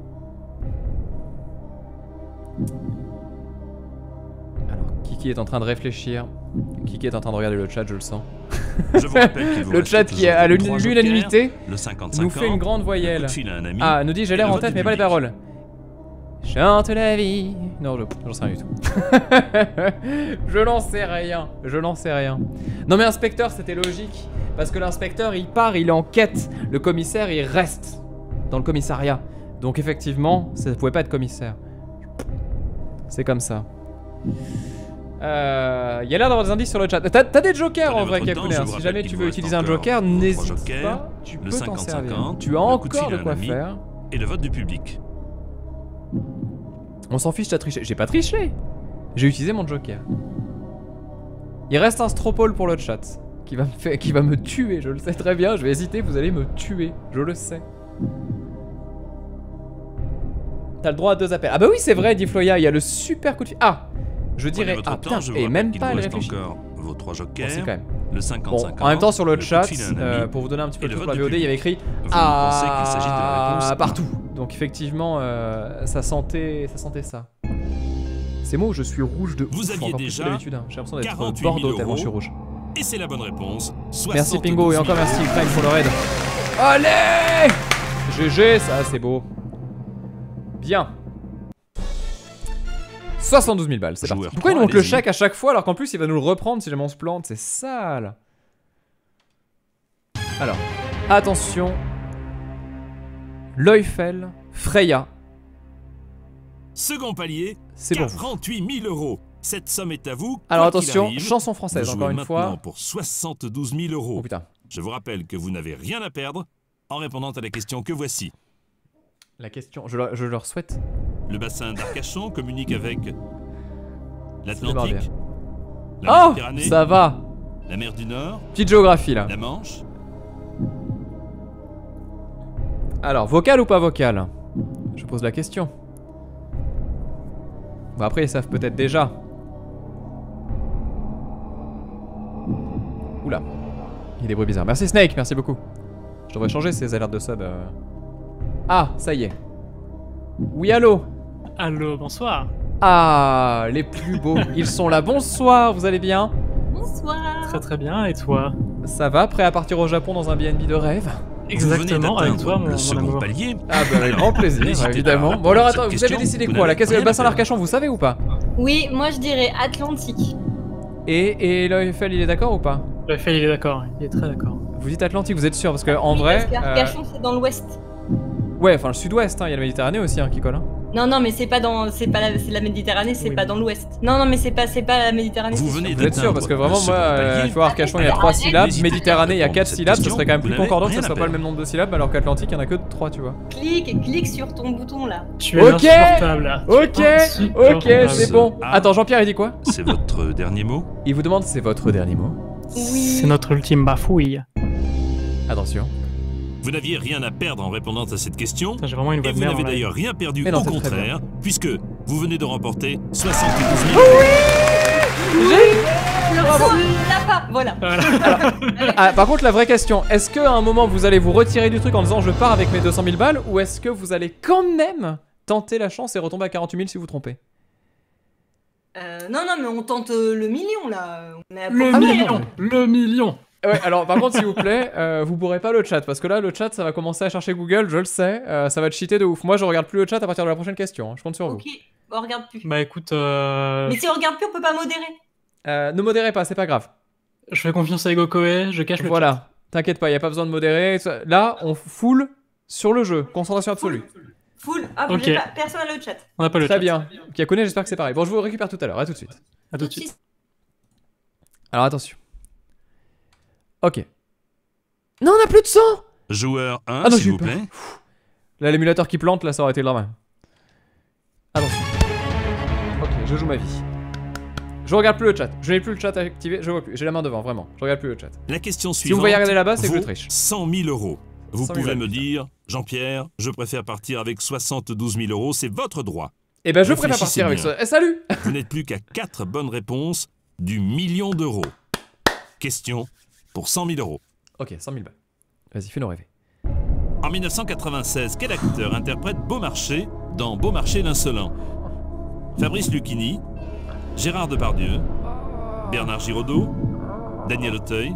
S1: Alors, Kiki est en train de réfléchir. Kiki est en train de regarder le chat, je le sens.
S2: Je vous rappelle qu'il vous
S1: le
S2: reste
S1: chat qui est à
S2: toujours 3
S1: l'unanimité
S2: le 50-50,
S1: nous fait une grande voyelle.
S2: le coup de fil à un ami,
S1: Ah, nous dit j'ai l'air
S2: et le
S1: en
S2: vote
S1: tête
S2: du
S1: mais pas les
S2: public.
S1: paroles. Chante la vie. Non, j'en sais rien du tout. Je n'en sais rien. Je n'en sais rien. Non mais inspecteur, c'était logique. Parce que l'inspecteur, il part, il est en quête. Le commissaire, il reste dans le commissariat. Donc effectivement, ça ne pouvait pas être commissaire. C'est comme ça. Il y a l'air d'avoir des indices sur le chat. T'as des jokers en vrai, Kakune. Si jamais tu veux utiliser un joker, n'hésite pas. Tu peux t'en servir. Tu as encore de quoi faire.
S2: Et le vote du public.
S1: On s'en fiche, t'as triché. J'ai pas triché. J'ai utilisé mon joker. Il reste un stropole pour le chat. Qui va me tuer, je le sais très bien. Je vais hésiter, vous allez me tuer. Je le sais. T'as le droit à 2 appels. Ah bah oui, c'est vrai, dit Floya, il y a le super coup de fil. Ah, je dirais. Ah putain, et même pas elle réfléchit.
S2: Vos 3 jokers,
S1: bon, quand même.
S2: le 50-50.
S1: Bon, en même temps, sur le chat,
S2: ami,
S1: pour vous donner un petit peu
S2: et
S1: de
S2: le
S1: truc
S2: vote
S1: pour la
S2: du
S1: VOD, il y avait
S2: public.
S1: écrit
S2: Vous pensez qu'il s'agit de la réponse
S1: partout. Donc effectivement, ça sentait ça. C'est moi où je suis rouge de
S2: vous
S1: ouf,
S2: aviez
S1: encore plus
S2: déjà
S1: que d'habitude. Hein. J'ai l'impression d'être
S2: 48
S1: Bordeaux
S2: 000
S1: tellement je suis
S2: €.
S1: rouge.
S2: Et c'est la bonne réponse.
S1: Merci Pingo et encore
S2: 000
S1: merci
S2: €.
S1: Frank pour le raid. Allez GG, ça c'est beau. Bien. 72 000 balles, c'est parti.
S2: Joueur
S1: Pourquoi il
S2: 3,
S1: nous montre le
S2: allez-y.
S1: chèque à chaque fois alors qu'en plus il va nous le reprendre si jamais on se plante? C'est sale. Alors, attention. L'Eufel, Freya.
S2: Second palier,
S1: C'est pour vous.
S2: 48 000 €. Cette somme est à vous.
S1: Alors
S2: quoi qu'il
S1: attention,
S2: arrive.
S1: chanson
S2: Vous
S1: française
S2: jouez
S1: encore une
S2: maintenant
S1: fois.
S2: pour 72 000 €.
S1: Oh putain.
S2: Je vous rappelle que vous n'avez rien à perdre en répondant à la question que voici.
S1: La question, je leur souhaite.
S2: Le bassin d'Arcachon communique avec
S1: C'est
S2: l'Atlantique,
S1: Oh,
S2: la Méditerranée,
S1: ça va.
S2: la mer du Nord,
S1: Petite géographie là.
S2: la Manche.
S1: Alors, vocal ou pas vocal? Je pose la question. Bon, après, ils savent peut-être déjà. Oula. Il y a des bruits bizarres. Merci Snake, merci beaucoup. Je devrais changer ces alertes de sub. Ah, ça y est. Oui, allô?
S4: Allô, bonsoir.
S1: Ah, les plus beaux. Ils sont là. Bonsoir, vous allez bien?
S5: Bonsoir.
S4: Très très bien, et toi?
S1: Ça va, prêt à partir au Japon dans un BNB de rêve?
S4: Exactement, avec toi,
S2: le
S4: mon
S2: second
S4: amour.
S2: palier.
S1: Ah bah avec grand plaisir,
S2: N'hésitez
S1: évidemment.
S2: pas.
S1: Bon alors
S2: Cette
S1: attends, vous avez
S2: question,
S1: décidé
S2: vous
S1: quoi là?
S2: n'avez
S1: Qu'est-ce que
S2: rien
S1: le bassin
S2: à faire.
S1: d'Arcachon, vous savez ou pas?
S5: Oui, moi je dirais Atlantique.
S1: Et l'OFL il est d'accord ou pas?
S4: Le fait, il est d'accord, il est très d'accord.
S1: Vous dites Atlantique, vous êtes sûr? Parce que en
S5: Oui,
S1: vrai...
S5: Parce qu'Arcachon c'est dans l'ouest.
S1: Ouais, enfin le sud-ouest, hein, il y a la Méditerranée aussi hein, qui colle. Hein.
S5: Non, non, mais c'est pas dans, c'est la Méditerranée, c'est
S4: Oui.
S5: pas dans l'ouest. Non, non, mais c'est pas la Méditerranée.
S2: Vous
S5: c'est
S2: venez
S5: sûr.
S1: Vous êtes sûr? Parce que vraiment
S2: Le
S1: moi,
S2: second palier.
S1: tu vois, Arcachon il y a 3 syllabes,
S2: N'hésitez pas à
S1: Méditerranée il y a 4
S2: répondre à cette
S1: syllabes, ce
S2: question,
S1: serait quand même
S2: vous
S1: plus
S2: n'avez
S1: concordant que
S2: rien
S1: ce
S2: à
S1: soit pas le
S2: perdre.
S1: même nombre de syllabes alors qu'Atlantique il y en a que 3 tu vois.
S5: Clique sur ton bouton là.
S4: Tu es
S1: Ok.
S4: insupportable là. Tu es
S1: Ok,
S4: insupportable.
S1: c'est bon.
S2: Ah.
S1: Attends, Jean-Pierre il dit quoi?
S2: C'est votre dernier mot?
S1: Il vous demande c'est votre dernier mot.
S5: Oui.
S4: C'est notre ultime bafouille.
S1: Attention.
S2: Vous n'aviez rien à perdre en répondant à cette question.
S4: Putain, j'ai vraiment une voix
S2: Et
S4: de
S2: vous
S4: merde.
S2: n'avez
S4: là.
S2: d'ailleurs rien perdu,
S1: Mais non,
S2: au
S1: c'est très
S2: contraire, puisque vous venez de remporter 72 000
S5: Bravo. Là pas. Voilà.
S1: Ah, par contre, la vraie question, est-ce qu'à un moment vous allez vous retirer du truc en disant je pars avec mes 200 000 balles ou est-ce que vous allez quand même tenter la chance et retomber à 48 000 si vous trompez?
S5: Non, non, mais on tente le million là. On est à
S4: Le
S5: pour-
S4: million. Le million.
S1: Ouais, alors par contre, s'il vous plaît, vous bourrez pas le chat parce que là, le chat ça va commencer à chercher Google, je le sais, ça va te cheater de ouf. Moi, je regarde plus le chat à partir de la prochaine question, hein, je compte sur vous.
S5: Ok, on regarde plus.
S4: Bah écoute,
S5: Mais si on regarde plus, on peut pas modérer.
S1: Ne modérez pas, c'est pas grave.
S4: je fais confiance à Gokoe, je cache le chat.
S1: Voilà, t'inquiète pas, y a pas besoin de modérer. Là, on full sur le jeu, concentration absolue.
S5: Full. Hop,
S4: Ok.
S5: j'ai pas personne à le chat.
S4: On n'a pas le
S1: Très
S4: chat.
S1: bien. Kiakone, j'espère que c'est pareil. Bon, je vous récupère tout à l'heure, à tout de suite.
S4: À tout de suite.
S1: Alors attention. Ok. Non, on a plus de sang.
S2: Joueur 1,
S1: Ah non, j'ai
S2: s'il
S1: eu
S2: vous
S1: peur.
S2: plaît.
S1: Là, l'émulateur qui plante, là, ça aurait été le drame. Attention. Ok, je joue ma vie. Je regarde plus le chat. Je n'ai plus le chat activé. Je vois plus. J'ai la main devant, vraiment. Je regarde plus le chat.
S2: La question
S1: Si vous
S2: suivante.
S1: voyez regarder là-bas, c'est que je
S2: vaut
S1: triche.
S2: 100 000 euros. Vous
S1: 100 000
S2: pouvez me
S1: balles,
S2: dire, Jean-Pierre, je préfère partir avec 72 000 euros, c'est votre droit.
S1: Eh ben, je préfère
S2: Réfléchissez
S1: partir avec
S2: bien.
S1: ça. Eh, salut.
S2: Vous n'êtes plus qu'à 4 bonnes réponses du million d'euros. Question pour 100 000 euros.
S1: Ok, 100 000 balles. Vas-y, fais-nous rêver.
S2: En 1996, quel acteur interprète Beaumarchais dans Beaumarchais l'insolent? Fabrice Lucchini, Gérard Depardieu, Bernard Giraudot, Daniel Auteuil.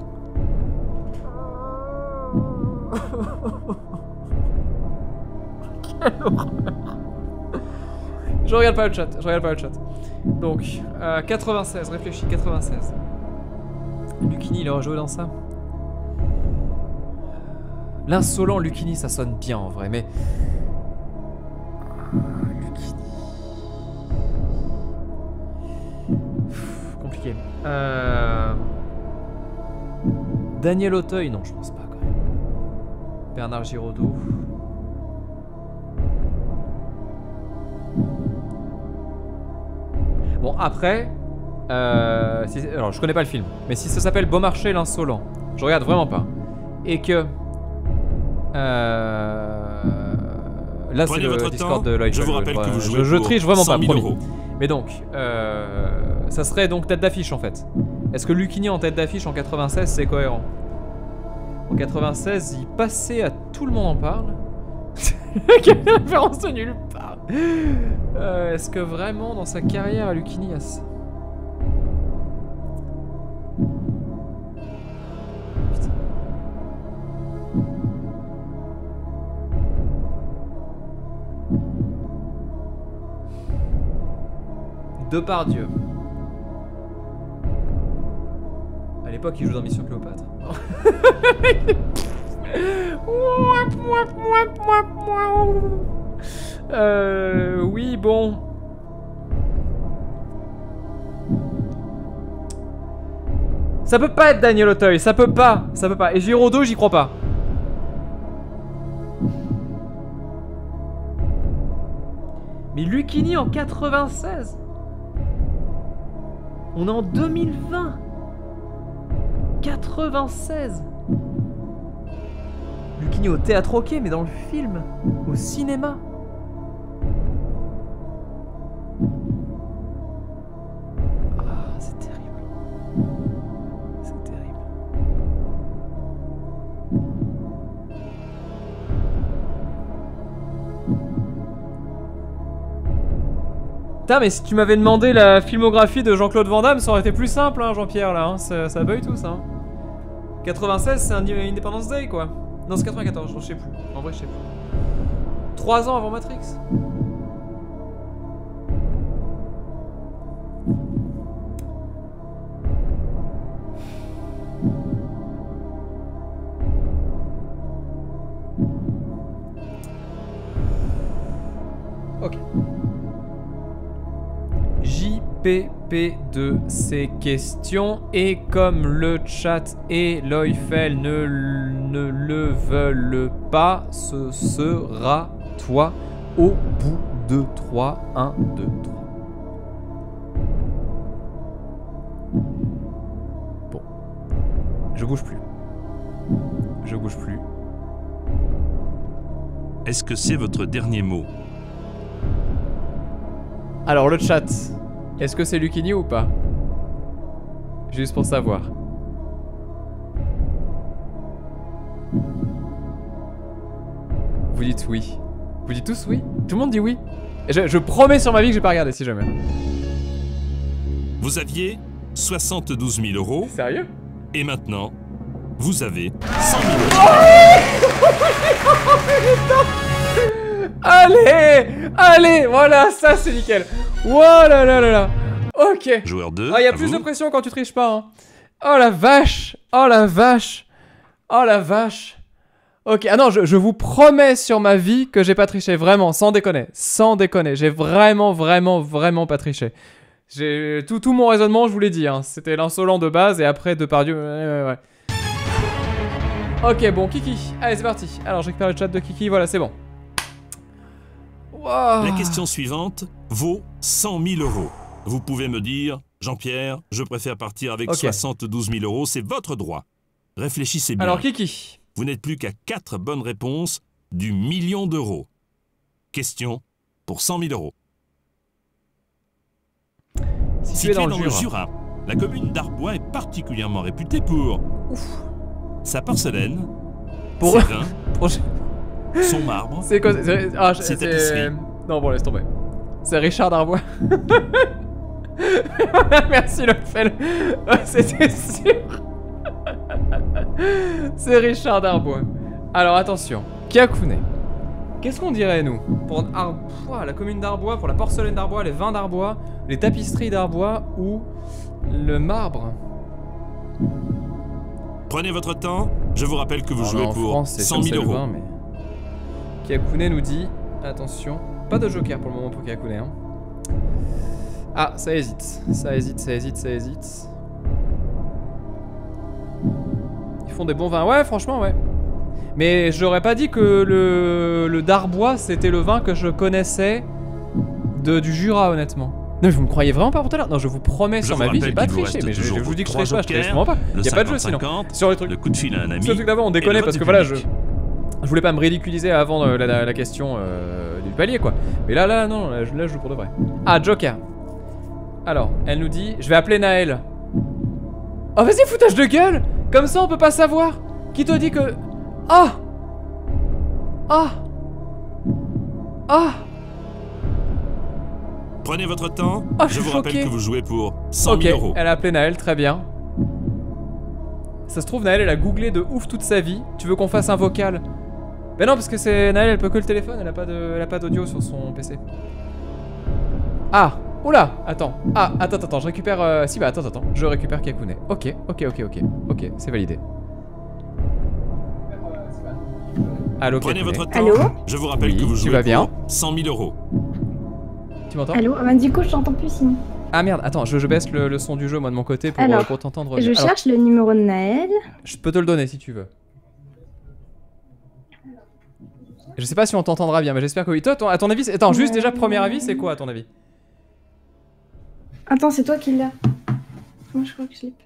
S1: Je regarde pas le chat. Je regarde pas le chat. Donc, 96. Réfléchis, 96. Lucchini, il aurait joué dans ça. L'insolent Lucchini, ça sonne bien en vrai, mais. Lucchini. Compliqué. Daniel Auteuil, non, je pense pas quand même. Bernard Giraudot. Bon, après. Alors, je connais pas le film, mais si ça s'appelle Beaumarchais l'insolent, je regarde vraiment pas. Et que. Là, c'est
S2: Prenez
S1: le
S2: votre
S1: Discord
S2: temps.
S1: de Loïc.
S2: Je vous rappelle que vous jouez
S1: je
S2: pour
S1: triche vraiment
S2: 100
S1: pas,
S2: 000
S1: promis.
S2: euros.
S1: Mais donc, ça serait donc tête d'affiche en fait. Est-ce que Lucchini en tête d'affiche en 96 c'est cohérent? En 96, il passait à Tout le monde en parle. Quelle référence de nulle part. Est-ce que vraiment dans sa carrière à Lucchini il y a ça? Depardieu. À l'époque, il joue dans Mission Cléopâtre. Oui, bon. Ça peut pas être Daniel Auteuil, ça peut pas. Et Giraudot, j'y crois pas. Mais Lucchini en 96. On est en 2020. 96. Lucchini au théâtre, ok, mais dans le film, au cinéma. Putain, mais si tu m'avais demandé la filmographie de Jean-Claude Van Damme, ça aurait été plus simple, hein, Jean-Pierre, là. Hein. Ça bug tout, ça. Hein. 96, c'est un Independence Day, quoi. Non, c'est 94, je sais plus. En vrai, je sais plus. 3 ans avant Matrix. Ok. JPP de ces questions, et comme le chat et l'Oifel ne le veulent pas, ce sera toi au bout de 3. 1, 2, 3. Bon. Je bouge plus. Je bouge plus.
S2: Est-ce que c'est votre dernier mot?
S1: Alors le chat, est-ce que c'est Lucchini ou pas? Juste pour savoir. Vous dites oui. Vous dites tous oui? Tout le monde dit oui. Je promets sur ma vie que j'ai pas regardé si jamais.
S2: Vous aviez 72 000 euros.
S1: Sérieux?
S2: Et maintenant, vous avez 100 000 euros.
S1: Allez! Allez! Voilà, ça c'est nickel. Voilà là là là. Ok.
S2: Joueur 2.
S1: Ah, il y a plus de pression quand tu triches pas. Hein. Oh la vache! Oh la vache! Oh la vache! Ok, ah non, je vous promets sur ma vie que j'ai pas triché, vraiment, sans déconner. Sans déconner, j'ai vraiment pas triché. J'ai tout mon raisonnement, je vous l'ai dit, hein. C'était l'insolent de base et après Depardieu. Ouais. Ok, bon, Kiki. Allez, c'est parti. Alors, je récupère le chat de Kiki, voilà, c'est bon. Wow.
S2: La question suivante vaut 100 000 euros. Vous pouvez me dire, Jean-Pierre, je préfère partir avec 72 000 euros, c'est votre droit. Réfléchissez bien.
S1: Alors, Kiki.
S2: Vous n'êtes plus qu'à 4 bonnes réponses du million d'euros. Question pour 100 000 euros. Située dans le Jura, la commune d'Arbois est particulièrement réputée pour sa porcelaine, ses vins, son marbre,
S1: c'est quoi?
S2: ses tapisseries.
S1: Non, bon, laisse tomber. C'est Richard Darbois. Merci, Lofel. C'était sûr. C'est Richard Darbois. Alors, attention. Kyakune. Qu'est-ce qu'on dirait, nous? Pour la commune d'Arbois, pour la porcelaine d'Arbois, les vins d'Arbois, les tapisseries d'Arbois ou le marbre?
S2: Prenez votre temps. Je vous rappelle que vous jouez pour
S1: France,
S2: 100 000 euros.
S1: Vin, mais... Kyakune nous dit... Attention. Pas de joker pour le moment pour Kyakune. Hein. Ah, ça hésite. Ça hésite. Ils font des bons vins. Ouais, franchement, ouais. Mais j'aurais pas dit que le Darbois, c'était le vin que je connaissais du Jura, honnêtement. Non, mais vous me croyez vraiment pas pour tout à l'heure? Non, je vous promets sur ma vie, j'ai pas triché. Mais je vous dis que je triche pas, je triche vraiment pas. Y'a pas de jeu sinon. Sur les trucs.
S2: Le coup de fil à un ami.
S1: Sur le truc d'avant, on déconnait parce que voilà, je voulais pas me ridiculiser avant la question du palier, quoi. Mais là, non, là, je joue pour de vrai. Ah, Joker. Alors, elle nous dit, je vais appeler Naël. Oh, vas-y, foutage de gueule! Comme ça, on peut pas savoir. Qui te dit que... Ah!
S2: Prenez votre temps.
S1: Oh,
S2: je vous rappelle que vous jouez pour 100 000 euros.
S1: Elle a appelé Naël, très bien. Ça se trouve, Naël, elle a googlé de ouf toute sa vie. Tu veux qu'on fasse un vocal? Ben non, parce que c'est Naël, elle peut que le téléphone, elle a pas d'audio sur son PC. Ah! Oula! Attends. Ah, attends, je récupère... Si, bah attends, je récupère Kyakune. Ok, c'est validé. Allô,
S2: Prenez votre temps.
S5: Allô?
S2: Je vous rappelle que vous jouez pour 100 000 euros.
S1: Tu m'entends?
S3: Allô? Ah bah, du coup, je t'entends plus sinon.
S1: Ah merde, attends, je baisse le son du jeu moi de mon côté pour t'entendre.
S3: Je cherche le numéro de Naël.
S1: Je peux te le donner si tu veux. Je sais pas si on t'entendra bien, mais j'espère que oui. Toi, à ton avis, attends, juste déjà premier avis, c'est quoi à ton avis?
S3: Attends, c'est toi qui l'as. Moi, je crois que je l'ai.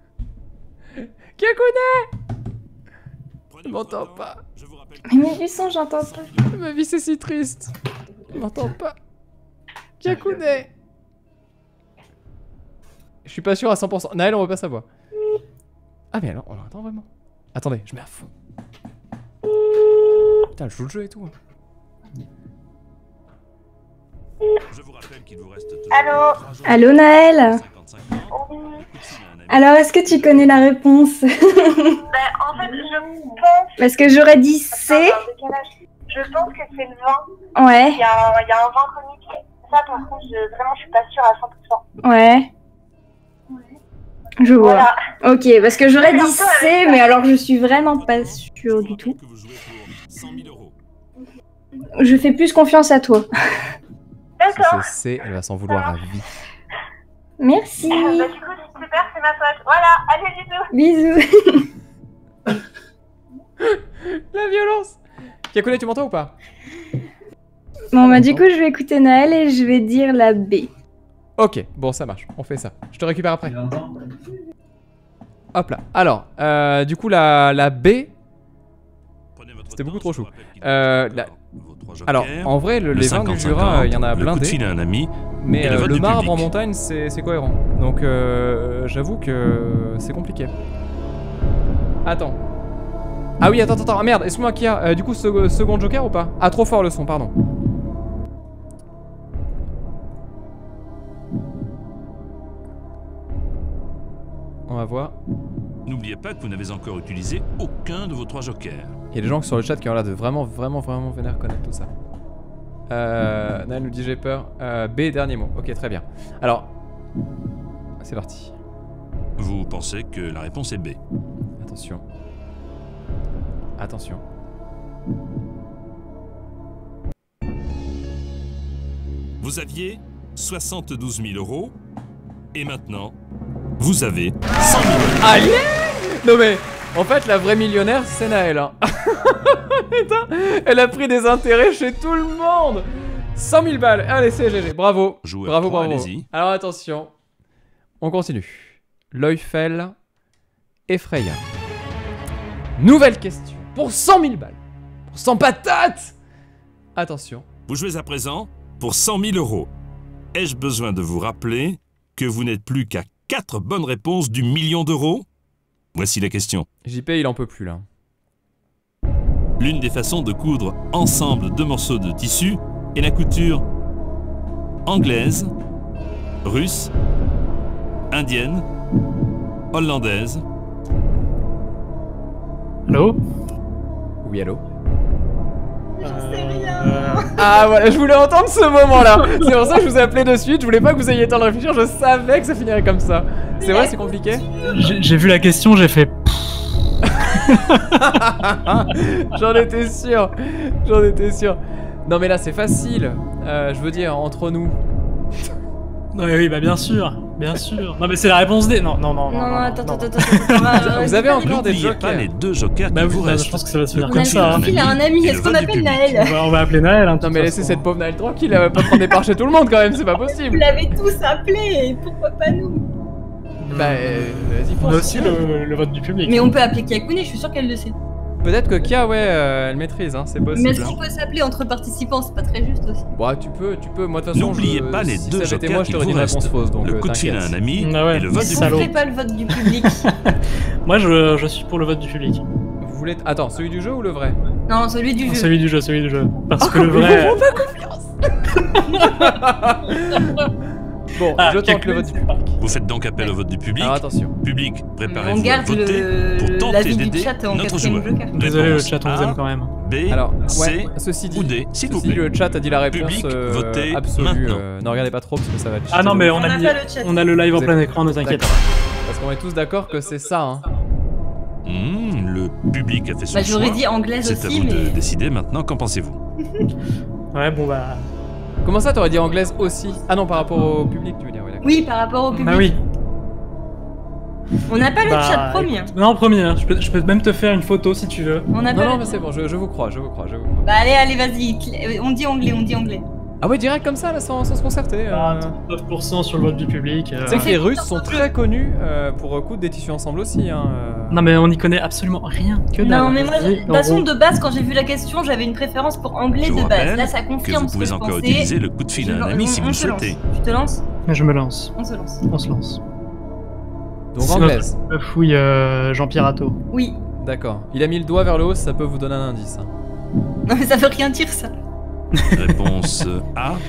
S1: Kyakune! Je m'entends pas.
S3: Mais du son, j'entends pas.
S1: Ma vie, c'est si triste. Je m'entends pas. Kyakune! Je suis pas sûr à 100%. Naël, on veut pas savoir. Ah, mais alors, on l'entend vraiment. Attendez, je mets à fond. Putain, je joue le jeu et tout.
S2: Je vous rappelle qu'il vous reste
S6: Allô?
S7: Allô Naël?
S2: 55 ans.
S6: Oui.
S7: Alors est-ce que tu connais la réponse?
S6: En fait, je pense.
S7: Parce que j'aurais dit C.
S6: Je pense que c'est le vin.
S7: Ouais,
S6: Il y a un vin chronique. Ça, par contre, vraiment, je suis pas sûre à 100%.
S7: ouais. Je vois.
S6: Voilà.
S7: Ok, parce que j'aurais dit C,
S6: avec ça.
S7: mais alors je suis vraiment pas sûre du tout.
S2: Que vous jouez pour 100 000 euros.
S7: Je fais plus confiance à toi.
S6: D'accord.
S1: Si c'est C, elle va s'en vouloir à vie.
S7: Merci.
S6: Du coup, c'est super, c'est ma pote. Voilà, allez, bisous.
S7: Bisous.
S1: La violence. Kakune, tu m'entends ou pas?
S7: Bon bah du coup je vais écouter Naël et je vais dire la B.
S1: Ok, bon ça marche, on fait ça. Je te récupère après. Hop là. Alors, du coup la B.
S2: Prenez votre
S1: C'était beaucoup
S2: temps,
S1: trop
S2: je vous
S1: chaud.
S2: rappelle qu'il reste
S1: la-
S2: vos 3 jokers,
S1: Alors, en vrai,
S2: le
S1: les vins du
S2: 55
S1: Jura, il y en a
S2: le coup de
S1: blindé.
S2: fil à un ami,
S1: Mais
S2: et le vote
S1: le
S2: du
S1: marbre
S2: public.
S1: en montagne, c'est cohérent. Donc j'avoue que c'est compliqué. Attends. Ah oui, attends. Ah merde, excuse-moi, Kia. Du coup, second joker ou pas? Ah, trop fort le son, pardon. On va voir.
S2: N'oubliez pas que vous n'avez encore utilisé aucun de vos 3 jokers.
S1: Il y a des gens sur le chat qui ont l'air de vraiment venir connaître tout ça. Naël nous dit j'ai peur. B, dernier mot. Ok, très bien. Alors, c'est parti.
S2: Vous pensez que la réponse est B.
S1: Attention. Attention.
S2: Vous aviez 72 000 euros, et maintenant, vous avez 100 000 euros.
S1: Allez! Non mais, en fait, la vraie millionnaire, c'est Naël. Hein. Putain, elle a pris des intérêts chez tout le monde. 100 000 balles. Allez, c'est GG. Bravo.
S2: Joueur
S1: Bravo,
S2: 3,
S1: bravo.
S2: allez-y.
S1: Alors attention. On continue. L'Eufel effrayant. Nouvelle question. Pour 100 000 balles. Pour 100 patates. Attention.
S2: Vous jouez à présent pour 100 000 euros. Ai-je besoin de vous rappeler que vous n'êtes plus qu'à 4 bonnes réponses du million d'euros? Voici la question.
S1: JP, il en peut plus là.
S2: L'une des façons de coudre ensemble 2 morceaux de tissu est la couture anglaise, russe, indienne, hollandaise.
S4: Allô?
S1: Oui, allô?
S4: Euh,
S1: Ah voilà, je voulais entendre ce moment-là. C'est pour ça que je vous ai appelé de suite. Je voulais pas que vous ayez le temps de réfléchir. Je savais que ça finirait comme ça. C'est vrai, c'est compliqué.
S4: J'ai vu la question, j'ai fait.
S1: J'en étais sûr. J'en étais sûr. Non mais là c'est facile. Je veux dire entre nous.
S4: Oui, bah bien sûr, bien sûr. Non mais c'est la réponse D. Non.
S5: Non, attends.
S1: Vous avez encore des
S2: N'oubliez pas
S1: jokers.
S2: les 2 jokers
S4: Bah
S2: qui
S4: oui,
S2: vous
S4: bah,
S2: restent.
S4: je pense que ça va se finir
S5: On
S4: comme
S5: a
S4: ça.
S5: mis un ami,
S2: Et
S5: est-ce
S2: le
S5: qu'on
S2: vote du
S5: appelle
S2: public.
S5: Naël?
S4: On va appeler Naël. Hein, de
S1: Non
S4: toute
S1: mais laissez
S4: façon.
S1: cette pauvre Naël tranquille. Elle va pas prendre des parts chez tout le monde quand même. C'est pas possible.
S5: Vous l'avez tous appelé, pourquoi pas nous?
S1: Bah vas-y
S4: On a
S1: fonce.
S4: aussi le vote du public.
S5: Mais on peut appeler Kakune, je suis sûre qu'elle le sait.
S1: Peut-être que Kia ouais elle maîtrise hein. C'est
S5: Mais
S1: possible.
S5: est-ce qu'on peut s'appeler entre participants? C'est pas très juste aussi.
S1: Bon tu peux. Moi de toute façon.
S2: N'oubliez pas les
S1: si
S2: 2
S1: ça avait été
S2: jokers
S1: moi je
S2: qui
S1: t'aurais dit
S2: vous
S1: une réponse
S2: restent.
S1: fausse donc
S2: Le coup de fil à un
S1: t'inquiète.
S2: ami
S4: Ah ouais.
S2: et le vote
S5: Est-ce
S2: du
S5: qu'on
S4: salaud.
S2: public.
S5: ferait pas le vote du public?
S4: Moi, je suis pour le vote du public.
S1: Vous voulez attends celui du jeu ou le vrai?
S5: Non, celui du jeu.
S4: Celui du jeu. Parce que le vrai.
S1: Bon
S4: Ah,
S1: je tente le vote du public.
S2: Vous faites donc appel au vote du public.
S1: Alors attention.
S2: Public,
S5: On
S2: préparez-vous à
S5: garde
S2: voter pour tenter
S5: l'avis du
S2: d'aider
S5: chat en
S2: notre
S5: quatrième
S2: joueur.
S5: joker.
S4: Désolé, le
S2: Réponse
S4: chat, on vous
S2: A,
S4: aime quand même.
S2: B,
S1: Alors
S2: C
S1: ouais ceci dit.
S2: ou D, s'il vous
S1: Ceci dit,
S2: plaît.
S1: le chat a dit la réponse
S2: Public, votez
S1: absolue.
S2: maintenant.
S1: Ne regardez pas trop parce que ça va être
S4: Ah non, mais on
S5: On
S4: a
S5: a
S4: mis.
S5: pas le chat.
S4: On a le live en
S1: Vous
S4: plein
S1: êtes-
S4: écran, ne t'inquiète pas.
S1: D'accord. Parce qu'on est tous d'accord que c'est ça hein.
S2: Le public a fait son
S5: Bah
S2: choix.
S5: j'aurais dit anglaise
S2: C'est à
S5: aussi,
S2: vous de
S5: mais...
S2: décider maintenant. Qu'en pensez-vous?
S4: Ouais, bon bah.
S1: Comment ça t'aurais dit anglaise aussi? Ah non par rapport au public tu veux dire oui d'accord.
S5: Oui, par rapport au public.
S4: Bah oui.
S5: On n'a pas le
S4: Bah,
S5: chat premier.
S4: Non, premier, hein. Je peux même te faire une photo si tu veux.
S5: On n'a
S1: Non
S5: pas
S1: non
S5: le-
S1: mais c'est bon je vous crois.
S5: Bah allez, vas-y. On dit anglais.
S1: Ah ouais direct comme ça là sans se concerter.
S4: 9% sur le vote du public.
S1: Tu sais que les Russes sont très connus pour coudre des tissus ensemble aussi hein.
S4: Non, mais on n'y connaît absolument rien. Que dalle.
S5: Non, mais moi, de
S4: Vas-y,
S5: toute façon,
S4: en gros.
S5: de base, quand j'ai vu la question, j'avais une préférence pour anglais
S2: Je vous
S5: de base.
S2: rappelle
S5: Là, ça
S2: que
S5: confirme
S2: vous
S5: ce que
S2: pouvez
S5: je
S2: encore
S5: pensais.
S2: utiliser le coup de fil à un ami si vous le souhaitez.
S5: Tu te lances?
S4: Je me lance.
S5: On se lance.
S4: On se lance.
S1: Donc
S4: C'est
S1: anglaise.
S4: notre fouille Jean-Pierre Atto.
S5: Oui.
S1: D'accord. Il a mis le doigt vers le haut ça peut vous donner un indice. Hein.
S5: Non, mais ça veut rien dire, ça.
S2: Réponse A.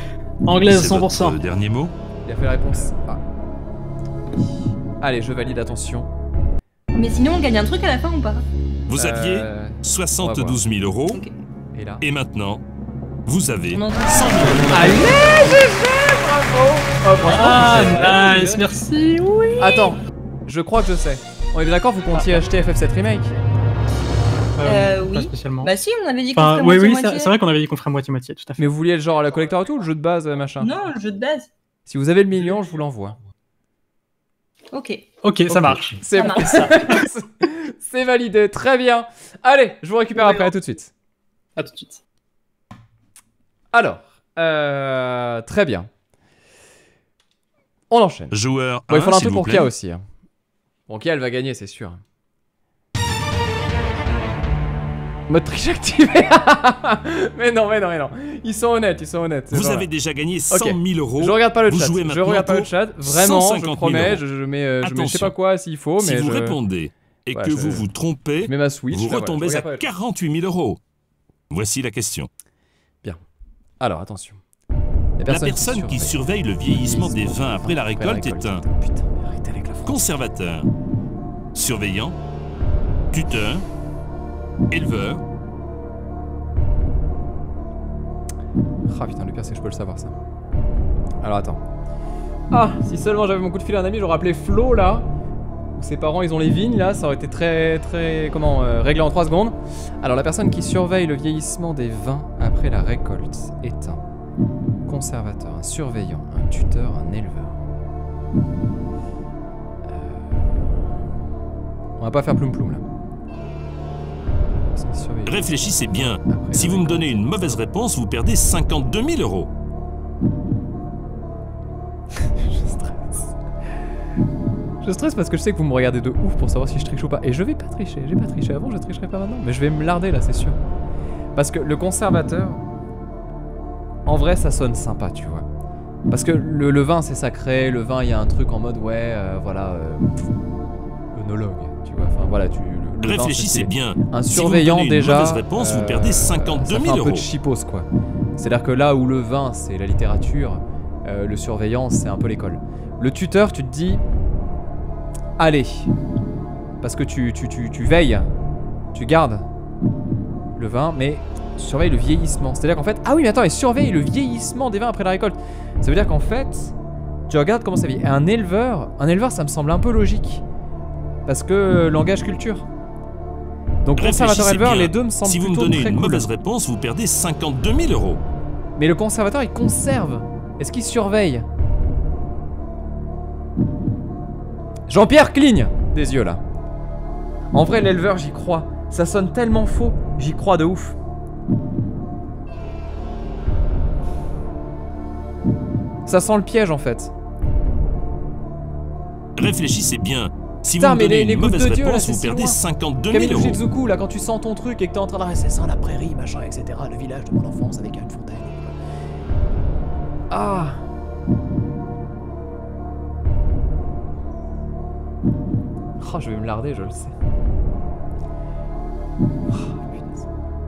S4: Anglaise,
S2: C'est
S4: 100%.
S2: votre dernier mot?
S1: Il a fait la réponse A. Allez, je valide, attention.
S5: Mais sinon, on gagne un truc à la fin ou pas?
S2: Vous aviez
S1: on va
S2: 72 000 euros.
S5: Ok.
S1: Et là.
S2: Et maintenant, vous avez
S5: On en
S2: 100
S5: a-
S2: 000 euros.
S1: Allez, bravo. Oh, franchement,
S4: Ah,
S1: j'ai-
S4: nice, merci, oui.
S1: Attends, je crois que je sais. On est d'accord, vous comptiez acheter FF7 Remake?
S4: Pas
S5: oui.
S4: spécialement.
S5: Bah si, on avait dit qu'on
S4: Enfin,
S5: ferait
S4: oui, oui,
S5: moitié-moitié.
S4: c'est vrai qu'on avait dit qu'on ferait moitié-moitié, tout à fait.
S1: Mais vous vouliez le genre à la collector et tout, le jeu de base, machin?
S5: Non, le jeu de base.
S1: Si vous avez le million, je vous l'envoie.
S5: Ok.
S4: Ok, ça marche.
S1: C'est
S5: Ça
S1: bon.
S5: marche.
S1: C'est validé, très bien. Allez, je vous récupère après, à tout de suite.
S4: À tout de suite.
S1: Alors, très bien. On enchaîne.
S2: Joueur
S1: Bon, il
S2: 1,
S1: faudra un
S2: s'il
S1: truc
S2: vous
S1: pour
S2: plaît.
S1: Kia aussi. Hein. Bon, Kia, elle va gagner, c'est sûr. Mode triche activé. mais non. Ils sont honnêtes, c'est
S2: Vous
S1: vrai.
S2: avez déjà gagné 100 000 euros.
S1: Je regarde pas le
S2: Vous
S1: chat.
S2: jouez
S1: Je
S2: maintenant
S1: regarde pas le
S2: pour
S1: chat. Vraiment,
S2: 150
S1: je
S2: 000
S1: promets.
S2: euros.
S1: Je mets je sais
S2: Attention.
S1: pas quoi s'il faut,
S2: Si
S1: mais
S2: vous
S1: je
S2: répondez et
S1: Ouais,
S2: que
S1: je-
S2: vous vous trompez,
S1: je mets ma Switch.
S2: vous
S1: là, voilà,
S2: retombez
S1: je
S2: à
S1: regarde pas le chat.
S2: 48 000 euros. Voici la question.
S1: Alors, attention.
S2: La personne qui surveille le vieillissement des vins après la récolte est un
S1: Putain, mais arrêtez avec la France.
S2: conservateur, surveillant, tuteur, éleveur,
S1: Ah putain, le pire c'est que je peux le savoir ça. Alors attends. Ah, si seulement j'avais mon coup de fil à un ami, j'aurais appelé Flo là. Où ses parents ils ont les vignes là, ça aurait été très réglé en 3 secondes. Alors la personne qui surveille le vieillissement des vins après la récolte est un conservateur, un surveillant, un tuteur, un éleveur. On va pas faire ploum ploum là. Personne qui surveille-
S2: réfléchissez bien.
S1: Après
S2: Si
S1: la
S2: vous me
S1: récolte.
S2: donnez une mauvaise réponse, vous perdez 52 000 euros.
S1: Je stresse. Je stresse parce que je sais que vous me regardez de ouf pour savoir si je triche ou pas. Et je vais pas tricher. J'ai pas triché avant, je tricherai pas maintenant. Mais je vais me larder là, c'est sûr. Parce que le conservateur, en vrai, ça sonne sympa, tu vois. Parce que le vin, c'est sacré. Le vin, il y a un truc en mode, ouais, voilà, œnologue, tu vois. Enfin, voilà, le vin,
S2: Réfléchissez
S1: c'est
S2: bien.
S1: un
S2: Si vous me
S1: surveillant
S2: donnez une
S1: déjà.
S2: mauvaise réponse, vous perdez 52
S1: ça fait
S2: 000
S1: un peu de
S2: euros.
S1: chipos, quoi. C'est-à-dire que là où le vin, c'est la littérature, le surveillant, c'est un peu l'école. Le tuteur, tu te dis, allez, parce que tu veilles, tu gardes le vin, mais tu surveilles le vieillissement. C'est-à-dire qu'en fait, ah oui, mais attends, il surveille le vieillissement des vins après la récolte. Ça veut dire qu'en fait, tu regardes comment ça vieillit. Et un éleveur, ça me semble un peu logique, parce que langage culture. Donc conservateur
S2: Réfléchissez
S1: éleveur,
S2: bien.
S1: les deux me semblent
S2: Si vous me
S1: plutôt
S2: donnez
S1: très
S2: une
S1: cool.
S2: mauvaise réponse, vous perdez 52 000 euros.
S1: Mais le conservateur, il conserve. Est-ce qu'il surveille? Jean-Pierre cligne des yeux là. En vrai, l'éleveur, j'y crois. Ça sonne tellement faux. J'y crois de ouf. Ça sent le piège en fait.
S2: Réfléchissez bien. Si
S1: Putain,
S2: vous me
S1: mais
S2: donnez
S1: les
S2: une
S1: gouttes
S2: mauvaise
S1: de Dieu, là,
S2: réponse,
S1: c'est
S2: vous
S1: si
S2: perdez
S1: loin.
S2: 52 000
S1: Camille
S2: euros.
S1: Fujitsuku, là, quand tu sens ton truc et que t'es en train de... Ça sent la prairie, machin, etc. Le village de mon enfance avec une fontaine. Ah. Oh, je vais me larder, je le sais. Oh, punaise.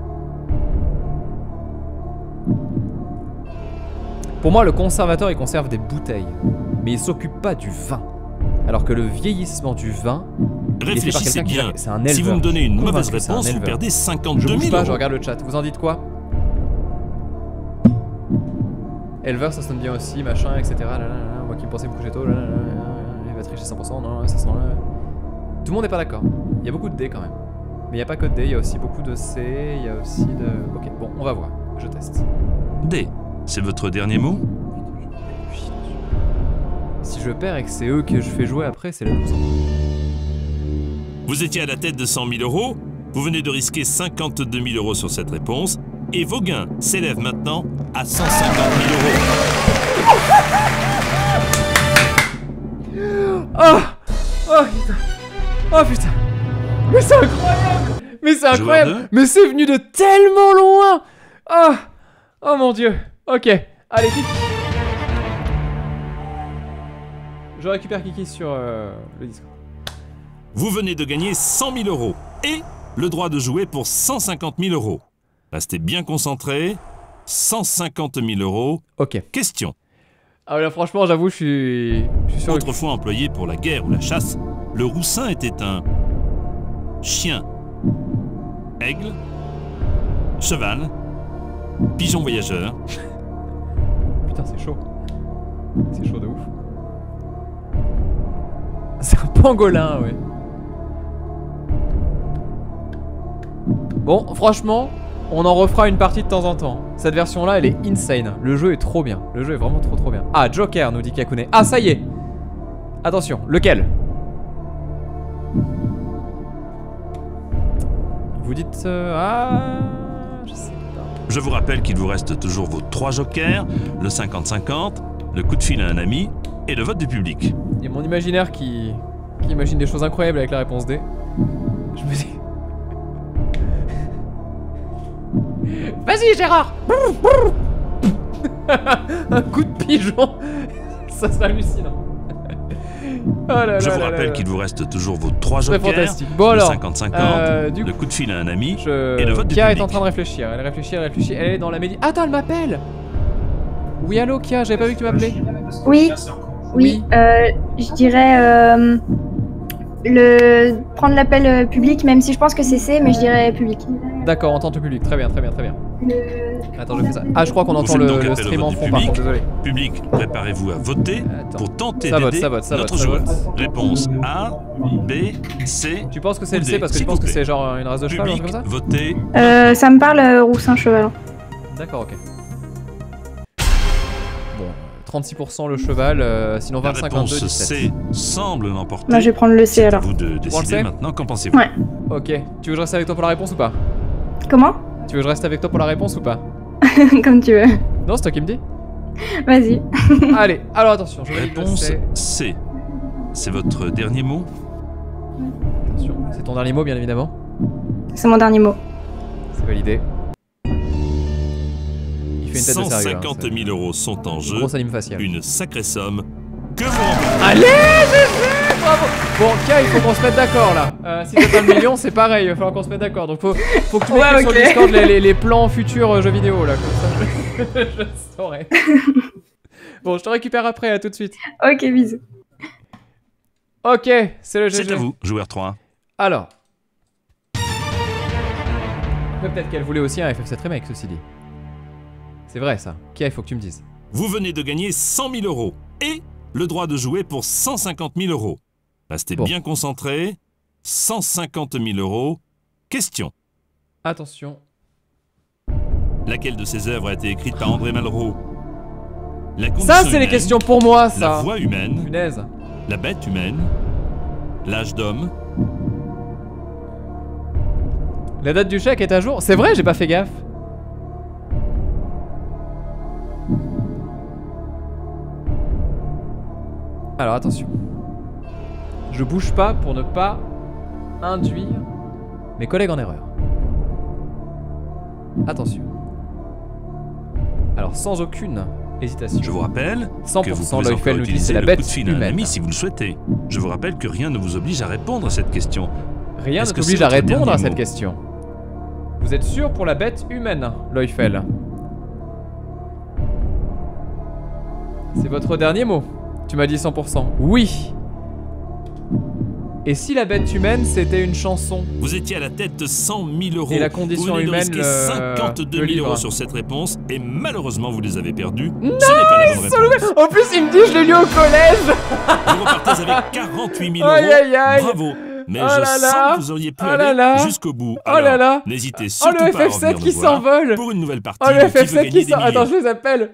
S1: Pour moi, le conservateur, il conserve des bouteilles. Mais il s'occupe pas du vin. Alors que le vieillissement du vin, il est fait par
S2: Réfléchissez
S1: quelqu'un qui...
S2: bien.
S1: C'est un éleveur.
S2: Si vous me donnez une
S1: Convaincu
S2: mauvaise
S1: que c'est un
S2: réponse, vous
S1: éleveur.
S2: perdez
S1: Je
S2: 52
S1: bouge
S2: 000
S1: pas,
S2: euros.
S1: je regarde le chat. Vous en dites quoi? Éleveur, ça sonne bien aussi, machin, etc. Moi qui me pensais me coucher tôt, il va tricher 100%, non, ça sent là. Tout le monde n'est pas d'accord. Il y a beaucoup de D quand même. Mais il n'y a pas que de D, il y a aussi beaucoup de C, il y a aussi de... Ok, bon, on va voir. Je teste.
S2: D, c'est votre dernier mot?
S1: Si je perds et que c'est eux que je fais jouer après, c'est la loose.
S2: Vous étiez à la tête de 100 000 euros. Vous venez de risquer 52 000 euros sur cette réponse. Et vos gains s'élèvent maintenant à 150 000 euros.
S1: Oh oh putain. Oh putain. Mais c'est incroyable. Mais c'est incroyable.
S2: Joueur deux.
S1: Mais c'est venu de tellement loin. Oh, oh mon dieu. Ok. Allez, Kiki. Je récupère Kiki sur le Discord.
S2: Vous venez de gagner 100 000 euros et le droit de jouer pour 150 000 euros. Restez bien concentrés. 150 000 euros.
S1: Ok.
S2: Question.
S1: Ah là, franchement, j'avoue, je suis sur le...
S2: Autrefois employé pour la guerre ou la chasse, le roussin était un chien, aigle, cheval, pigeon voyageur.
S1: Putain, c'est chaud. C'est chaud de ouf. C'est un pangolin, ouais. Bon, franchement, on en refera une partie de temps en temps. Cette version-là, elle est insane. Le jeu est trop bien. Le jeu est vraiment trop bien. Ah, Joker, nous dit Kakune. Ah, ça y est. Attention, lequel? Vous dites... ah... Je sais pas.
S2: Je vous rappelle qu'il vous reste toujours vos 3 jokers, le 50-50, le coup de fil à un ami et le vote du public.
S1: Il y a mon imaginaire qui imagine des choses incroyables avec la réponse D. Je me dis... Vas-y Gérard. Un coup de pigeon. Ça serait hallucinant. Oh là là
S2: Je vous
S1: là
S2: rappelle
S1: là.
S2: qu'il vous reste toujours vos 3
S1: C'est
S2: jokers,
S1: fantastique. Bon
S2: le
S1: alors,
S2: 50-50,
S1: du
S2: le
S1: coup,
S2: coup de fil à un ami et le vote du
S1: Kia
S2: public.
S1: est en train de réfléchir. Elle réfléchit. Elle est dans la médi... Attends, elle m'appelle. Oui, allô Kia, j'avais pas vu que tu m'appelais.
S7: Oui, oui, je dirais prendre l'appel public, même si je pense que c'est C, mais je dirais public.
S1: D'accord, on entend le public. Très bien. Attends, je fais ça. Ah, je crois qu'on
S2: Vous
S1: entend
S2: faites
S1: le
S2: donc appel au
S1: stream
S2: vote
S1: en
S2: du
S1: fond, par
S2: public.
S1: contre, désolé.
S2: Public, préparez-vous à voter
S1: Attends.
S2: pour tenter
S1: Ça vote,
S2: d'aider
S1: ça vote,
S2: notre
S1: ça vote.
S2: joueuse. Réponse A, B, C.
S1: Tu penses que c'est le
S2: Ou
S1: C
S2: D,
S1: parce que tu
S2: s'il
S1: penses
S2: vous
S1: que
S2: plaît.
S1: c'est genre une race de cheval ou un truc
S2: Public,
S1: comme ça?
S2: votez.
S7: Ça me parle, roussin cheval.
S1: D'accord, ok. Bon, 36% le cheval, sinon
S2: La
S1: 25,
S2: réponse
S1: 22, 17.
S2: C semble l'emporter.
S7: Moi, je vais prendre le C
S2: C'est à
S7: alors.
S2: vous de
S1: Prends le
S2: décider
S1: C
S2: maintenant. Qu'en pensez-vous?
S7: Ouais.
S1: Ok, tu veux que je reste avec toi pour la réponse ou pas?
S7: Comment?
S1: Tu veux que je reste avec toi pour la réponse ou pas?
S7: Comme tu veux.
S1: Non, c'est toi qui me dis.
S7: Vas-y.
S1: Allez, alors attention, je vais
S2: Réponse C. C'est votre dernier mot?
S1: Attention, c'est ton dernier mot bien évidemment.
S7: C'est mon dernier mot.
S1: C'est validé. Il fait une tête de sérieux.
S2: 150 000 euros sont en jeu.
S1: Grosse anime faciale.
S2: Une sacrée somme que vous remportez.
S1: Allez, GG, bravo. Bon, Kia, il faut qu'on se mette d'accord là. Si t'as pas le million, c'est pareil, il va falloir qu'on se mette d'accord. Donc faut que tu mettes
S7: Ouais,
S1: sur
S7: ok.
S1: le Discord les plans futurs jeux vidéo là, comme ça je saurai. Bon, je te récupère après, à tout de suite.
S7: Ok, bisous.
S1: Ok, c'est le GG.
S2: C'est à vous, joueur 3.
S1: Alors. Mais peut-être qu'elle voulait aussi un FF7 Remake, ceci dit. C'est vrai ça. Kia, il faut que tu me dises.
S2: Vous venez de gagner 100 000 euros et le droit de jouer pour 150 000 euros. Restez
S1: Bon.
S2: bien concentrés. 150 000 euros. Question.
S1: Attention.
S2: Laquelle de ces œuvres a été écrite par André Malraux? La
S1: Ça,
S2: condition
S1: c'est les
S2: humaine,
S1: questions pour moi,
S2: La
S1: ça.
S2: voix humaine,
S1: Punaise.
S2: la bête humaine, l'âge d'homme.
S1: La date du chèque est à jour. C'est vrai, j'ai pas fait gaffe. Alors attention. Je bouge pas pour ne pas induire mes collègues en erreur. Attention. Alors sans aucune hésitation.
S2: Je vous rappelle que vous
S1: 100%
S2: pouvez
S1: l'œil
S2: encore
S1: fait nous dit
S2: utiliser
S1: c'est la
S2: le
S1: bête
S2: coup de fil à un
S1: humaine.
S2: ami si vous le souhaitez. Je vous rappelle que rien ne vous oblige à répondre à cette question.
S1: Rien ne
S2: Est-ce que
S1: t'oblige
S2: c'est
S1: à
S2: votre
S1: répondre à
S2: dernier
S1: cette
S2: mot?
S1: question. Vous êtes sûr pour la bête humaine, Leufel? C'est votre dernier mot? Tu m'as dit 100%. Oui. Et si la bête humaine c'était une chanson?
S2: Vous étiez à la tête de 100 000 euros.
S1: Et la condition
S2: vous venez de
S1: humaine,
S2: risquer 52
S1: le
S2: 000
S1: livre.
S2: euros sur cette réponse et malheureusement vous les avez perdus. Ce n'est pas la bonne réponse.
S1: En plus il me dit je l'ai lu au collège.
S2: Vous repartez avec 48 000 euros.
S1: Aïe, aïe, aïe.
S2: Bravo. Mais
S1: Oh
S2: je
S1: là
S2: sens
S1: là.
S2: que vous auriez pu
S1: Oh là
S2: aller
S1: là.
S2: jusqu'au bout.
S1: Oh là là.
S2: N'hésitez
S1: Oh
S2: surtout
S1: le
S2: pas à revenir
S1: FF7 qui
S2: nous voir
S1: s'envole.
S2: pour une nouvelle partie
S1: Oh le
S2: de Qui veut
S1: FF7
S2: gagner
S1: qui
S2: des
S1: s'envole. Attends
S2: millions.
S1: je les appelle.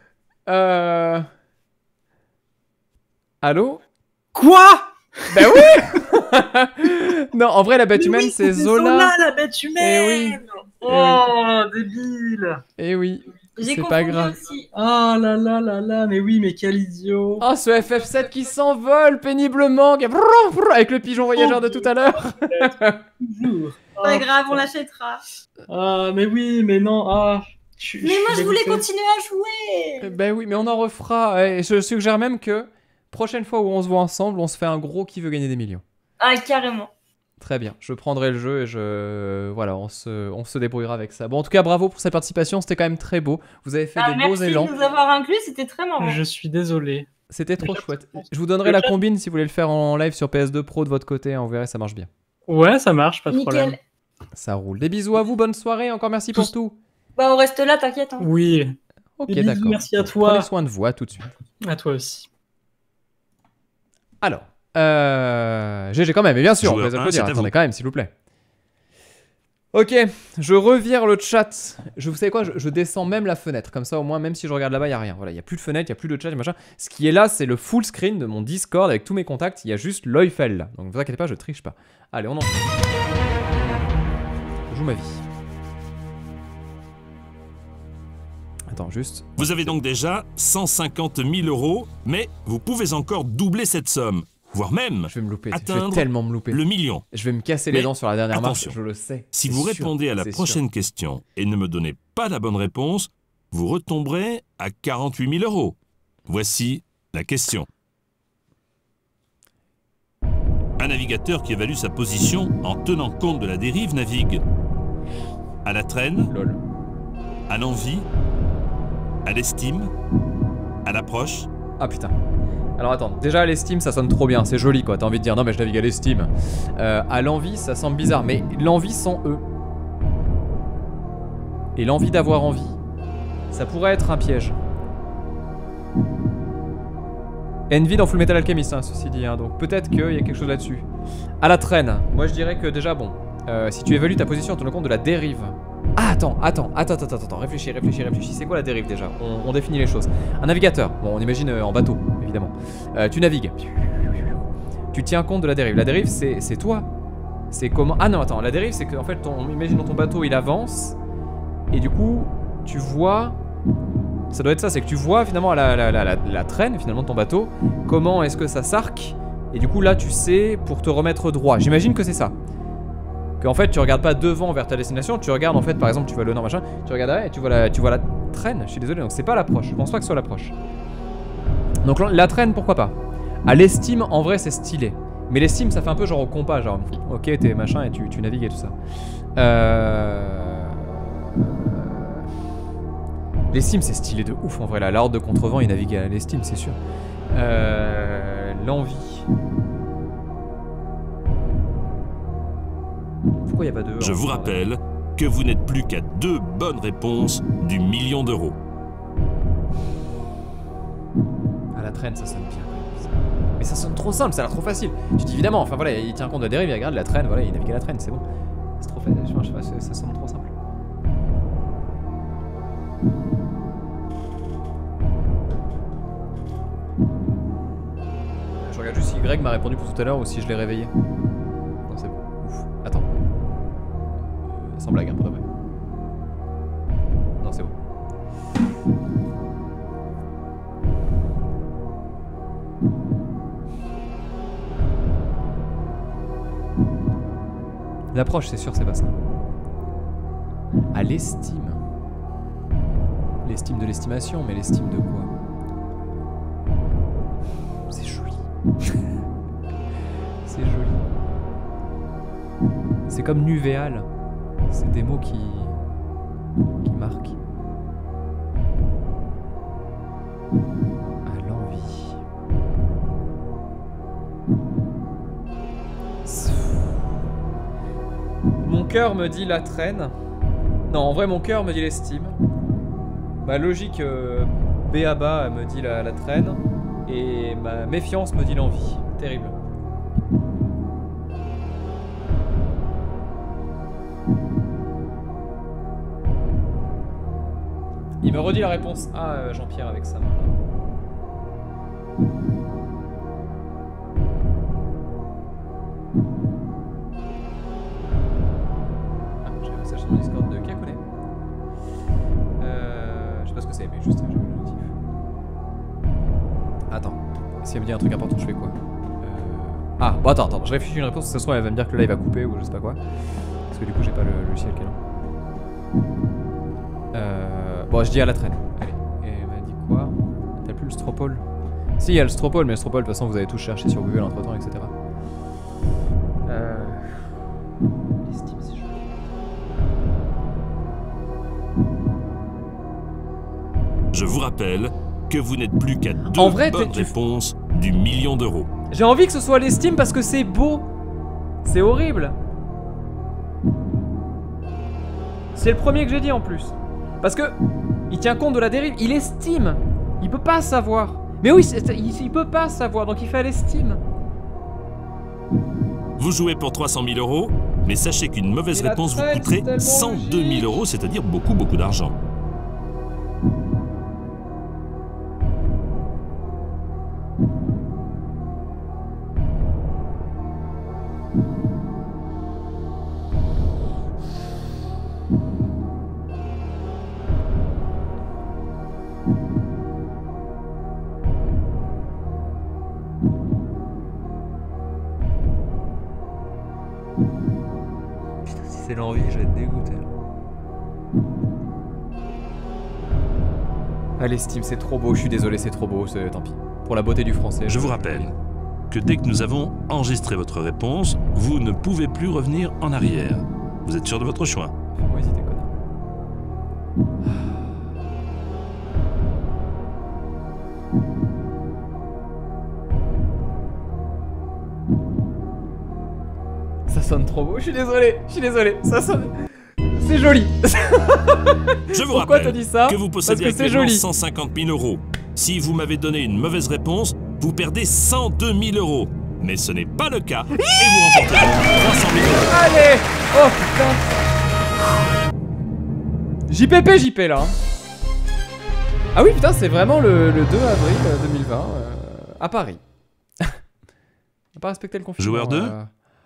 S1: Allô?
S4: Quoi?
S1: Bah oui. Non en vrai la bête humaine c'est Zola.
S4: la bête humaine.
S1: Eh oui.
S4: Oh, débile.
S1: Eh oui.
S5: J'ai
S1: C'est pas
S5: confondu
S1: grave.
S5: aussi.
S4: Oh là là là là, mais oui, mais quel idiot.
S1: Oh ce FF7 qui s'envole péniblement avec le pigeon voyageur de tout à l'heure.
S4: Toujours.
S5: Pas grave, on l'achètera.
S4: Ah, mais oui, mais non. Ah,
S5: Mais moi, je voulais continuer à jouer.
S1: Ben oui mais on en refera. Et je suggère même que prochaine fois où on se voit ensemble on se fait un gros qui veut gagner des millions.
S5: Ah, carrément.
S1: Très bien, je prendrai le jeu et je... Voilà, on se débrouillera avec ça. Bon, en tout cas, bravo pour cette participation, c'était quand même très beau. Vous avez fait des beaux élans.
S5: Merci de nous avoir inclus, c'était très marrant.
S4: Je suis désolé.
S1: C'était trop chouette. Je vous donnerai la combine si vous voulez le faire en live sur PS2 Pro de votre côté, hein, vous verrez, ça marche bien.
S4: Ouais, ça marche, pas de
S5: Nickel.
S4: problème.
S1: Ça roule. Des bisous à vous, bonne soirée, encore merci pour tout.
S5: Bah on reste là, t'inquiète. Hein.
S4: Oui.
S1: Ok,
S4: Des bisous,
S1: d'accord.
S4: merci à toi.
S1: Prenez soin de vous, à tout de suite.
S4: À toi aussi.
S1: Alors, GG quand même, et bien sûr, on peut
S2: Joueur
S1: les
S2: un,
S1: applaudir.
S2: c'est à
S1: Attendez
S2: vous.
S1: quand même, s'il vous plaît. Ok, je revire le chat. Vous savez quoi, je descends même la fenêtre. Comme ça, au moins, même si je regarde là-bas, il n'y a rien. Voilà, il n'y a plus de fenêtre, il n'y a plus de chat, et machin. Ce qui est là, c'est le full screen de mon Discord avec tous mes contacts. Il y a juste l'Oifel là. Donc ne vous inquiétez pas, je triche pas. Allez, on en... Je joue ma vie. Attends, juste...
S2: Vous avez donc déjà 150 000 €, mais vous pouvez encore doubler cette somme, voire même
S1: Je vais me louper, je vais
S2: atteindre
S1: tellement me louper.
S2: le million.
S1: Je vais me casser les
S2: Mais
S1: dents sur la dernière marche,
S2: attention,
S1: je le sais.
S2: Si
S1: C'est
S2: vous
S1: sûr,
S2: répondez à la
S1: c'est sûr.
S2: prochaine question et ne me donnez pas la bonne réponse, vous retomberez à 48 000 €. Voici la question. Un navigateur qui évalue sa position en tenant compte de la dérive navigue à la traîne,
S1: Lol.
S2: à l'envie, à l'estime, à l'approche.
S1: Ah putain. Alors attends, déjà à l'estime ça sonne trop bien, c'est joli quoi, t'as envie de dire non mais je navigue à l'estime. À l'envie ça semble bizarre, mais l'envie sans E. Et l'envie d'avoir envie, ça pourrait être un piège. Envy dans Full Metal Alchemist, hein, ceci dit, hein, donc peut-être qu'il y a quelque chose là-dessus. À la traîne, moi je dirais que déjà bon, si tu évalues ta position en tenant compte de la dérive. Ah attends, réfléchis, c'est quoi la dérive déjà? On définit les choses. Un navigateur, bon on imagine en bateau, évidemment. Tu navigues. Tu tiens compte de la dérive. La dérive c'est toi. C'est comment... Ah non attends, la dérive c'est que en fait, imagine ton bateau il avance, et du coup, tu vois... Ça doit être ça, c'est que tu vois finalement la traîne finalement de ton bateau, comment est-ce que ça s'arque, et du coup là tu sais pour te remettre droit. J'imagine que c'est ça. Qu'en fait tu regardes pas devant vers ta destination, tu regardes en fait par exemple tu vas le nord machin, tu regardes derrière et tu vois la traîne, je suis désolé, donc c'est pas l'approche, je pense pas que ce soit l'approche. Donc la traîne pourquoi pas. À l'estime en vrai c'est stylé, mais l'estime ça fait un peu genre au compas, genre ok t'es machin et tu navigues et tout ça. L'estime c'est stylé de ouf en vrai, la horde de contrevent il navigue à l'estime c'est sûr. L'envie. Pourquoi il n'y a pas de...
S2: Je vous rappelle que vous n'êtes plus qu'à 2 bonnes réponses du million d'euros.
S1: À la traîne ça sonne bien. Mais ça sonne trop simple, ça a l'air trop facile. Tu dis évidemment, enfin voilà, il tient compte de la dérive, il regarde la traîne, voilà, il navigue à la traîne, c'est bon. C'est trop facile, je sais pas, ça sonne trop simple. Je regarde juste si Greg m'a répondu pour tout à l'heure ou si je l'ai réveillé. Non c'est bon, ouf. Attends. Sans blague, hein, pour de vrai. Non c'est bon. L'approche c'est sûr c'est pas ça. À l'estime. L'estime de l'estimation, mais l'estime de quoi? C'est joli. C'est joli. C'est comme nuvéal. C'est des mots qui marquent. À l'envie. Mon cœur me dit la traîne. Non, en vrai, mon cœur me dit l'estime. Ma logique B.A.B.A. me dit la traîne. Et ma méfiance me dit l'envie. Terrible. Il me redit la réponse A, Jean-Pierre, avec sa main là. Ah, j'ai un message sur mon Discord de qui connaît. Je sais pas ce que c'est, mais juste j'ai vu le notif. Attends, si elle me dit un truc important, je fais quoi? Ah, bon attends, je réfléchis une réponse, si ça se trouve elle va me dire que le live va couper ou je sais pas quoi. Parce que du coup j'ai pas le logiciel qui est là. Bon, je dis à la traîne. Allez. Et elle m'a dit quoi? T'as plus le Stropole? Si, il y a le Stropole, mais le Stropole, de toute façon, vous avez tous cherché sur Google entre temps, etc.
S2: Je vous rappelle que vous n'êtes plus qu'à 2
S1: En vrai,
S2: bonnes réponses du million d'euros.
S1: J'ai envie que ce soit l'estime parce que c'est beau. C'est horrible. C'est le premier que j'ai dit en plus. Parce que il tient compte de la dérive, il estime. Il peut pas savoir. Mais oui, il peut pas savoir, donc il fait l'estime.
S2: Vous jouez pour 300 000 euros, mais sachez qu'une mauvaise
S1: Et la
S2: réponse vous
S1: traîne,
S2: coûterait
S1: c'est tellement
S2: 102 000
S1: logique.
S2: euros, c'est-à-dire beaucoup, beaucoup d'argent.
S1: Putain, si c'est l'envie, je vais être dégoûté. Ah, l'estime, c'est trop beau. Je suis désolé, c'est trop beau. Tant pis. Pour la beauté du français.
S2: Je vous rappelle que dès que nous avons enregistré votre réponse, vous ne pouvez plus revenir en arrière. Vous êtes sûr de votre choix?
S1: Fais-moi hésiter, connard. Ça sonne trop beau, je suis désolé, ça sonne... C'est joli.
S2: Je vous
S1: Pourquoi t'as
S2: rappelle
S1: dit ça?
S2: que vous possédez
S1: Parce que c'est
S2: actuellement
S1: joli.
S2: 150 000 euros. Si vous m'avez donné une mauvaise réponse, vous perdez 102 000 euros. Mais ce n'est pas le cas, et vous remportez 300 000 euros.
S1: Allez. Oh putain. JP là. Hein. Ah oui putain, c'est vraiment le 2 avril 2020 à Paris. On n'a pas respecté le confinement.
S2: Joueur 2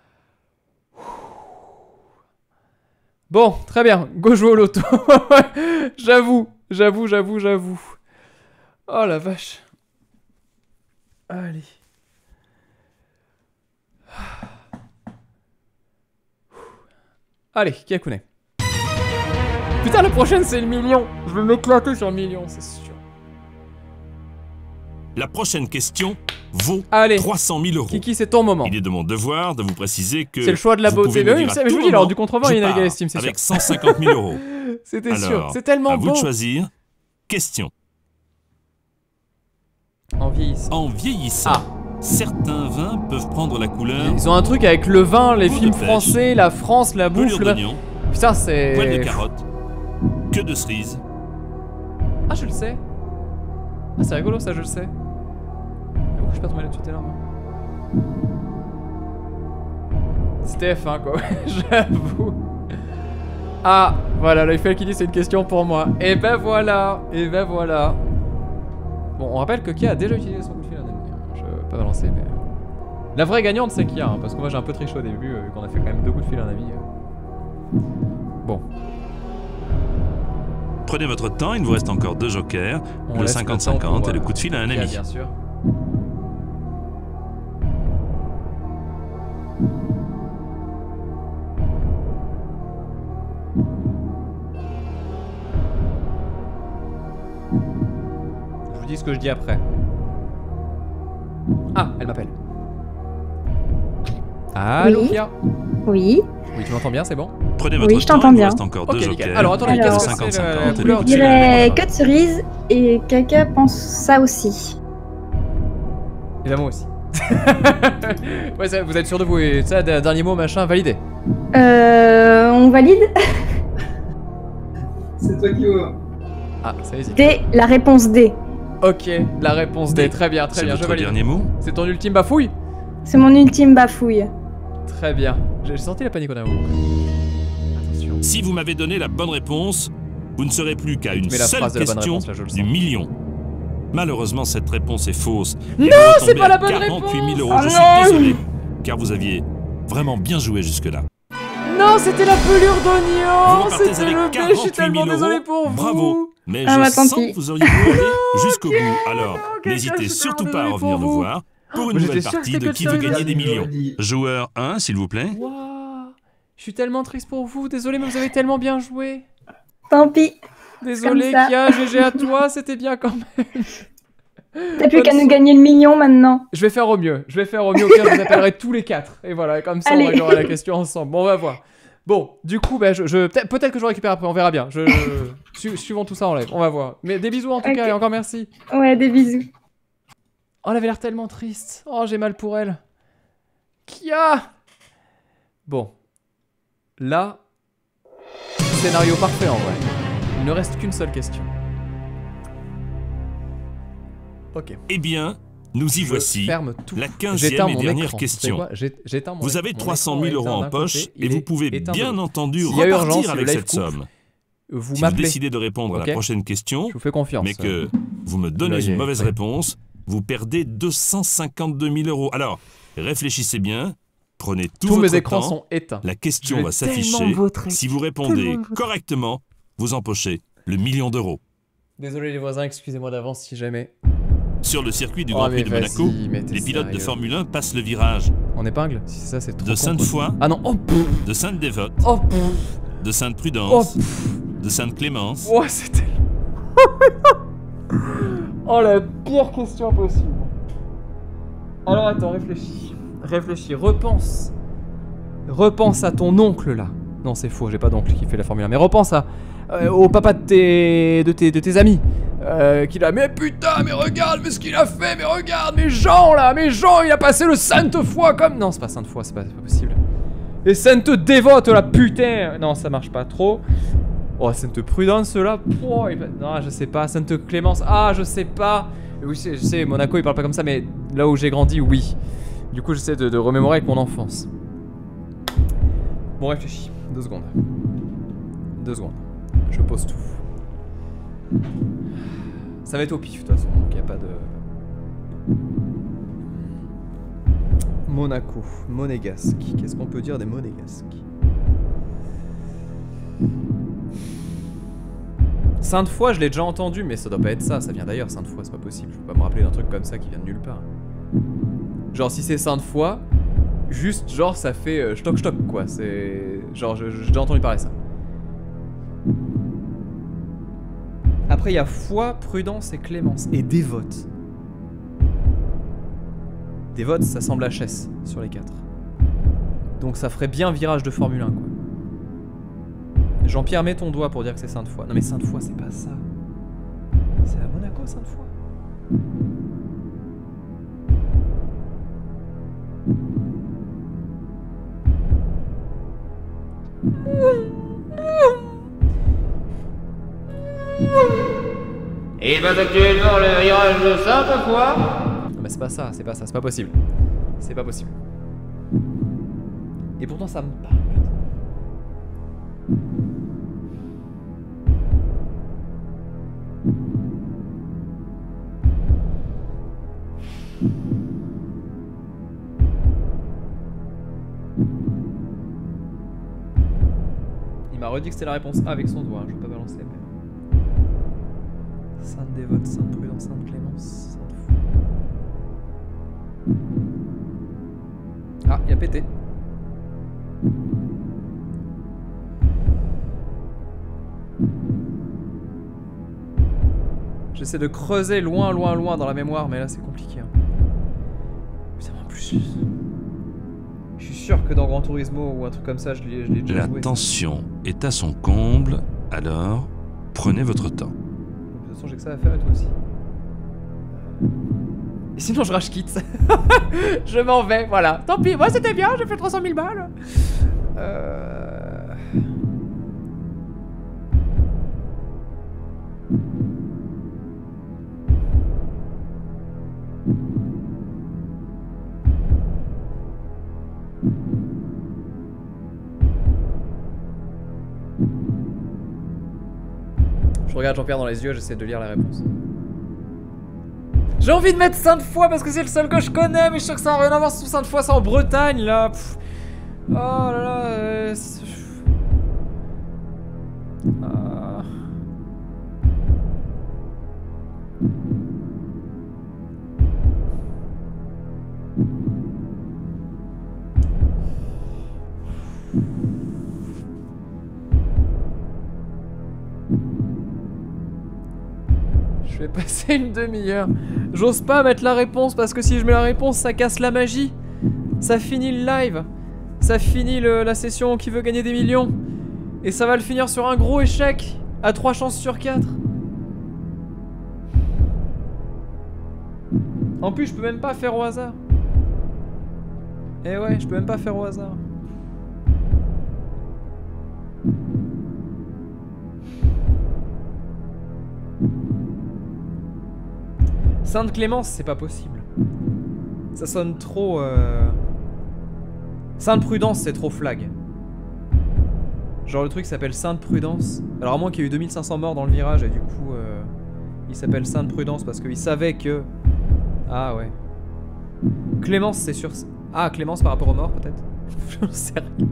S1: Bon, très bien, go jouer au loto. J'avoue. Oh la vache. Allez. Allez, Kyakune. Putain, la prochaine c'est le million. Je vais m'éclater sur le million, c'est sûr.
S2: La prochaine question vaut
S1: Allez.
S2: 300 000 euros.
S1: Kiki, c'est ton moment.
S2: Il est de mon devoir de vous préciser que
S1: C'est le choix de la
S2: vous
S1: beauté.
S2: pouvez
S1: Mais
S2: me
S1: oui,
S2: dire à
S1: mais je
S2: tout
S1: vous dis, alors
S2: moment,
S1: du contrevent,
S2: je
S1: il y a
S2: pars
S1: l'estime, c'est sûr.
S2: avec 150 000 euros.
S1: C'était sûr,
S2: Alors,
S1: c'est tellement
S2: à vous
S1: beau.
S2: de choisir. Question.
S1: En vieillissant.
S2: En vieillissant,
S1: Ah.
S2: certains vins peuvent prendre la couleur
S1: Ils ont un truc avec le vin, les
S2: Bout
S1: films
S2: de pêche.
S1: français, la France, la bouffe.
S2: pelure d'oignon,
S1: Putain, c'est.
S2: poil de carotte, queue de cerise.
S1: Ah, je le sais. Ah, c'est rigolo, ça, je le sais. Pourquoi je suis pas tombé là-dessus tout à l'heure, moi? C'était F1, quoi. J'avoue. Ah, voilà, l'Eiffel qui dit c'est une question pour moi. Et ben voilà. Bon, on rappelle que Kia a déjà utilisé son coup de fil à un ami. Je vais pas balancer, mais. La vraie gagnante, c'est Kia, hein, parce que moi j'ai un peu triché au début, vu qu'on a fait quand même 2 coups de fil à un ami. Bon.
S2: Prenez votre temps, il vous reste encore 2 jokers,
S1: On
S2: le
S1: laisse le temps
S2: 50-50
S1: pour,
S2: et le coup de fil à un
S1: Kia,
S2: ami.
S1: bien sûr. Je vous dis ce que je dis après. Ah, elle m'appelle. Allô,
S7: Oui.
S1: Kia?
S7: Oui.
S1: Oui, tu m'entends bien, c'est bon?
S2: Prenez
S7: Oui,
S2: votre
S7: je
S2: temps,
S7: t'entends
S2: il vous
S7: bien.
S2: reste encore 2
S1: Ok, nickel.
S2: jokers,
S1: Alors, attendez,
S2: le
S7: qu'est-ce
S1: que c'est, la
S2: 50-50 et le
S1: couleur
S2: coup
S7: Je
S2: de fil à un
S7: dirais
S2: ami.
S7: que de cerise et Caca pense ça aussi.
S1: Et ben moi aussi. Ouais, ça, vous êtes sûr de vous et ça, dernier mot, machin, validé.
S7: On valide?
S8: C'est toi qui vois.
S1: Ah, ça hésite.
S7: D, la réponse D.
S1: Ok, la réponse D. Très bien,
S2: C'est
S1: je
S2: votre
S1: valide.
S2: dernier mot?
S1: C'est ton ultime bafouille?
S7: C'est mon ultime bafouille.
S1: Très bien. J'ai senti la panique au niveau. Attention.
S2: Si vous m'avez donné la bonne réponse, vous ne serez plus qu'à une
S1: Mais la
S2: seule
S1: phrase de la bonne
S2: question
S1: réponse, là, je le
S2: du
S1: sens.
S2: million. Malheureusement, cette réponse est fausse.
S1: Non, c'est pas la bonne
S2: 48 000 euros.
S1: réponse.
S2: Je
S1: Oh
S2: suis
S1: non.
S2: désolé, car vous aviez vraiment bien joué jusque-là.
S1: Non, c'était la pelure
S2: Vous
S1: d'oignon.
S2: repartez
S1: C'était
S2: avec
S1: le B. Je
S2: 48
S1: suis
S2: 000
S1: tellement
S2: euros.
S1: désolé pour vous.
S2: Bravo. Mais
S7: Ah,
S2: je
S7: bah, tant
S2: sens
S7: pis.
S2: que vous auriez pu aller jusqu'au bout. Alors,
S1: Ok,
S2: n'hésitez
S1: je suis
S2: surtout
S1: tellement
S2: pas à
S1: désolé
S2: revenir
S1: pour
S2: nous
S1: vous.
S2: voir pour
S1: Oh,
S2: une
S1: mais
S2: nouvelle
S1: j'étais sûr que
S2: partie
S1: c'était
S2: de
S1: que
S2: Qui
S1: le
S2: veut
S1: cerise.
S2: gagner des millions.
S8: Dit.
S2: Joueur 1, s'il vous plaît.
S1: Waouh. Je suis tellement triste pour vous. Désolé, mais vous avez tellement bien joué.
S7: Tant pis.
S1: Désolé,
S7: Comme ça.
S1: Kia. GG à toi. C'était bien quand même.
S7: T'as plus qu'à
S1: Bonne
S7: nous gagner le million maintenant.
S1: Je vais faire au mieux. Au pire, je vous appellerai tous les 4. Et voilà, comme ça, on
S7: Allez.
S1: réglera la question ensemble. Bon, on va voir. Bon, du coup, bah, peut-être que je récupère après, on verra bien. Suivons tout ça en live, on va voir. Mais des bisous en tout cas, et encore merci.
S7: Ouais, des bisous.
S1: Oh, elle avait l'air tellement triste. Oh, j'ai mal pour elle. Kia. Bon. Là, scénario parfait en vrai. Il ne reste qu'une seule question. Ok.
S2: Eh bien, nous y voici.
S1: Ferme tout.
S2: La 15e et dernière question. Vous avez 300 000 € en poche et vous pouvez bien entendu repartir avec cette somme.
S1: Vous
S2: si vous
S1: m'appelez.
S2: décidez de répondre à la prochaine question,
S1: je vous fais confiance,
S2: mais que vous me donnez une mauvaise réponse, vous perdez 252 000 €. Alors, réfléchissez bien, prenez tout votre
S1: mes écrans
S2: temps,
S1: sont éteints.
S2: la question va s'afficher. Si vous répondez correctement, vous empochez le $1 million.
S1: Désolé les voisins, excusez-moi d'avance si jamais.
S2: Sur le circuit du Grand Prix de Monaco, les pilotes de Formule 1 passent le virage.
S1: En épingle? Si c'est ça, c'est trop
S2: de Sainte-Foy,
S1: ah non,
S2: de Sainte-Dévote, de Sainte-Prudence, de Sainte-Clémence.
S1: Oh, c'était... oh, la pire question possible. Alors attends, réfléchis, repense. Repense à ton oncle là. Non, c'est faux, j'ai pas d'oncle qui fait la Formule 1. Mais repense au papa de tes amis. Qui l'a, mais putain, mais regarde, mais ce qu'il a fait, mais regarde, mes gens, il a passé le Sainte-Foy comme... Non, c'est pas Sainte-Foy, c'est pas possible. Et Sainte-Dévote, la putain. Non, ça marche pas trop. Oh, Sainte-Prudence, là. Oh, non, je sais pas. Sainte-Clémence, ah, je sais pas. Oui, je sais, Monaco, il parle pas comme ça, mais là où j'ai grandi, oui. Du coup, j'essaie de remémorer avec mon enfance. Bon, réfléchis. 2 secondes. 2 secondes. Je pose tout. Ça va être au pif, de toute façon, donc il n'y a pas de... Monaco, monégasque. Qu'est-ce qu'on peut dire des monégasques? Sainte-Foy, je l'ai déjà entendu, mais ça doit pas être ça. Ça vient d'ailleurs, Sainte-Foy, c'est pas possible. Je peux pas me rappeler d'un truc comme ça qui vient de nulle part. Genre, si c'est Sainte-Foy, juste, genre, ça fait stock-stock, quoi. C'est... Genre, j'ai déjà entendu parler de ça. Après, il y a Foi, Prudence et Clémence. Et Dévote. Dévote, ça semble HS sur les 4. Donc ça ferait bien virage de Formule 1, quoi. Jean-Pierre, mets ton doigt pour dire que c'est Sainte-Foy. Non mais Sainte-Foy, c'est pas ça. C'est à Monaco, Sainte-Foy.
S8: Et va actuellement le virage de Sainte-Foy.
S1: Non mais c'est pas ça, c'est pas possible. C'est pas possible. Et pourtant ça me parle. Il m'a redit que c'était la réponse A avec son doigt, je vais pas balancer. Mais... Sainte-Dévote, Sainte-Prudence, Sainte-Clémence, Sainte-Foy. Ah, il a pété. J'essaie de creuser loin dans la mémoire, mais là c'est compliqué. Hein. Putain, en plus, je suis sûr que dans Gran Turismo ou un truc comme ça, je l'ai déjà joué.
S2: La tension est à son comble, alors prenez votre temps.
S1: De toute façon, j'ai que ça à faire et toi aussi. Et sinon, je rage quitte. Je m'en vais, voilà. Tant pis, moi c'était bien, j'ai fait 300 000 balles. Je regarde Jean-Pierre dans les yeux, j'essaie de lire la réponse. J'ai envie de mettre Sainte-Foy parce que c'est le seul que je connais, mais je suis sûr que ça n'a rien à voir sur Sainte-Foy, c'est en Bretagne là. Pff. Oh là là. Je vais passer une demi-heure. J'ose pas mettre la réponse parce que si je mets la réponse, ça casse la magie. Ça finit le live. Ça finit la session qui veut gagner des millions. Et ça va le finir sur un gros échec. À 3 chances sur 4. En plus, je peux même pas faire au hasard. Eh ouais, je peux même pas faire au hasard. Sainte Clémence, c'est pas possible. Ça sonne trop... Sainte Prudence, c'est trop flag. Genre le truc s'appelle Sainte Prudence. Alors à moins qu'il y ait eu 2500 morts dans le virage et du coup... il s'appelle Sainte Prudence parce qu'il savait que... Ah ouais. Clémence, c'est sûr... Ah, Clémence par rapport aux morts peut-être. J'en sais rien.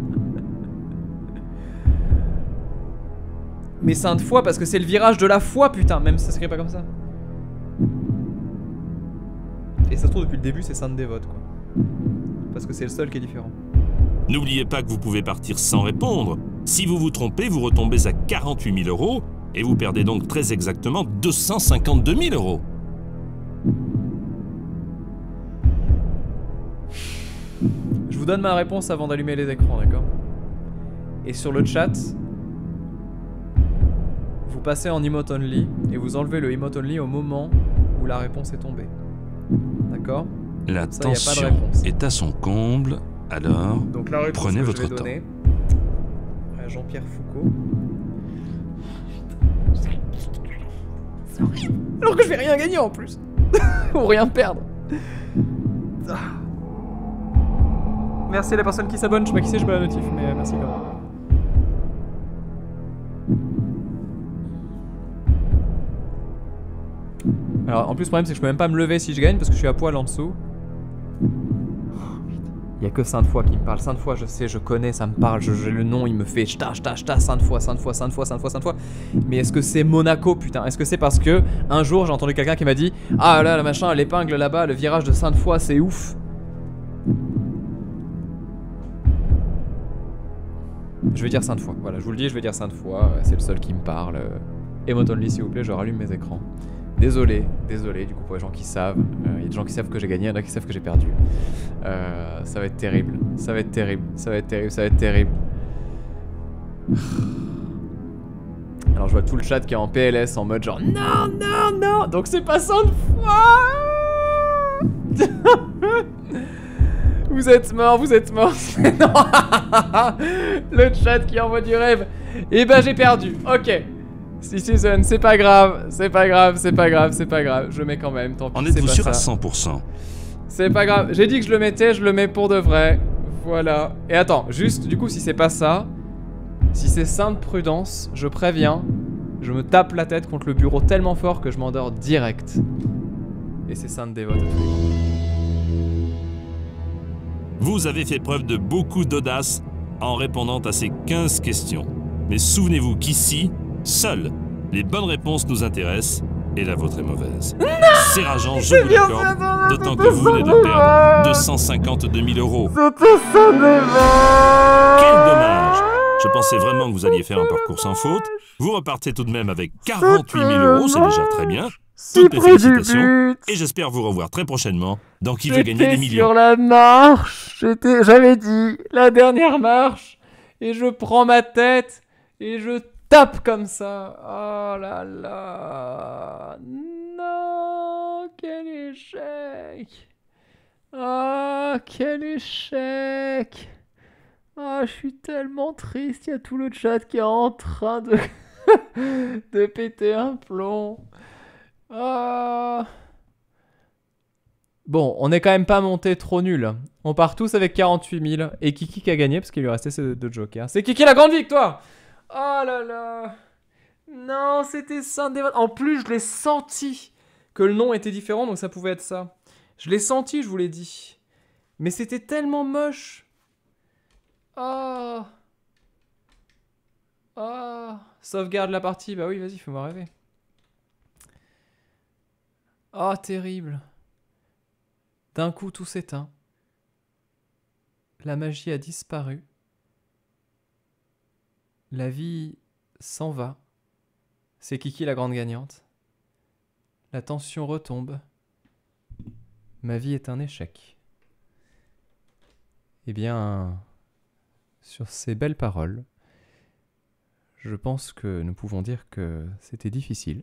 S1: Mais Sainte Foi parce que c'est le virage de la foi, putain. Même si ça s'écrit pas comme ça. Et ça se trouve depuis le début c'est Sainte Dévote quoi. Parce que c'est le seul qui est différent.
S2: N'oubliez pas que vous pouvez partir sans répondre. Si vous vous trompez, vous retombez à 48 000 € et vous perdez donc très exactement 252 000 €.
S1: Je vous donne ma réponse avant d'allumer les écrans, d'accord? Et sur le chat, vous passez en emote only et vous enlevez le emote only au moment où la réponse est tombée. D'accord?
S2: La
S1: Ça, y a pas de
S2: tension
S1: réponse.
S2: est à son comble, alors
S1: Donc la réponse
S2: prenez
S1: que
S2: votre
S1: je vais
S2: temps.
S1: donner à Jean-Pierre Foucault. Alors que je vais rien gagner en plus. Ou rien perdre. Ah. Merci à la personne qui s'abonne, je sais pas qui c'est, je pas la notif, mais merci quand même. Alors en plus le problème c'est que je peux même pas me lever si je gagne parce que je suis à poil en dessous. Il y a que Sainte Foi qui me parle. Sainte Foi, je sais, je connais, ça me parle, j'ai le nom, il me fait ch'ta, Sainte Foi, Sainte Foi, Sainte Foi, Sainte Foi, Sainte Foi. Mais est-ce que c'est Monaco, putain? Est-ce que c'est parce que un jour j'ai entendu quelqu'un qui m'a dit ah là, le machin, l'épingle là-bas, le virage de Sainte Foi, c'est ouf. Je vais dire Sainte Foi, voilà, je vous le dis, je vais dire Sainte Foi, c'est le seul qui me parle. Emote only s'il vous plaît, je rallume mes écrans. Désolé, du coup pour les gens qui savent, il y a des gens qui savent que j'ai gagné, il y en a qui savent que j'ai perdu. Ça va être terrible, ça va être terrible, ça va être terrible, ça va être terrible. Alors je vois tout le chat qui est en PLS en mode genre non, non, non, donc c'est pas Sainte Foi. Vous êtes mort, vous êtes mort. Non. Le chat qui envoie du rêve. Et ben j'ai perdu, ok. Season, c'est pas grave, c'est pas grave, c'est pas grave, c'est pas grave. Je le mets quand même, tant pis.
S2: En êtes-vous sûr
S1: ça.
S2: à 100%?
S1: C'est pas grave, j'ai dit que je le mettais, je le mets pour de vrai. Voilà. Et attends, juste du coup si c'est pas ça, si c'est Sainte Prudence, je préviens, je me tape la tête contre le bureau tellement fort que je m'endors direct. Et c'est Sainte Dévote à tous les coups.
S2: Vous avez fait preuve de beaucoup d'audace en répondant à ces 15 questions. Mais souvenez-vous qu'ici, seules les bonnes réponses nous intéressent et la vôtre est mauvaise. C'est rageant, je vous l'accorde, d'autant que vous venez de perdre 252 000 €. Quel dommage! Je pensais vraiment que vous alliez faire un parcours sans faute. Vous repartez tout de même avec 48 000 €, c'est déjà très bien. Toutes mes félicitations. Et j'espère vous revoir très prochainement dans Qui veut gagner des millions.
S1: Sur la marche, j'avais dit la dernière marche, et je prends ma tête et je tape comme ça. Oh là là. Non, quel échec. Oh, quel échec. Oh, je suis tellement triste. Il y a tout le chat qui est en train de, de péter un plomb. Oh. Bon, on est quand même pas monté trop nul. On part tous avec 48 000. Et Kiki qui a gagné parce qu'il lui restait ces deux jokers. C'est Kiki la grande victoire. Oh là là. Non, c'était Sainte Dévote. En plus, je l'ai senti que le nom était différent, donc ça pouvait être ça. Je l'ai senti, je vous l'ai dit. Mais c'était tellement moche. Oh. Oh. Sauvegarde la partie. Bah oui, vas-y, fais-moi rêver. Oh, terrible. D'un coup, tout s'éteint. La magie a disparu. La vie s'en va. C'est Kiki la grande gagnante. La tension retombe. Ma vie est un échec. Eh bien, sur ces belles paroles, je pense que nous pouvons dire que c'était difficile.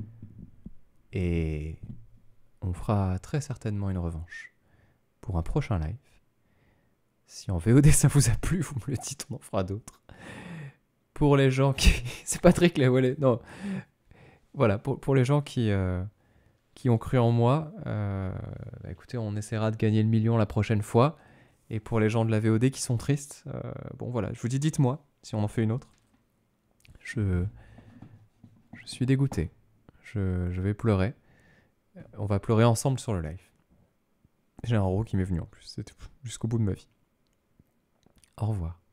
S1: Et on fera très certainement une revanche pour un prochain live. Si en VOD ça vous a plu, vous me le dites, on en fera d'autres. Pour les gens qui... C'est Patrick là, voilà. Non. Voilà, pour les gens qui ont cru en moi, bah écoutez, on essaiera de gagner le million la prochaine fois. Et pour les gens de la VOD qui sont tristes, bon voilà, je vous dis, dites-moi si on en fait une autre. Je suis dégoûté. Je vais pleurer. On va pleurer ensemble sur le live. J'ai un euro qui m'est venu en plus. C'est tout. Jusqu'au bout de ma vie. Au revoir.